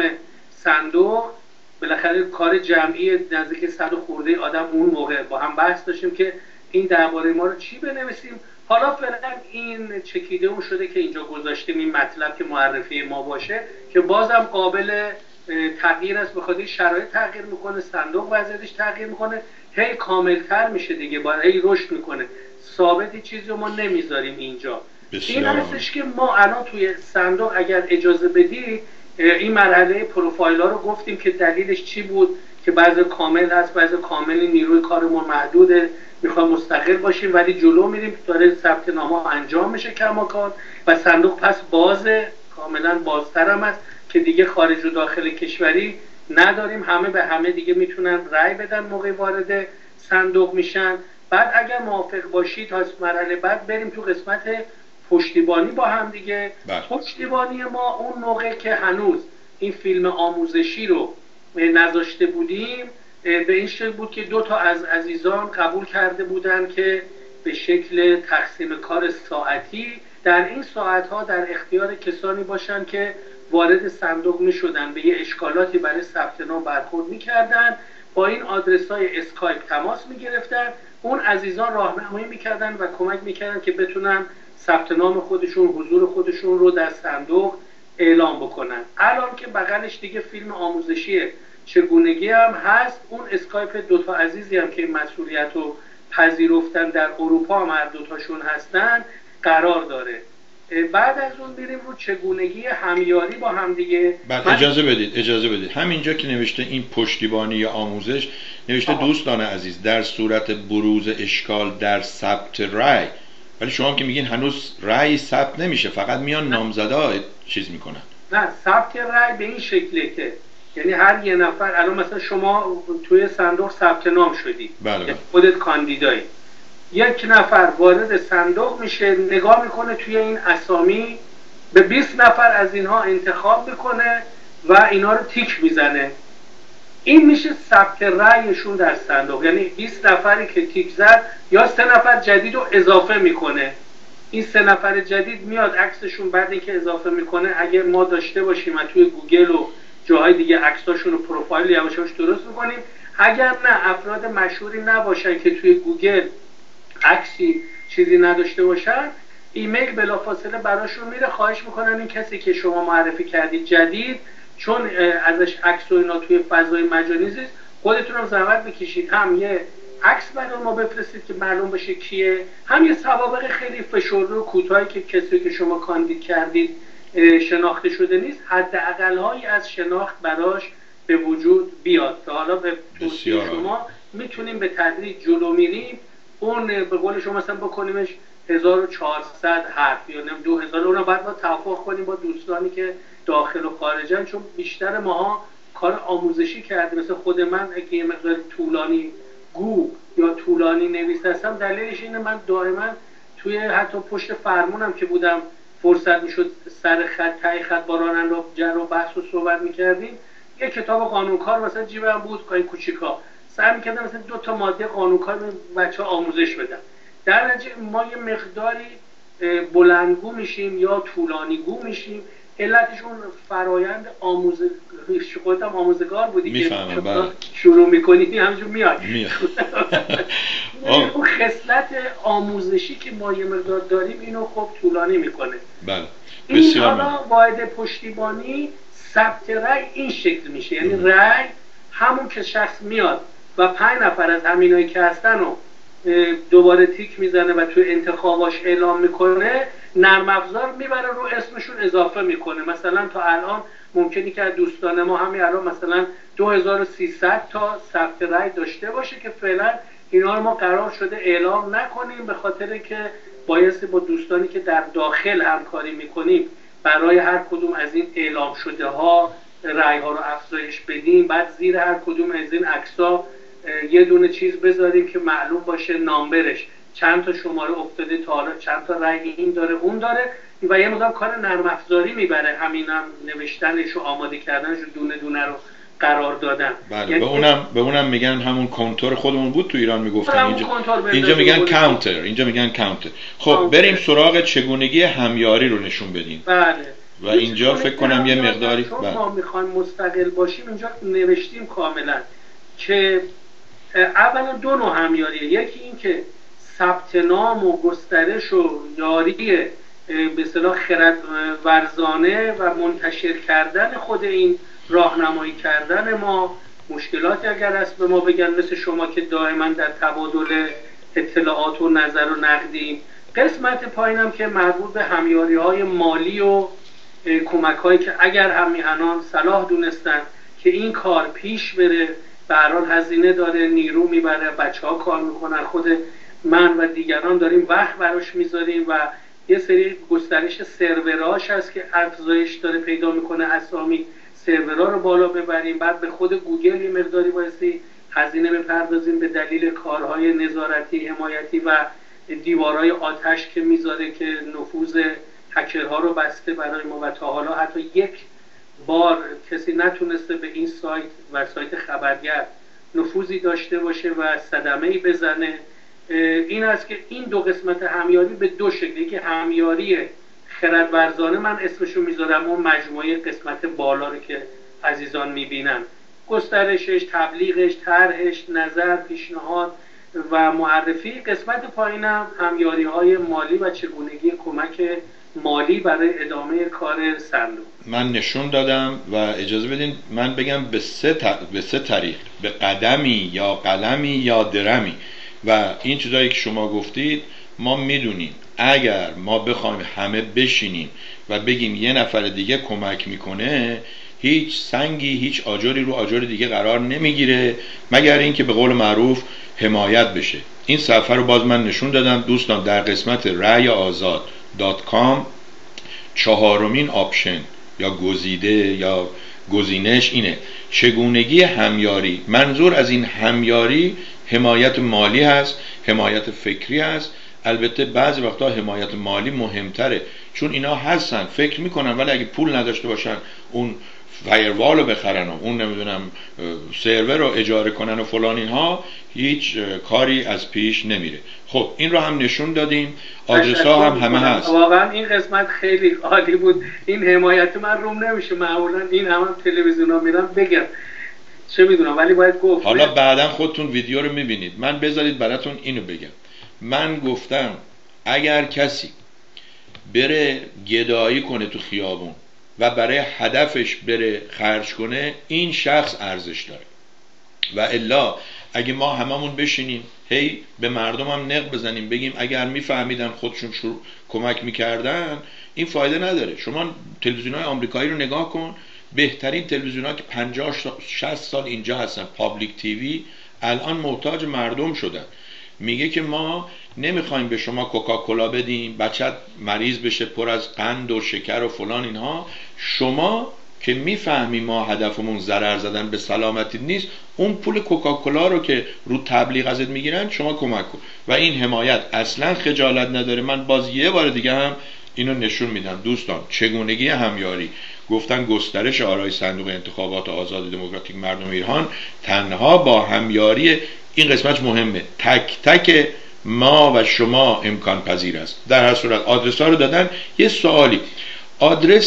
صندوق بالاخره کار جمعی نزدیک صد خورده آدم اون موقع با هم بحث داشتیم که این درباره ما رو چی بنویسیم. حالا فعلا این چکیده اون شده که اینجا گذاشتیم این مطلب که معرفی ما باشه، که بازم قابل تغییر است، بخاطر شرایط تغییر میکنه، صندوق وضعیتش تغییر میکنه، هی کاملتر میشه دیگه، باید هی رشد میکنه. ثابتی چیزی رو ما نمیذاریم اینجا. این هستش که ما الان توی صندوق اگر اجازه بدید این مرحله پروفایل ها رو گفتیم که دلیلش چی بود، که بعضی کامل هست بعضی کامل نیروی کارمون محدوده، میخوایم مستقل باشیم ولی جلو میریم، داره ثبت نام ها انجام میشه کماکان و صندوق پس بازه، کاملا بازتر هم هست که دیگه خارج و داخل کشوری نداریم، همه به همه دیگه میتونن رأی بدن موقع وارد صندوق میشن. بعد اگر موافق باشید تا مرحله بعد بریم تو قسمت پشتیبانی با هم دیگه. پشتیبانی ما اون موقع که هنوز این فیلم آموزشی رو نذاشته بودیم به این شکل بود که دو تا از عزیزان قبول کرده بودن که به شکل تقسیم کار ساعتی در این ساعتها در اختیار کسانی باشن که وارد صندوق می شدن، به یه اشکالاتی برای ثبت نام برخورد می کردن، با این آدرس های اسکایپ تماس می گرفتن اون عزیزان راهنمایی میکردن و کمک میکردن که بتونن ثبت نام خودشون، حضور خودشون رو در صندوق اعلام بکنن. الان که بغلش دیگه فیلم آموزشی چگونگی هم هست، اون اسکایپ دوتا عزیزی هم که مسئولیت رو پذیرفتن در اروپا هم هر دوتاشون هستن قرار داره. بعد از اون میریم رو چگونگی همیاری با هم دیگه. بعد اجازه بدید اجازه بدید همینجا که نوشته این پشتیبانی یا آموزش، نوشته آه. دوستان عزیز در صورت بروز اشکال در ثبت رأی، ولی شما هم که میگین هنوز رأی ثبت نمیشه، فقط میان نامزدا چیز میکنن. نه، ثبت رأی به این شکله که یعنی هر یه نفر، الان مثلا شما توی صندوق ثبت نام شدی، بله. خودت کاندیدایی، یک نفر وارد صندوق میشه، نگاه میکنه توی این اسامی، به بیست نفر از اینها انتخاب میکنه و اینا رو تیک میزنه. این میشه ثبت رأیشون در صندوق. یعنی بیست نفری که تیک زد یا سه نفر جدید رو اضافه میکنه. این سه نفر جدید میاد عکسشون بعد اینکه اضافه میکنه، اگه ما داشته باشیم و توی گوگل و جاهای دیگه عکساشون رو پروفایل یواش یواش درست میکنیم. اگر نه افراد مشهوری نباشن که توی گوگل عکسی چیزی نداشته باشن، ایمیل بلافاصله براشون میره، خواهش میکنن این کسی که شما معرفی کردید جدید، چون ازش عکس و اینا توی فضای مجازی است، خودتون هم زحمت بکشید، هم یه عکس برای ما بفرستید که معلوم بشه کیه، هم یه سوابق خیلی فشرده و کوتاهی که کسی که شما کاندید کردید شناخته شده نیست، حداقل‌هایی از شناخت براش به وجود بیاد که حالا به توصیه شما میتونیم به تدریج جلو میریم. اون به قول شما مثلا بکنیمش هزار و چهارصد حرف یا نم دو هزار، اون رو بعد ما توافق کنیم با دوستانی که داخل و خارجن، چون بیشتر ماها کار آموزشی کردیم. مثل خود من که یه مقدار طولانی گو یا طولانی نویس هستم، دلیلش اینه من دائما توی حتی پشت فرمونم که بودم فرصت میشد سر خط تای خط با راننده جر و بحث و صحبت میکردیم، یه کتاب قانونکار مثلا جیبم بود، کای کوچیکا، سعی میکردم مثلا دو تا ماده قانونکار به بچه‌ها آموزش بدم. در نتیجه ما یه مقداری بلندگو میشیم یا طولانیگو میشیم. علتش اون فرایند آموزش خودم آموزگار بودی که شروع میکنی همینجور میاد اون خصلت آموزشی که ما یه مقدار داریم اینو خب طولانی میکنه. بله. این حالا واحد پشتیبانی ثبت رأی این شکل میشه، یعنی رأی همون که شخص میاد و پنج نفر از همینایی که هستن رو دوباره تیک میزنه و توی انتخاباش اعلام میکنه، نرم افزار میبره رو اسمشون اضافه میکنه. مثلا تا الان ممکنی که دوستان ما همین الان مثلا دو هزار و سیصد تا ثبت رأی داشته باشه که فعلا اینا رو ما قرار شده اعلام نکنیم، به خاطر که بایستی با دوستانی که در داخل همکاری میکنیم برای هر کدوم از این اعلام شده ها رأی ها رو افزایش بدیم. بعد زیر هر کدوم از این عکس‌ها یه دونه چیز بذاریم که معلوم باشه نامبرش چند تا شماره افتاده تا حالا، چند تا رأی این داره اون داره، و یه مقدار کار نرم افزاری میبره، همینم نوشتنش و آماده کردنش و دونه دونه رو قرار دادن. بله. یعنی به اونم به اونم میگن همون کنتور خودمون بود تو ایران میگفتن، اینجا اینجا میگن کانتر، اینجا میگن کانتر. خب کانتر. بریم سراغ چگونگی همیاری رو نشون بدیم. بله. و اینجا فکر کنم یه مقداری بله. ما میخوایم مستقل باشیم، اینجا نوشتیم کاملا که اولا دو نوع همیاریه. یکی این که ثبت نام و گسترش و یاری به اصطلاح خردورزانه و منتشر کردن خود این راهنمایی کردن ما، مشکلاتی اگر هست به ما بگن، مثل شما که دائما در تبادل اطلاعات و نظر و نقدیم. قسمت پایینم که مربوط به همیاری های مالی و کمک هایی که اگر هم میهنان صلاح دونستن که این کار پیش بره، به هر حال هزینه داره، نیرو میبره، بچه ها کار میکنن، خود من و دیگران داریم وقت براش میذاریم و یه سری گسترش سروراش هست که افزایش داره پیدا میکنه، اسامی سرورها رو بالا ببریم. بعد به خود گوگل یه مقداری بایستی هزینه بپردازیم به دلیل کارهای نظارتی حمایتی و دیوارهای آتش که میذاره که نفوذ هکرها رو بسته برای ما و تا حالا حتی یک بار کسی نتونسته به این سایت و سایت خبرگر نفوذی داشته باشه و صدمه‌ای بزنه. این است که این دو قسمت همیاری به دو شکلی، که همیاری خردورزانه من اسمشو میذارم اون مجموعه قسمت بالا رو که عزیزان میبینن، گسترشش، تبلیغش، طرحش، نظر، پیشنهاد، و معرفی. قسمت پایینم همیاری های مالی و چگونگی کمک مالی برای ادامه کار صندوق. من نشون دادم و اجازه بدین من بگم به سه, ت... به سه طریق، به قدمی یا قلمی یا درمی. و این چیزایی که شما گفتید ما میدونیم اگر ما بخوایم همه بشینیم و بگیم یه نفر دیگه کمک میکنه، هیچ سنگی هیچ آجری رو آجر دیگه قرار نمیگیره مگر اینکه به قول معروف حمایت بشه. این صفحه رو باز من نشون دادم دوستان، در قسمت رأی آزاد دات کام چهارمین آپشن یا گزیده یا گزینش اینه چگونگی همیاری. منظور از این همیاری حمایت مالی هست، حمایت فکری هست. البته بعضی وقتا حمایت مالی مهمتره، چون اینا هستن فکر میکنن ولی اگه پول نداشته باشن اون فایروال رو بخرن و اون نمیدونم سرور رو اجاره کنن و فلان اینها، هیچ کاری از پیش نمیره. خب این رو هم نشون دادیم، آدرس ها هم همه هست. واقعا این قسمت خیلی عالی بود. این حمایت من روم نمیشه، معمولا این هم, هم تلویزیون ها میرم بگم چه میدونم، ولی باید گفت. حالا بعدا خودتون ویدیو رو میبینید. من بذارید براتون اینو بگم. من گفتم اگر کسی بره گدایی کنه تو خیابون و برای هدفش بره خرج کنه، این شخص ارزش داره. و الا اگه ما هممون بشینیم هی به مردم هم نق بزنیم بگیم اگر میفهمیدن خودشون شروع کمک میکردن، این فایده نداره. شما تلویزیون های آمریکایی رو نگاه کن، بهترین تلویزیون ها که پنجاه شصت سال اینجا هستن، پابلیک تیوی، الان محتاج مردم شدن. میگه که ما نمیخوایم به شما کوکاکولا بدیم بچت مریض بشه پر از قند و شکر و فلان اینها، شما که میفهمی ما هدفمون ضرر زدن به سلامتی نیست، اون پول کوکاکولا رو که رو تبلیغ ازت میگیرن شما کمک کن. و این حمایت اصلا خجالت نداره. من باز یه بار دیگه هم اینو نشون میدم دوستان، چگونگی همیاری. گفتن گسترش آرای صندوق انتخابات آزاد دموکراتیک مردم ایران تنها با همیاری، این قسمت مهمه، تک تک ما و شما امکان پذیر است. در هر صورت آدرس ها رو دادن. یه سوالی، آدرس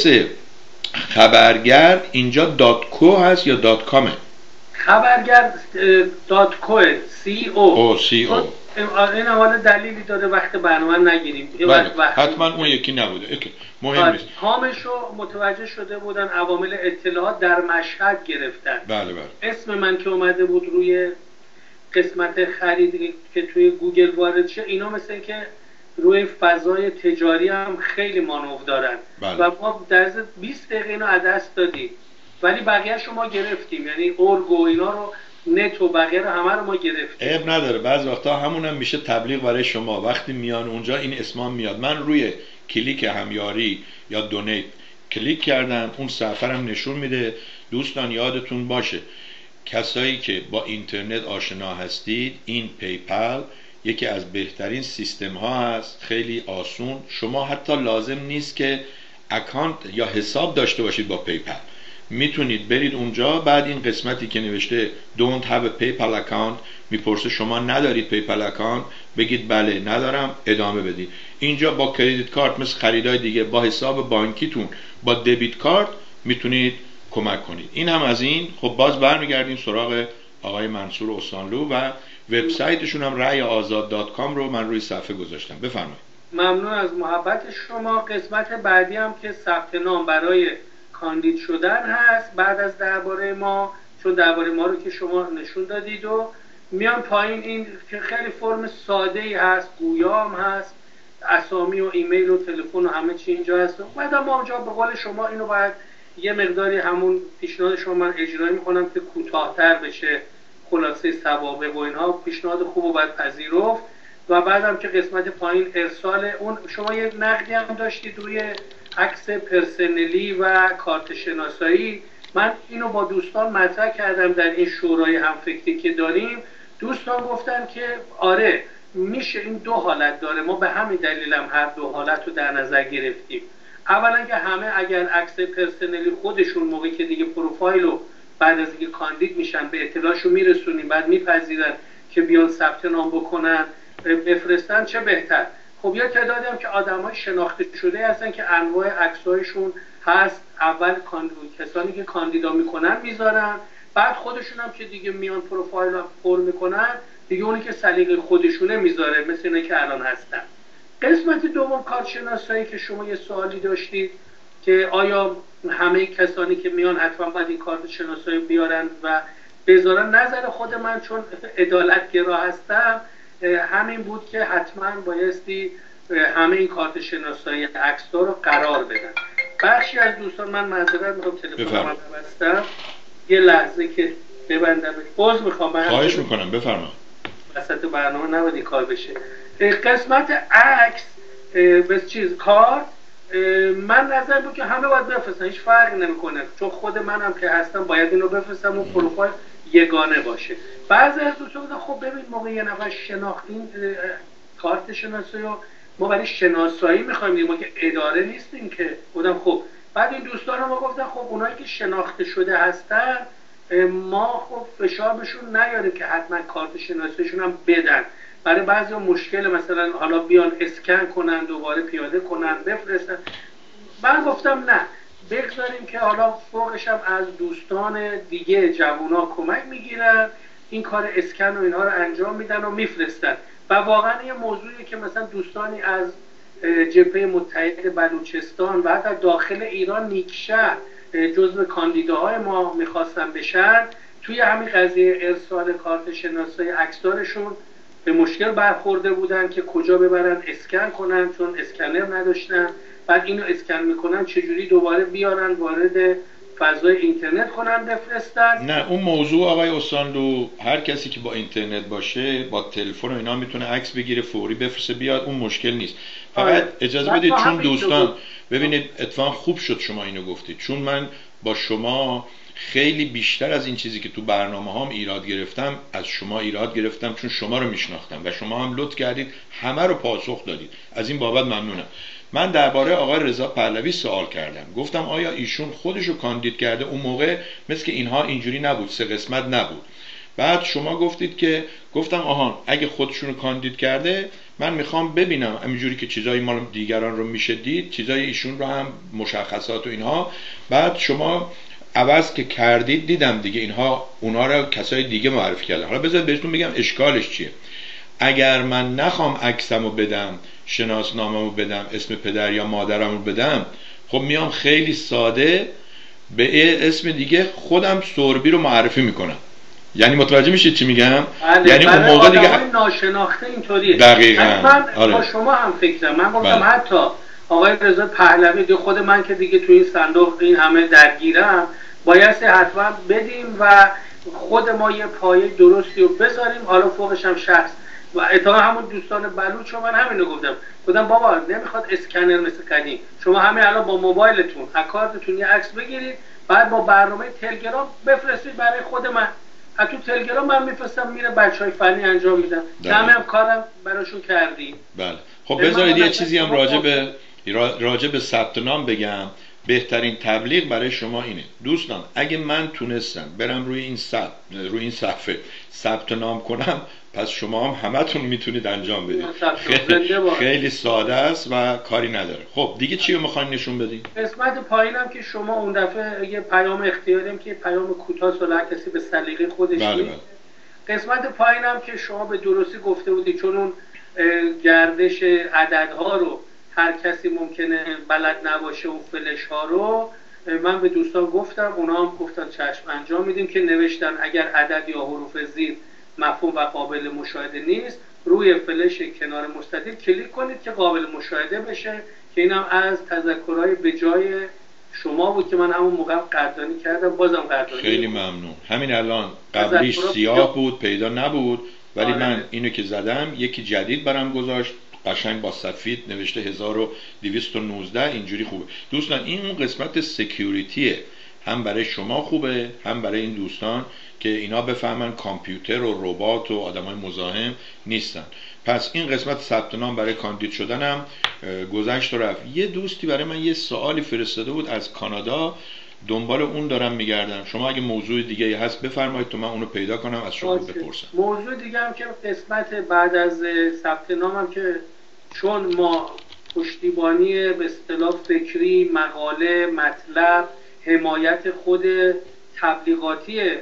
خبرگرد اینجا دات کو هست یا دات کامه؟ خبرگرد دات کو سی او او سی او این حالا دلیلی داره وقت برنامه نگیریم. بله حتما اون یکی نبوده، اوکی. مهم نیست. هامش رو متوجه شده بودن، عوامل اطلاعات در مشهد گرفتن. بله بله. اسم من که اومده بود روی قسمت خرید که توی گوگل وارد شه، اینا مثل که روی فضای تجاری هم خیلی مانور دارن. بله. و ما در بیست دقیقه اینو از دست دادیم، ولی بقیه شما گرفتیم، یعنی اورگ و اینا رو، نت و بقیه رو همه رو ما گرفتیم. عیب نداره، بعض وقتا همون هم میشه تبلیغ برای شما. وقتی میان اونجا این اسمان میاد، من روی کلیک همیاری یا دونیت کلیک کردم، اون صفحه هم نشون میده. دوستان یادتون باشه کسایی که با اینترنت آشنا هستید، این پیپل یکی از بهترین سیستم ها هست، خیلی آسون. شما حتی لازم نیست که اکانت یا حساب داشته باشید با پیپل، میتونید برید اونجا، بعد این قسمتی که نوشته don't have a PayPal account میپرسه شما ندارید پیپل اکانت، بگید بله ندارم، ادامه بدید. اینجا با کریدیت کارت مثل خریدای دیگه، با حساب بانکیتون، با دبیت کارت میتونید کمک کنید. این هم از این. خب باز برمیگردیم سراغ آقای منصور استانلو و وبسایتشون هم رأی آزاد دات کام رو من روی صفحه گذاشتم. بفرمایید. ممنون از محبت شما. قسمت بعدی هم که ثبت نام برای کاندید شدن هست بعد از درباره ما، چون درباره ما رو که شما نشون دادید و میان پایین، این که خیلی فرم ساده ای هست، گویام هست، اسامی و ایمیل و تلفن و همه چی اینجا هست. بعد ما اونجا به قول شما اینو باید یه مقداری همون پیشنهاد شما من اجرایی میکنم که کوتاه‌تر بشه، خلاصه سوابق و اینها، پیشنهاد خوب و باید پذیرفت. و بعدم که قسمت پایین ارسال اون، شما یه نقدی هم داشتید روی عکس پرسنلی و کارت شناسایی. من اینو با دوستان مطرح کردم در این شورای همفکری که داریم. دوستان گفتن که آره میشه، این دو حالت داره، ما به همین دلیل هم هر دو حالت رو در نظر گرفتیم. اولا که همه اگر عکس پرسنلی خودشون موقعی که دیگه پروفایل رو بعد از اینکه کاندید میشن به اطلاعشون میرسونیم، بعد میپذیرن که بیان ثبت نام بکنن بفرستن، چه بهتر. خب یه تعدادی هم که آدمای شناخته شده هستن که انواع عکسایشون هست، اول کسانی که کاندیدا میکنن میذارن، بعد خودشون هم که دیگه میان پروفایل رو پر میکنن دیگه اونی که سلیقه خودشونه میذاره، مثل اینه که الان هستن. قسمت دوم کارشناسایی که شما یه سوالی داشتید که آیا همه کسانی که میان حتما باید این کارت شناسایی بیارن و بذارن، نظر خود من چون عدالتگرا هستم همین بود که حتما بایستی همه این کارت شناسایی عکس‌ها رو قرار بدن. بخشی از دوستان، من معذرت میخوام تلفن من بستم، یه لحظه که ببندم، باز میخوام، خواهش میکنم بفرما، وسط برنامه نباید این کار بشه. قسمت عکس به چیز کار، من نظر بود که همه باید بفرستن، هیچ فرق نمیکنه، چون خود منم که هستم باید اینو بفرستم و پروفایل یگانه باشه. بعضی از دوستان گفتن خب ببین موقع یه نفر شناختین کارت شناسایی رو ما برای شناسایی میخوایم دیگه، ما که اداره نیستیم که. بودم خب بعد این دوستان ما گفتن خب اونایی که شناخته شده هستن ما خب فشار بهشون نیاریم که حتما کارت شناساییشون هم بدن. برای بعضی مشکل مثلا حالا بیان اسکن کنن دوباره پیاده کنن بفرستن. من گفتم نه، بگذاریم که حالا فوقش هم از دوستان دیگه جوونا کمک میگیرن، این کار اسکن و اینها رو انجام میدن و میفرستن. و واقعا یه موضوعی که مثلا دوستانی از جبهه متحد بلوچستان و حتی داخل ایران نیکشهر جزو کاندیداهای ما میخواستن بشن، توی همین قضیه ارسال کارت شناسایی عکسدارشون به مشکل برخورده بودن که کجا ببرن اسکن کنن، چون اسکنر نداشتن. بعد اینو اسکن میکنن چجوری دوباره بیارن وارد فضای اینترنت کنن بفرستن. نه اون موضوع آقای استاندو، هر کسی که با اینترنت باشه با تلفن و اینا میتونه عکس بگیره فوری بفرسته بیاد، اون مشکل نیست. فقط اجازه بدید چون دوستان ببینید اتفاق خوب شد شما اینو گفتید، چون من با شما خیلی بیشتر از این چیزی که تو برنامه هام ایراد گرفتم از شما ایراد گرفتم، چون شما رو میشناختم و شما هم لطف کردید همه رو پاسخ دادید، از این بابت ممنونم. من درباره آقای رضا پهلوی سوال کردم، گفتم آیا ایشون خودشو کاندید کرده؟ اون موقع مثل که اینها اینجوری نبود، سه قسمت نبود. بعد شما گفتید که، گفتم آهان اگه خودشونو کاندید کرده من میخوام ببینم همینجوری که چیزای مال دیگران رو میشه دید، چیزای ایشون رو هم مشخصات و اینها. بعد شما عوض که کردید دیدم دیگه اینها اونا رو کسای دیگه معرفی کردن. حالا بذارید بهتون بگم اشکالش چیه. اگر من نخوام عکسمو بدم، شناسنامه‌مو بدم، اسم پدر یا مادرمو بدم، خب میام خیلی ساده به اسم دیگه خودم سوربی رو معرفی میکنم. یعنی متوجه میشید چی میگم؟ بله، یعنی اون موقع دیگه ناشناخته اینطوریه. دقیقاً من آره. با شما هم فکرم، من گفتم بله. حتی آقای رضا پهلوی دیگه، خود من که دیگه تو این صندوق این همه درگیرم، باید حتما بدیم و خود ما یه پایه درستی رو بذاریم. حالا فوقش هم شخص و اتفاقا همون دوستان بلوچ من همینو گفتم، گفتم بابا نمیخواد اسکنر مثل قدیم، شما همین الان با موبایلتون اکارتتون یه عکس بگیرید، بعد با برنامه تلگرام بفرستید برای خود من، از تو تلگرام من میفرستم میره بچهای فنی انجام میدن. همه هم کارم براشون کردیم. بله خب بذارید یه چیزی هم راجع به راجع به ثبت نام بگم. بهترین تبلیغ برای شما اینه دوستان، اگه من تونستم برم روی این ثبت روی این صفحه ثبت نام کنم، پس شما هم همتون میتونید انجام بدید. خیلی, خیلی ساده است و کاری نداره. خب دیگه چی رو میخواین نشون بدید؟ قسمت پایینم که شما اون دفعه یه پیام اختیاریم که پیام کوتاه و کسی به سلیقه خودش. بله بله. قسمت پایینم که شما به درستی گفته بودید، چون اون گردش عددها رو هر کسی ممکنه بلد نباشه، اون فلش ها رو من به دوستان گفتم، اونا هم گفتن چشم انجام میدیم، که نوشتن اگر عدد یا حروف زیر مفهوم و قابل مشاهده نیست، روی فلش کنار مستطیل کلیک کنید که قابل مشاهده بشه. که اینم از تذکرهای به جای شما بود که من همون موقع قدردانی کردم، بازم قدردانی. خیلی ممنون. همین الان قبلیش سیاه بود پیدا نبود، ولی آره. من اینو که زدم یکی جدید برام گذاشت قشنگ با سفید نوشته هزار و دویست و نوزده، اینجوری خوبه. دوستان این اون قسمت سکیوریتیه، هم برای شما خوبه هم برای این دوستان که اینا بفهمن کامپیوتر و ربات و آدمای مزاحم نیستن. پس این قسمت ثبت نام برای کاندید شدنم گذشت و رفت. یه دوستی برای من یه سوالی فرستاده بود از کانادا، دنبال اون دارم میگردم. شما اگه موضوع دیگه هست بفرمایید تو من اونو پیدا کنم از شما بپرسم. موضوع دیگه هم که قسمت بعد از ثبت نامم که چون ما پشتیبانی به اصطلاح فکری، مقاله، مطلب، حمایت خود تبلیغاتی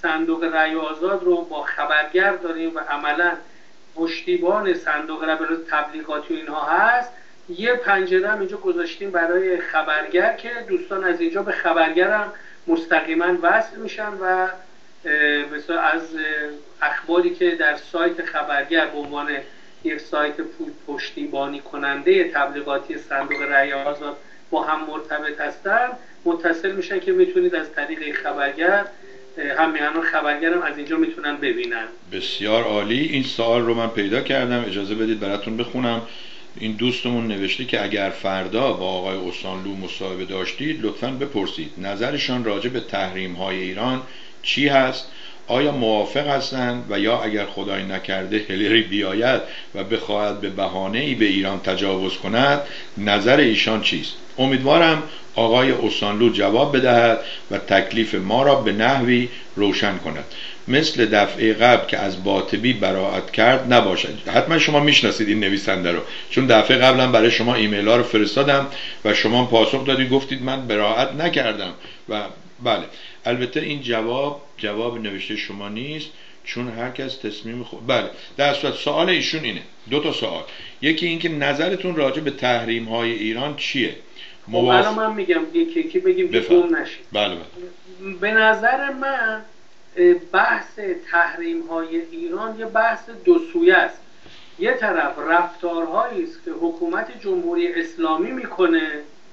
صندوق رأی آزاد رو با خبرگر داریم و عملا پشتیبان صندوق رأی تبلیغاتی و اینها هست، یه پنجره هم اینجا گذاشتیم برای خبرگر که دوستان از اینجا به خبرگر هم مستقیما وصل میشن و مثلا از اخباری که در سایت خبرگر به عنوان یک سایت پشتیبانی کننده تبلیغاتی صندوق رأی آزاد با هم مرتبط هستن متصل میشن که میتونید از طریق خبرگر هم میهنان خبرگر هم از اینجا میتونن ببینن. بسیار عالی. این سوال رو من پیدا کردم، اجازه بدید براتون بخونم. این دوستمون نوشته که اگر فردا با آقای اوسانلو مصاحبه داشتید لطفاً بپرسید نظرشان راجع به تحریم های ایران چی هست، آیا موافق هستند و یا اگر خدای نکرده هیلری بیاید و بخواهد به بهانه‌ای به ایران تجاوز کند نظر ایشان چیست؟ امیدوارم آقای اوسانلو جواب بدهد و تکلیف ما را به نحوی روشن کند، مثل دفعه قبل که از باطبی براءت کرد نباشد. حتما شما میشناسید این نویسنده رو، چون دفعه قبلا برای شما ایمیل ها رو فرستادم و شما پاسخ دادید گفتید من براءت نکردم و بله. البته این جواب جواب نوشته شما نیست، چون هر کس تصمیم خود. بله در صورت سوال ایشون اینه، دو تا سوال. یکی این که نظرتون راجع به تحریم های ایران چیه؟ مواف... خب من میگم یکی یکی بگیم که گم نشید. بله بله. به نظر من بحث تحریم های ایران یه بحث دو سویه است. یه طرف رفتارهایی است که حکومت جمهوری اسلامی میکنه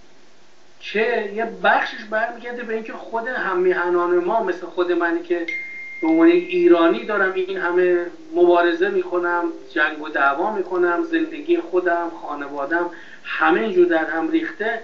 که یه بخشش برمیگرده به اینکه خود هممیهنان ما مثل خود منی که به عنوان ایرانی دارم این همه مبارزه میکنم، جنگ و دعوا میکنم، زندگی خودم، خانوادم همه اینجور در هم ریخته،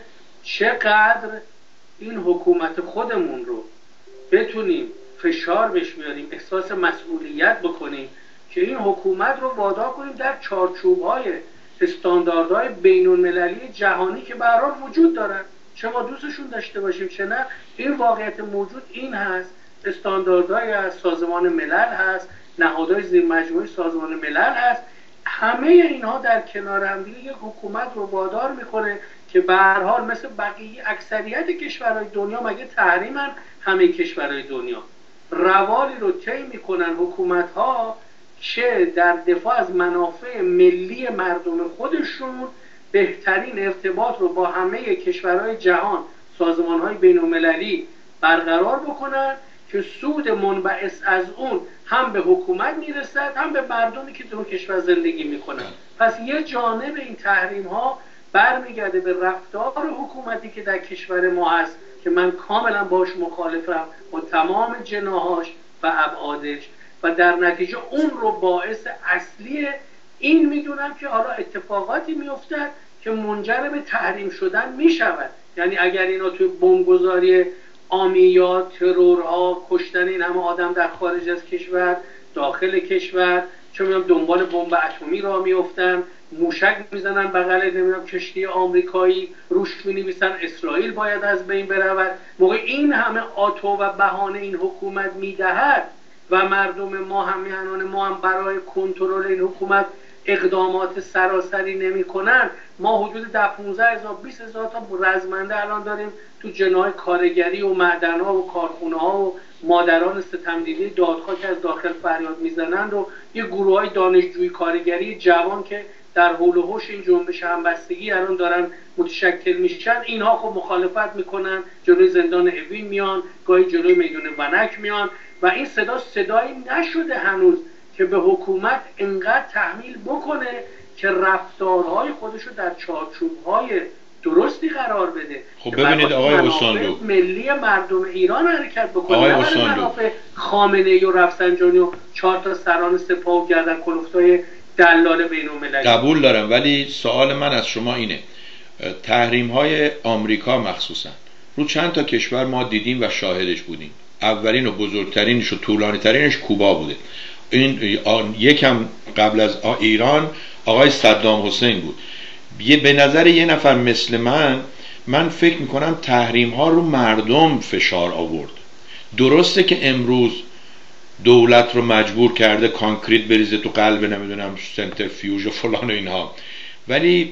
چقدر این حکومت خودمون رو بتونیم فشار بهش بیاریم، احساس مسئولیت بکنیم که این حکومت رو وادار کنیم در چارچوب‌های استانداردهای بین‌المللی جهانی که به هر حال وجود دارن، چه ما دوستشون داشته باشیم چه نه، این واقعیت موجود این هست. استانداردهای از سازمان ملل هست، نهادهای زیر مجموعه سازمان ملل هست، همه اینها در کنار هم دیگه یک حکومت رو وادار میکنه که به هر حال مثل بقیه اکثریت کشورهای دنیا، مگه تحریمن همه کشورهای دنیا، روالی رو طی میکنن حکومت ها که در دفاع از منافع ملی مردم خودشون بهترین ارتباط رو با همه کشورهای جهان، سازمانهای بین‌المللی برقرار بکنن که سود منبعث از اون هم به حکومت میرسد هم به مردمی که در اون کشور زندگی میکنن. پس یه جانب این تحریم ها برمیگرده به رفتار حکومتی که در کشور ما هست که من کاملا باش مخالفم با تمام جناحاش و ابعادش، و در نتیجه اون رو باعث اصلی این میدونم که حالا اتفاقاتی میافتد که منجر به تحریم شدن میشود. یعنی اگر اینا توی بمبگذاری عامیات، ترورها، کشتن این همه آدم در خارج از کشور، داخل کشور، چه میدونم دنبال بمب اتمی را میافتن، موشک میزنن بغل نمیدونم کشتی آمریکایی، روش مینویسن اسرائیل باید از بین برود، موقع این همه آتو و بهانه این حکومت میدهد و مردم ما هم میهنان ما هم برای کنترل این حکومت اقدامات سراسری نمی کنن، ما حدود ده پانزده هزار بیست هزار تا رزمنده الان داریم تو جناح کارگری و معدن‌ها و کارخونه‌ها و مادران ستمدیده دادخواه که از داخل فریاد میزنند و یه گروه‌های دانشجویی کارگری جوان که در حول و حوش این جنبش همبستگی الان دارن متشکل میشن، اینها خب مخالفت میکنن، جلوی زندان اوین میان، گاهی جلوی میدون ونک میان و این صدا صدایی نشده هنوز که به حکومت انقدر تحمیل بکنه که رفتارهای خودشو در چارچوب‌های درستی قرار بده. خب ببینید آقای اوسانلو، ملی مردم ایران حرکت بکنه، آقای اوسانلو خامنه‌ای و رفسنجانی و چهار تا سران سپاه و گردن کلفتای دلال بین‌المللی. قبول دارم، ولی سوال من از شما اینه، تحریم‌های آمریکا مخصوصا رو چند تا کشور ما دیدیم و شاهدش بودیم. اولین و بزرگترینش و طولانی ترینش کوبا بوده. این یکم قبل از ایران آقای صدام حسین بود. یه به نظر یه نفر مثل من من فکر میکنم تحریم ها رو مردم فشار آورد. درسته که امروز دولت رو مجبور کرده کانکریت بریزه تو قلب نمیدونم سنترفیوژ و فلان و اینها، ولی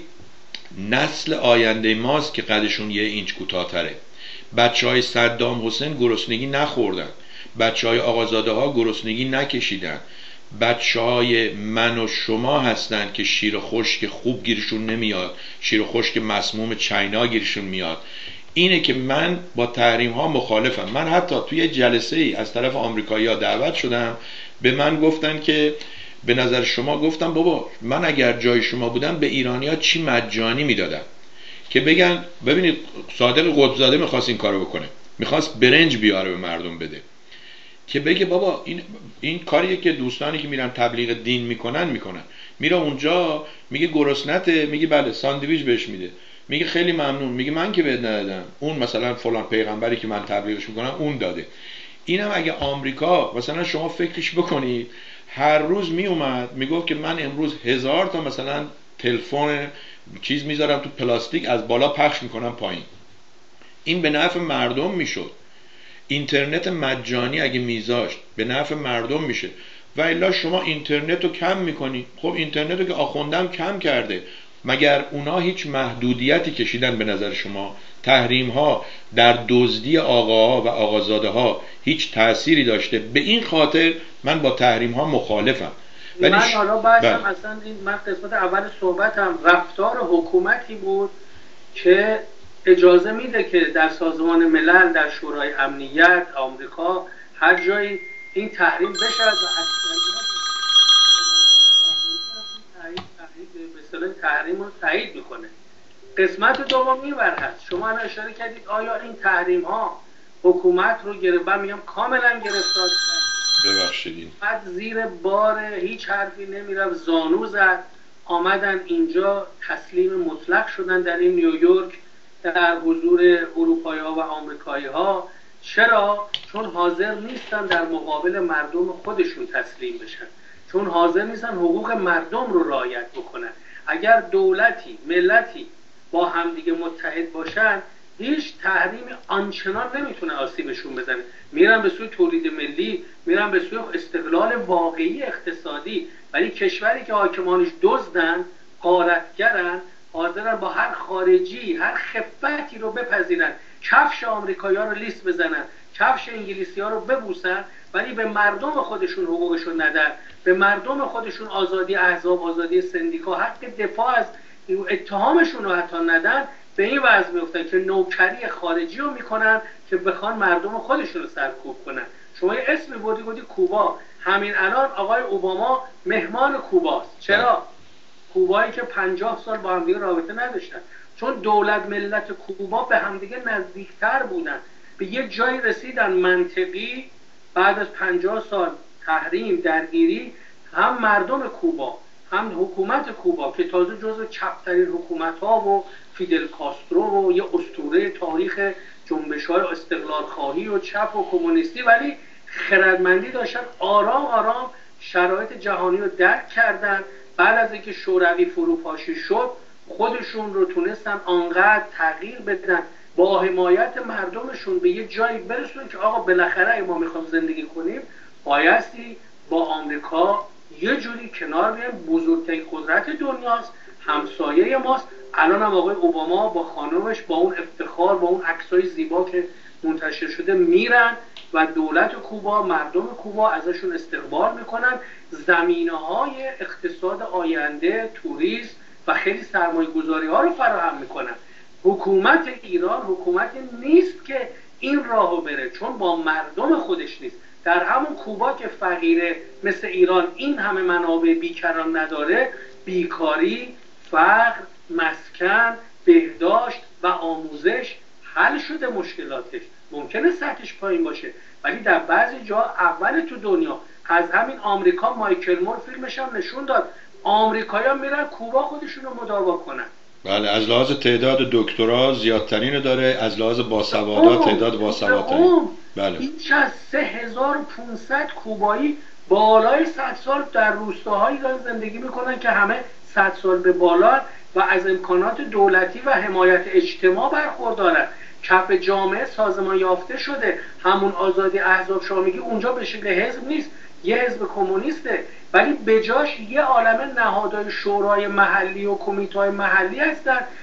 نسل آینده ماست که قدشون یه اینچ کوتاه‌تره. بچه های صدام حسین گرسنگی نخوردن، بچه های آقازاده ها گرسنگی نکشیدن، بچه های من و شما هستن که شیر خشک خوب گیرشون نمیاد، شیر خشک مسموم چاینا گیرشون میاد. اینه که من با تحریم ها مخالفم. من حتی توی جلسه ای از طرف آمریکایی ها دعوت شدم، به من گفتن که به نظر شما، گفتم بابا من اگر جای شما بودم به ایرانی ها چی مجانی میدادم که بگن ببینید صادق قطبزاده میخواست این کارو بکنه، میخواست برنج بیاره به مردم بده، که بگه بابا این این کاریه که دوستانی که میرن تبلیغ دین میکنن میکنن. میره اونجا میگه گرسنته، میگه بله ساندویچ بهش میده، میگه خیلی ممنون، میگه من که بهت ندادم، اون مثلا فلان پیغمبری که من تبلیغش میکنم اون داده. اینم اگه آمریکا مثلا شما فکرش بکنید، هر روز میومد میگفت که من امروز هزار تا مثلا تلفن چیز میذارم تو پلاستیک از بالا پخش میکنم پایین، این به نفع مردم میشد. اینترنت مجانی اگه میذاشت به نفع مردم میشه. و الا شما اینترنت رو کم میکنی، خب اینترنت رو که آخوندم کم کرده، مگر اونا هیچ محدودیتی کشیدن به نظر شما؟ تحریم ها در دزدی آقاها و آقازاده ها هیچ تأثیری داشته؟ به این خاطر من با تحریم ها مخالفم. من حالا بحثم اصلا این، من قسمت اول صحبتم رفتار حکومتی بود که اجازه میده که در سازمان ملل، در شورای امنیت آمریکا، هر جایی این تحریم بشه و اکثریت به اصطلاح تحریم رو تایید میکنه. قسمت دوم اینور هست، شما الان اشاره کردید آیا این تحریم ها حکومت رو گرفت؟ من میگم کاملا گرفتار کرد. ببخشید بعد زیر بار هیچ حرفی نمیرفت، زانو زد، آمدن اینجا تسلیم مطلق شدن در این نیویورک در حضور اروپایی ها و آمریکایی ها. چرا؟ چون حاضر نیستن در مقابل مردم خودشون تسلیم بشن، چون حاضر نیستن حقوق مردم رو رعایت بکنن. اگر دولتی، ملتی با همدیگه متحد باشن، هیچ تحریم آنچنان نمیتونه آسیبشون بزنه. میرن به سوی تولید ملی، میرن به سوی استقلال واقعی اقتصادی. ولی کشوری که حاکمانش دزدن، غارتگرن، حاضرن با هر خارجی هر خفتی رو بپذیرن، کفش آمریکایی‌ها رو لیست بزنن، کفش انگلیسی‌ها رو ببوسن، ولی به مردم خودشون حقوقشون ندن، به مردم خودشون آزادی احزاب، آزادی سندیکا، حق دفاع از اتهامشون رو حتی ندن، به این وضع میفتن که نوکری خارجی رو میکنن که بخوان مردم خودشون رو سرکوب کنن. شما یه اسمی بودی بودی کوبا. همین الان آقای اوباما مهمان کوباست. چرا؟ کوبایی که پنجاه سال با همدیگه رابطه نداشتن، چون دولت ملت کوبا به همدیگه نزدیکتر بودن، به یه جایی رسیدن منطقی بعد از پنجاه سال تحریم، درگیری، هم مردم کوبا هم حکومت کوبا که تازه جزو چپترین حکومت ها و فیدل کاسترو و یه اسطوره تاریخ جنبش های استقلال خواهی و چپ و کمونیستی، ولی خردمندی داشتن، آرام آرام شرایط جهانی رو درک کردن. بعد از اینکه شوروی فروپاشی شد، خودشون رو تونستن آنقدر تغییر بدن، با حمایت مردمشون به یه جایی برسونن که آقا بالاخره ما میخوام زندگی کنیم، بایستی با آمریکا یه جوری کنار بیایم، بزرگترین قدرت دنیاست، همسایه ماست. الان هم آقای اوباما با خانمش با اون افتخار، با اون عکسای زیبا که منتشر شده میرن و دولت کوبا، مردم کوبا ازشون استقبال میکنن، زمینه‌های اقتصاد آینده، توریسم و خیلی سرمایه گذاری ها رو فراهم میکنن. حکومت ایران حکومتی نیست که این راهو بره، چون با مردم خودش نیست. در همون کوبا که فقیره، مثل ایران این همه منابع بیکران نداره، بیکاری، فقر، مسکن، بهداشت و آموزش حل شده مشکلاتش. ممکنه سطحش پایین باشه، ولی در بعضی جا اول تو دنیا، از همین آمریکا مایکل مور فیلمش هم نشون داد، آمریکایی‌ها میرن کوبا خودشون رو مداوا کنن. بله، از لحاظ تعداد دکترا زیادترین داره، از لحاظ باسوادات تعداد باسوادترین. بله. بیش از سه هزار و پانصد کوبایی بالای صد سال در روستاهایی دارن زندگی میکنن که همه صد سال به بالا و از امکانات دولتی و حمایت اجتماع برخوردارن. کف جامعه سازمان یافته شده. همون آزادی احزاب شما میگی اونجا به شکل حزب نیست، یه حزب کمونیسته، ولی بجاش یه عالمه نهادهای شورای محلی و کمیته‌های محلی هستن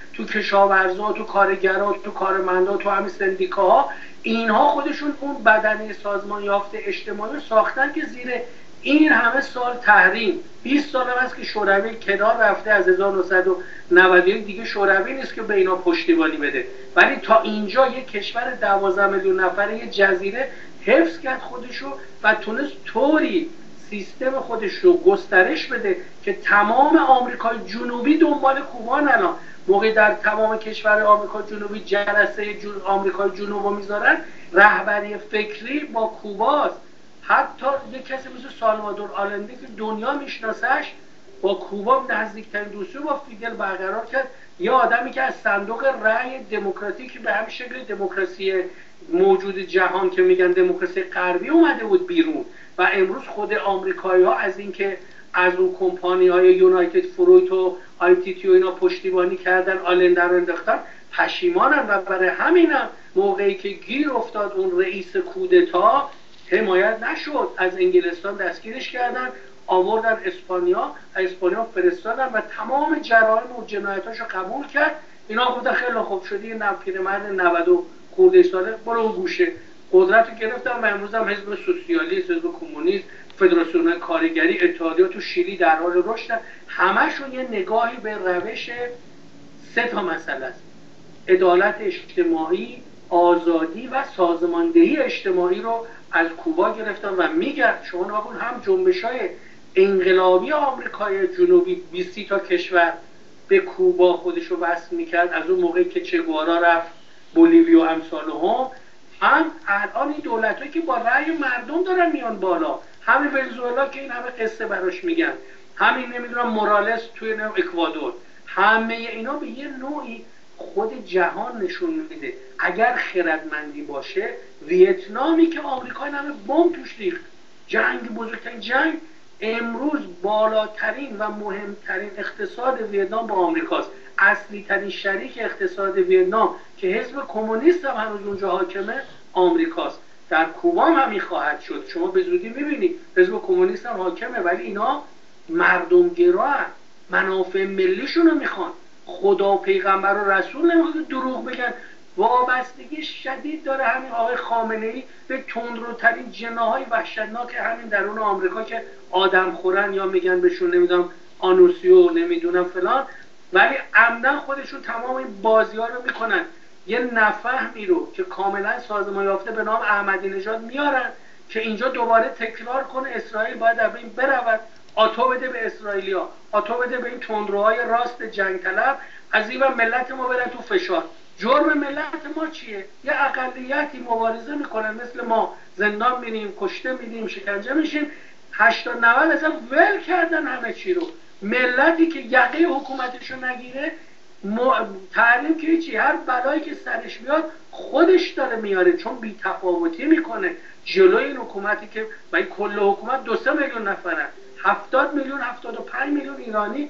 تو کشاورزا، تو کارگرا، تو کارمندا، تو همین سندیکاها، اینها خودشون اون بدنه سازمان یافته اجتماعی ساختن که زیر این همه سال تحریم، بیست سال هم هست که شوروی کنار رفته، از هزار و نهصد و نود و یک دیگه شوروی نیست که به اینا پشتیبانی بده، ولی تا اینجا یک کشور دوازده میلیون نفره، یه جزیره حفظ کرد خودشو و تونست طوری سیستم خودش رو گسترش بده که تمام آمریکای جنوبی دنبال کوبان. الان موقع در تمام کشور آمریکا جنوبی جلسه جن... آمریکای جنوب رو میذارن، رهبری فکری با کوباست. حتی یک کسی مثل سالوادور آلنده که دنیا میشناسش با کوبا نزدیکترین دوستی با فیدل برقرار کرد، یه آدمی که از صندوق رأی دموکراتیک به همین شکل دموکراسی موجود جهان که میگن دموکراسی غربی اومده بود بیرون و امروز خود آمریکایی ها از اینکه از اون کمپانی های یونایتد فرویت و آی تی تی و اینا پشتیبانی کردن آلنده رو انداختن پشیمانن و برای همینم موقعی که گیر افتاد اون رئیس کودتا حمایت نشد، از انگلستان دستگیرش کردن، آوردن اسپانیا، اسپانیا فرستادن و تمام جرایم و جنایتاشو قبول کرد. اینا گفتن خیلی خوب شدی، یه پیرمرد نود و خورده ساله برو اون گوشه قدرت رو گرفتن و امروز هم حزب سوسیالیست، حزب کمونیست، فدراسیون کارگری، اتحادیه تو شیلی در حال رشد. همشون یه نگاهی به روش سه تا مسئله است: عدالت اجتماعی، آزادی و سازماندهی اجتماعی رو از کوبا گرفتن و میگن شما نگاه هم جنبش‌های انقلابی آمریکای جنوبی بیست تا کشور به کوبا خودشو وصل میکرد از اون موقعی که چگوارا رفت بولیویا و امثال هم هم الان این دولتایی که با رأی مردم دارن میان بالا، همین ونزوئلا که این همه قصه براش میگن، همین نمیدونم مورالس توی اکوادور، همه اینا به یه نوعی خود جهان نشون میده اگر خردمندی باشه ویتنامی که آمریکا همه بمب توش ریخت، جنگ بزرگترین جنگ، امروز بالاترین و مهمترین اقتصاد ویتنام با آمریکاست. اصلی ترین شریک اقتصاد ویتنام که حزب کمونیست هم هنوز اونجا حاکمه آمریکاست. در کوبا هم همین خواهد شد. شما به زودی میبینید حزب کمونیست هم حاکمه ولی اینا مردم گرا، منافع ملیشون رو میخوان، خدا پیغمبر و رسول نمیخواد دروغ بگن. وابستگی شدید داره همین آقای خامنه‌ای به تندروترین جناهای وحشتناک همین درون آمریکا که آدم خورن یا میگن بهشون نمیدونم آنوسیو نمیدونم فلان، ولی عمدن خودشون تمام این بازی ها رو میکنن. یه نفهمی رو که کاملا سازمان یافته به نام احمدی نژاد میارن که اینجا دوباره تکرار کنه اسرائیل باید از این برود، آتو بده به اسرائیلیا، آتو بده به این تندروهای راست جنگ طلب، از این و ملت ما برن تو فشار. جرم ملت ما چیه؟ یه اقلیتی مبارزه میکنن مثل ما، زندان میریم، کشته میدیم، شکنجه میشیم، هشتاد نود اصلا ول کردن همه چی رو. ملتی که یقه حکومتشو نگیره تعلیم که چی، هر بلایی که سرش میاد خودش داره میاره چون بی تفاوتی میکنه جلوی این حکومتی که برای کل حکومت دو سه میلیون نفرن، هفتاد میلیون هفتاد و پنج میلیون ایرانی.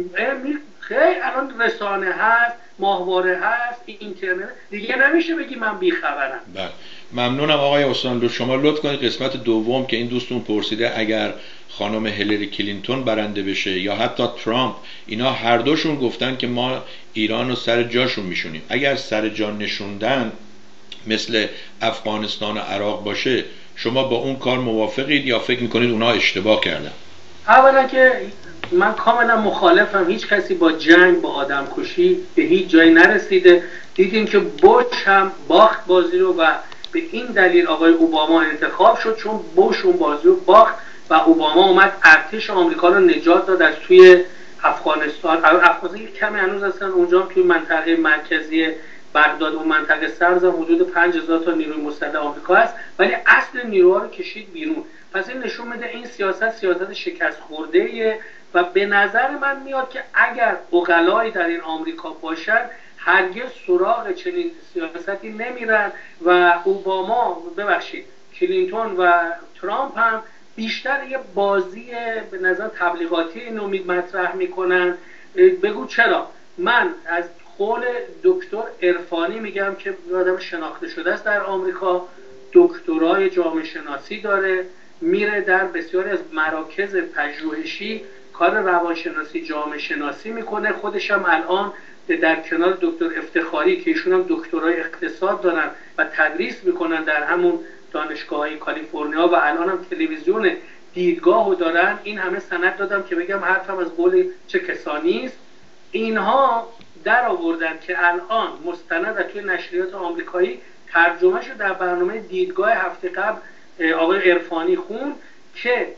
خیلی الان رسانه هست، ماهواره هست، اینترنت، دیگه نمیشه بگی من بیخبرم. بله ممنونم آقای استان. شما لطف کنید قسمت دوم که این دوستون پرسیده اگر خانم هیلاری کلینتون برنده بشه یا حتی ترامپ، اینا هر دوشون گفتن که ما ایران رو سر جاشون میشونیم. اگر سر جا نشوندن مثل افغانستان و عراق باشه شما با اون کار موافقید یا فکر میکنید اونا اشتباه کردن؟ اولا که من کاملا مخالفم. هیچ کسی با جنگ با آدم کشی به هیچ جایی نرسیده. دیدیم که بوش هم باخت بازی رو و به این دلیل آقای اوباما انتخاب شد چون بوش اون بازی رو باخت و اوباما اومد ارتش آمریکا رو نجات داد از توی افغانستان. افغانستان یک کمی هنوز هستن اونجا هم توی منطقه مرکزی بغداد و منطقه سرز حدود پنج هزار تا نیروی مسلح آمریکا هست ولی اصل نیروها رو کشید بیرون. پس این نشون میده این سیاست سیاست شکست خورده‌ایه و به نظر من میاد که اگر عقلایی در این آمریکا باشن هرگز سراغ چنین سیاستی نمیرن و اوباما ببخشید کلینتون و ترامپ هم بیشتر یه بازی به نظر تبلیغاتی اینو مطرح میکنن. بگو چرا؟ من از قول دکتر عرفانی میگم که آدم شناخته شده است در آمریکا، دکترای جامعه شناسی داره، میره در بسیاری از مراکز پژوهشی کار روانشناسی جامعه شناسی میکنه، خودش هم الان در کنار دکتر افتخاری که ایشون هم دکترای اقتصاد دارن و تدریس میکنن در همون دانشگاه‌های کالیفرنیا و الان هم تلویزیون دیدگاهو دارن، این همه سند دادم که بگم حرفم از قول چه کسانی است. اینها در آوردن که الان مستند توی نشریات آمریکایی ترجمه شد در برنامه دیدگاه هفته قبل آقای عرفانی خون که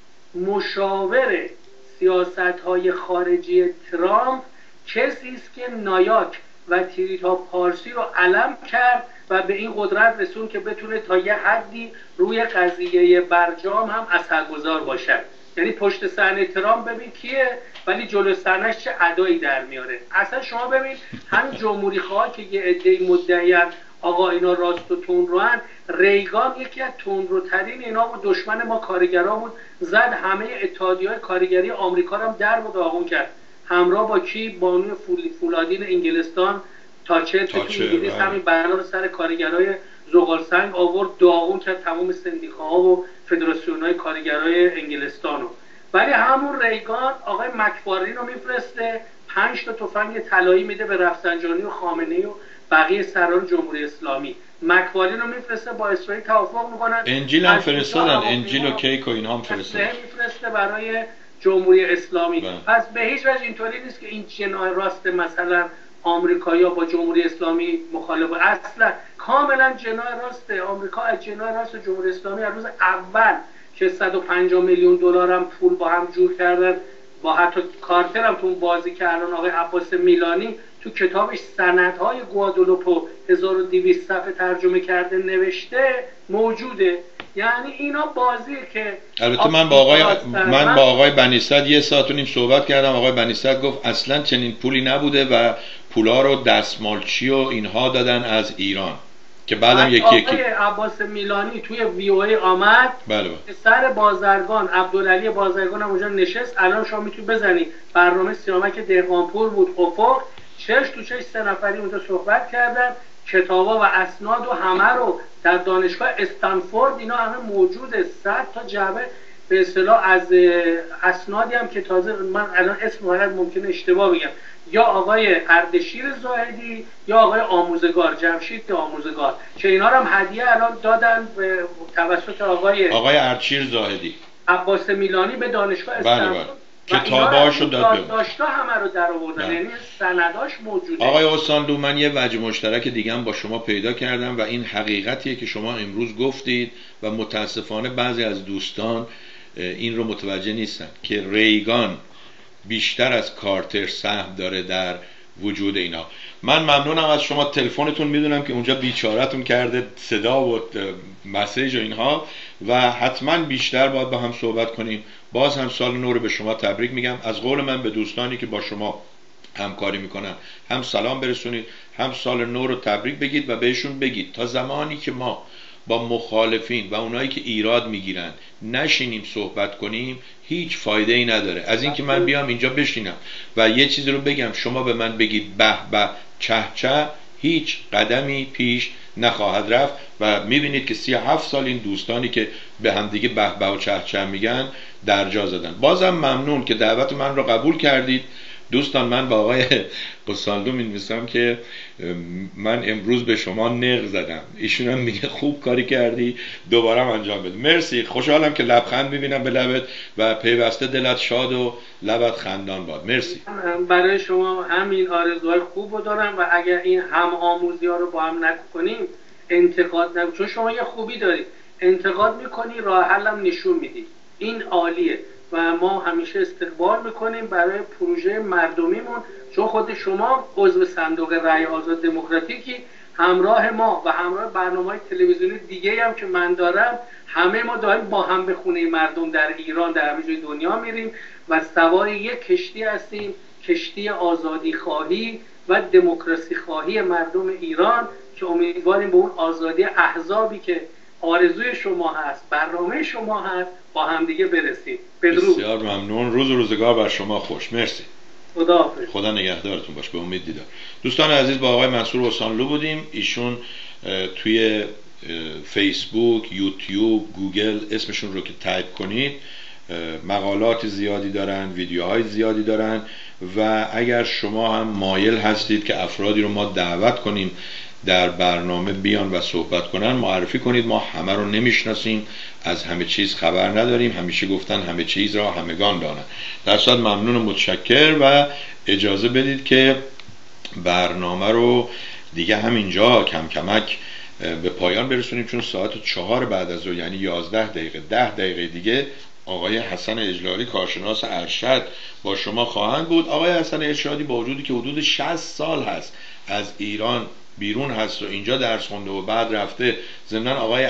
مشاور سیاست‌های خارجی ترامپ کسی است که نایاک و تریتا پارسی رو علم کرد و به این قدرت رسون که بتونه تا یه حدی روی قضیه برجام هم اثرگذار باشد. یعنی پشت صحنه ترامپ ببین کیه ولی جلو صحنه‌اش چه ادایی در میاره. اصلا شما ببین همین جمهوری خواه که یه عده‌ای مدعی‌اند آقا اینا راست و تندروان، ریگان یکی از تندروترین اینا بود، دشمن ما کارگرا بود، زد همه اتحادیه‌های کارگری آمریکا رو هم در و داغون کرد، همراه با کی؟ بانوی فولادین انگلستان تاچر که تو انگلیس همین بنا رو سر کارگرای زغال سنگ آورد داغون کرد تمام سندیکاها و فدراسیون‌های کارگرای انگلستانو. ولی همون ریگان آقای مکفارلین رو میفرسته، پنج تا تفنگ طلایی میده به رفسنجانی و خامنه‌ای و بقیه سران جمهوری اسلامی. مکفارلین رو میفرسته با اسرائیل توافق میکنن، انجیل هم فرستادن، انجیل و کیک و اینها هم فرستادن، میفرسته برای جمهوری اسلامی. بله. پس به هیچ وجه اینطوری نیست که این جناح راست مثلا آمریکایی‌ها با جمهوری اسلامی مخالفه، اصلا کاملا جناح راسته. آمریکا از جناح راست جمهوری اسلامی از روز اول که صد و پنجاه میلیون دلار هم پول با هم جور کردن، با حتی کارتر هم تو اون بازی که الان آقای عباس میلانی تو کتابش سندهای گوادلوپو هزار و دویست صفحه ترجمه کرده نوشته موجوده. یعنی اینا بازیه که البته من با آقای من با آقای بنی‌صدر یه ساعت و نیم صحبت کردم. آقای بنی‌صدر گفت اصلا چنین پولی نبوده و پولا رو دستمالچی و اینها دادن از ایران که بعدم یکی یکی آقای عباس میلانی توی وی او ای آمد. بله بله. سر بازرگان عبدالعلی بازرگان هم اونجا نشست. الان شما میتونید بزنی برنامه سیامک دهقانپور بود افق، چش تو چش سه نفری اونجا صحبت کردن، کتابا و اسناد و همه رو در دانشگاه استنفورد اینا همه موجوده، صد تا جعبه به اصطلاح از اسنادی هم که تازه من الان اسم واحد ممکنه اشتباه بگم، یا آقای اردشیر زاهدی یا آقای آموزگار جمشید آموزگار که اینا رو هم هدیه الان دادن به توسط آقای آقای اردشیر زاهدی عباس میلانی به دانشگاه استنفورد. کتاباشو داد داشتا همه رو در آوردن، یعنی سنداش موجوده. آقای استاندو من یه وجه مشترک دیگه هم با شما پیدا کردم و این حقیقتیه که شما امروز گفتید و متاسفانه بعضی از دوستان این رو متوجه نیستن که ریگان بیشتر از کارتر سهم داره در وجود اینا. من ممنونم از شما. تلفنتون میدونم که اونجا بیچارتون کرده صدا و مسیج و اینها و حتما بیشتر باید با هم صحبت کنیم. باز هم سال نو رو به شما تبریک میگم. از قول من به دوستانی که با شما همکاری میکنن هم سلام برسونید، هم سال نو رو تبریک بگید و بهشون بگید تا زمانی که ما با مخالفین و اونایی که ایراد میگیرن نشینیم صحبت کنیم هیچ فایده ای نداره. از اینکه من بیام اینجا بشینم و یه چیزی رو بگم شما به من بگید به به چه چه، هیچ قدمی پیش نخواهد رفت و میبینید که سی و هفت سال این دوستانی که به همدیگه به به و چه چه میگن درجا زدن. بازم ممنون که دعوت من رو قبول کردید. دوستان من با آقای قصاندو می‌نویسم که من امروز به شما نق زدم، ایشون هم میگه خوب کاری کردی دوباره انجام بده. مرسی، خوشحالم که لبخند میبینم به لبت و پیوسته دلت شاد و لبت خندان باد. مرسی. برای شما همین آرزوهای خوبو دارم و اگر این هم آموزی ها رو با هم نکنیم انتقاد نکنیم، چون شما یه خوبی دارید انتقاد میکنی راه حلم نشون میدی، این عالیه و ما همیشه استقبال میکنیم برای پروژه مردمیمون، چون خود شما عضو صندوق رأی آزاد دموکراتیکی، همراه ما و همراه برنامه‌های تلویزیونی دیگه هم که من دارم، همه ما داریم با هم به خونه مردم در ایران در همه جای دنیا میریم و سوار یک کشتی هستیم، کشتی آزادی خواهی و دموکراسی خواهی مردم ایران که امیدواریم به اون آزادی احزابی که آرزوی شما هست، برنامه شما هست، با هم دیگه برسید. بدرود. بسیار ممنون. روز و روزگار بر شما خوش. مرسی. خدا حافظ. خدا نگهدارتون باش. به امید دیدار. دوستان عزیز با آقای منصور حسانلو بودیم. ایشون توی فیسبوک، یوتیوب، گوگل اسمشون رو که تایپ کنید مقالات زیادی دارن، ویدیوهای زیادی دارن و اگر شما هم مایل هستید که افرادی رو ما دعوت کنیم در برنامه بیان و صحبت کنن، معرفی کنید. ما همه رو نمیشناسیم، از همه چیز خبر نداریم. همیشه گفتن همه چیز را همگان دانند. در صورت ممنون و متشکر و اجازه بدید که برنامه رو دیگه همینجا کم کمک به پایان برسونیم، چون ساعت چهار بعد از ظهر یعنی یازده دقیقه ده دقیقه دیگه آقای حسن اجلالی کارشناس ارشد با شما خواهند بود. آقای حسن ارشادی با وجودی که حدود شصت سال هست از ایران بیرون هست و اینجا درس خونده و بعد رفته، ضمن آقای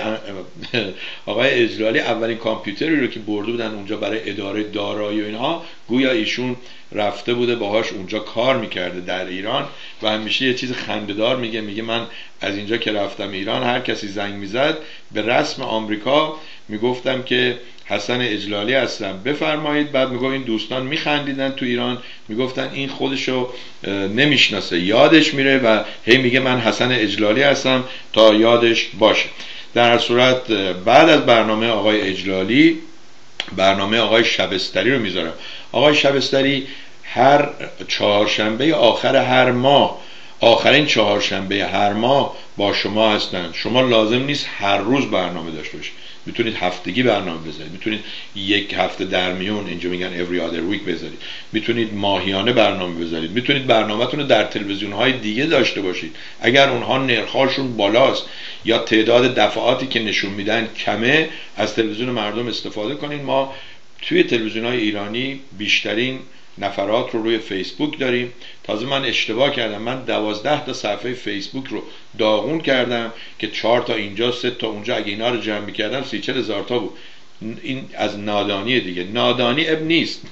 آقای اجلالی اولین کامپیوتری رو که برده بودن اونجا برای اداره دارایی و اینها، گویا ایشون رفته بوده باهاش اونجا کار میکرده در ایران و همیشه یه چیز خنده‌دار میگه، میگه من از اینجا که رفتم ایران هر کسی زنگ میزد به رسم آمریکا میگفتم که حسن اجلالی هستم بفرمایید، بعد میگه این دوستان میخندیدن تو ایران، میگفتن این خودشو نمیشناسه، یادش میره و هی میگه من حسن اجلالی هستم تا یادش باشه. در هر صورت بعد از برنامه آقای اجلالی برنامه آقای شبستری رو میذارم. آقای شبستری هر چهارشنبه آخر هر ماه، آخرین چهارشنبه هر ماه با شما هستن. شما لازم نیست هر روز برنامه داشته باشید، میتونید هفتگی برنامه بذارید، میتونید یک هفته در میون، اینجا میگن every other week بذارید، میتونید ماهیانه برنامه بذارید، میتونید برنامه‌تون رو در تلویزیون‌های دیگه داشته باشید. اگر اونها نرخ‌هاشون بالاست یا تعداد دفعاتی که نشون میدن کمه، از تلویزیون مردم استفاده کنید. ما توی تلویزیون‌های ایرانی بیشترین نفرات رو روی فیسبوک داریم. تازه من اشتباه کردم، من دوازده تا صفحه فیسبوک رو داغون کردم که چهار تا اینجا سه تا اونجا، اگه اینا رو جمع می‌کردم سی چل هزار تا بود. این از نادانی دیگه. نادانی اب نیست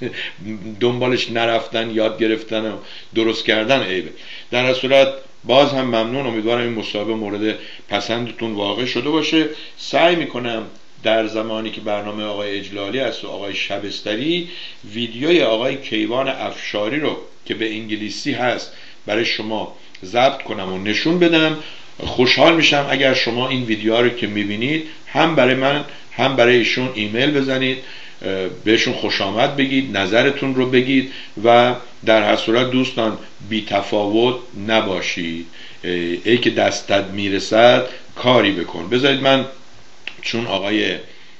دنبالش نرفتن، یاد گرفتن و درست کردن عیبه. در هر صورت باز هم ممنون، امیدوارم این مصاحبه مورد پسندتون واقع شده باشه. سعی میکنم در زمانی که برنامه آقای اجلالی است و آقای شبستری، ویدیوی آقای کیوان افشاری رو که به انگلیسی هست برای شما ضبط کنم و نشون بدم. خوشحال میشم اگر شما این ویدیوها رو که میبینید هم برای من هم برای ایشون ایمیل بزنید، بهشون خوش آمد بگید، نظرتون رو بگید و در هر صورت دوستان بی تفاوت نباشید. ای که دستت میرسد کاری بکن. بذارید من، چون آقای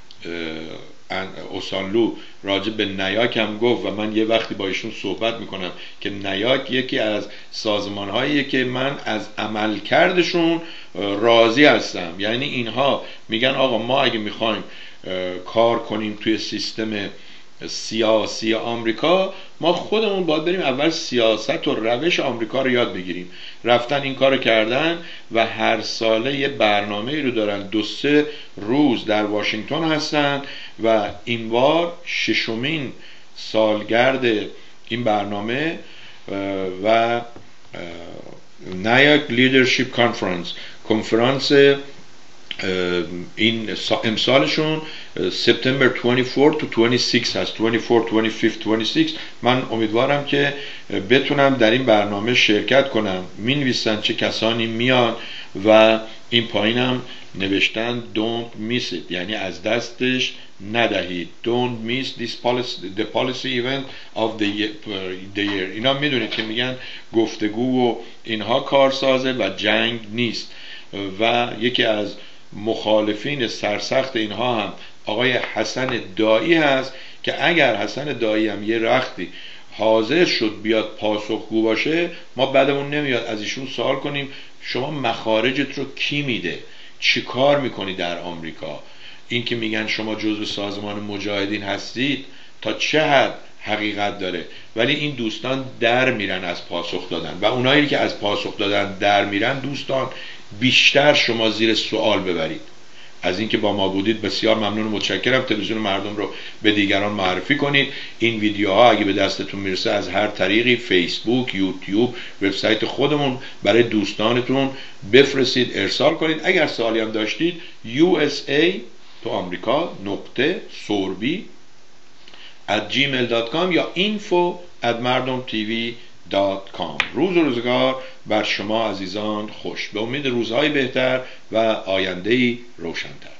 اوسانلو راجع به نیاک هم گفت و من یه وقتی با ایشون صحبت میکنم که نیاک یکی از سازمانهاییه که من از عملکردشون راضی هستم. یعنی اینها میگن آقا ما اگه میخوایم کار کنیم توی سیستم سیاسی آمریکا، ما خودمون باید بریم اول سیاست و روش آمریکا رو یاد بگیریم. رفتن این کارو کردن و هر ساله یه برنامه رو دارن، دو سه روز در واشنگتن هستن و این بار ششمین سالگرد این برنامه و نیاک لیدرشپ کانفرنس، کنفرانس این امسالشون سپتامبر چهارم تا شش هست، چهارم، چهارم، پنجم، ششم. من امیدوارم که بتونم در این برنامه شرکت کنم. می نویسن چه کسانی میان و این پایینم نوشتن don't miss it، یعنی از دستش ندهید. don't miss this policy, the policy event of the year. اینا میدونید که میگن گفتگو و اینها کارسازه و جنگ نیست. و یکی از مخالفین سرسخت اینها هم آقای حسن دایی هست که اگر حسن دایی هم یه رختی حاضر شد بیاد پاسخگو باشه، ما بعدمون نمیاد از ایشون سوال کنیم شما مخارجت رو کی میده، چی کار میکنی در آمریکا. این که میگن شما جزو سازمان مجاهدین هستید تا چه حد حقیقت داره، ولی این دوستان در میرن از پاسخ دادن و اونایی که از پاسخ دادن در میرن دوستان بیشتر شما زیر سوال ببرید. از اینکه با ما بودید بسیار ممنون و متشکرم. تلویزیون مردم رو به دیگران معرفی کنید. این ویدیوها اگه به دستتون میرسه از هر طریقی، فیسبوک، یوتیوب، وبسایت خودمون، برای دوستانتون بفرستید، ارسال کنید. اگر سوالی هم داشتید یو اس ای تو آمریکا نقطه سوربی ات جیمیل دات کام یا اینفو ات مردم تیوی دات کام. روز و روزگار بر شما عزیزان خوش، به امید روزهای بهتر و آینده‌ای روشن‌تر.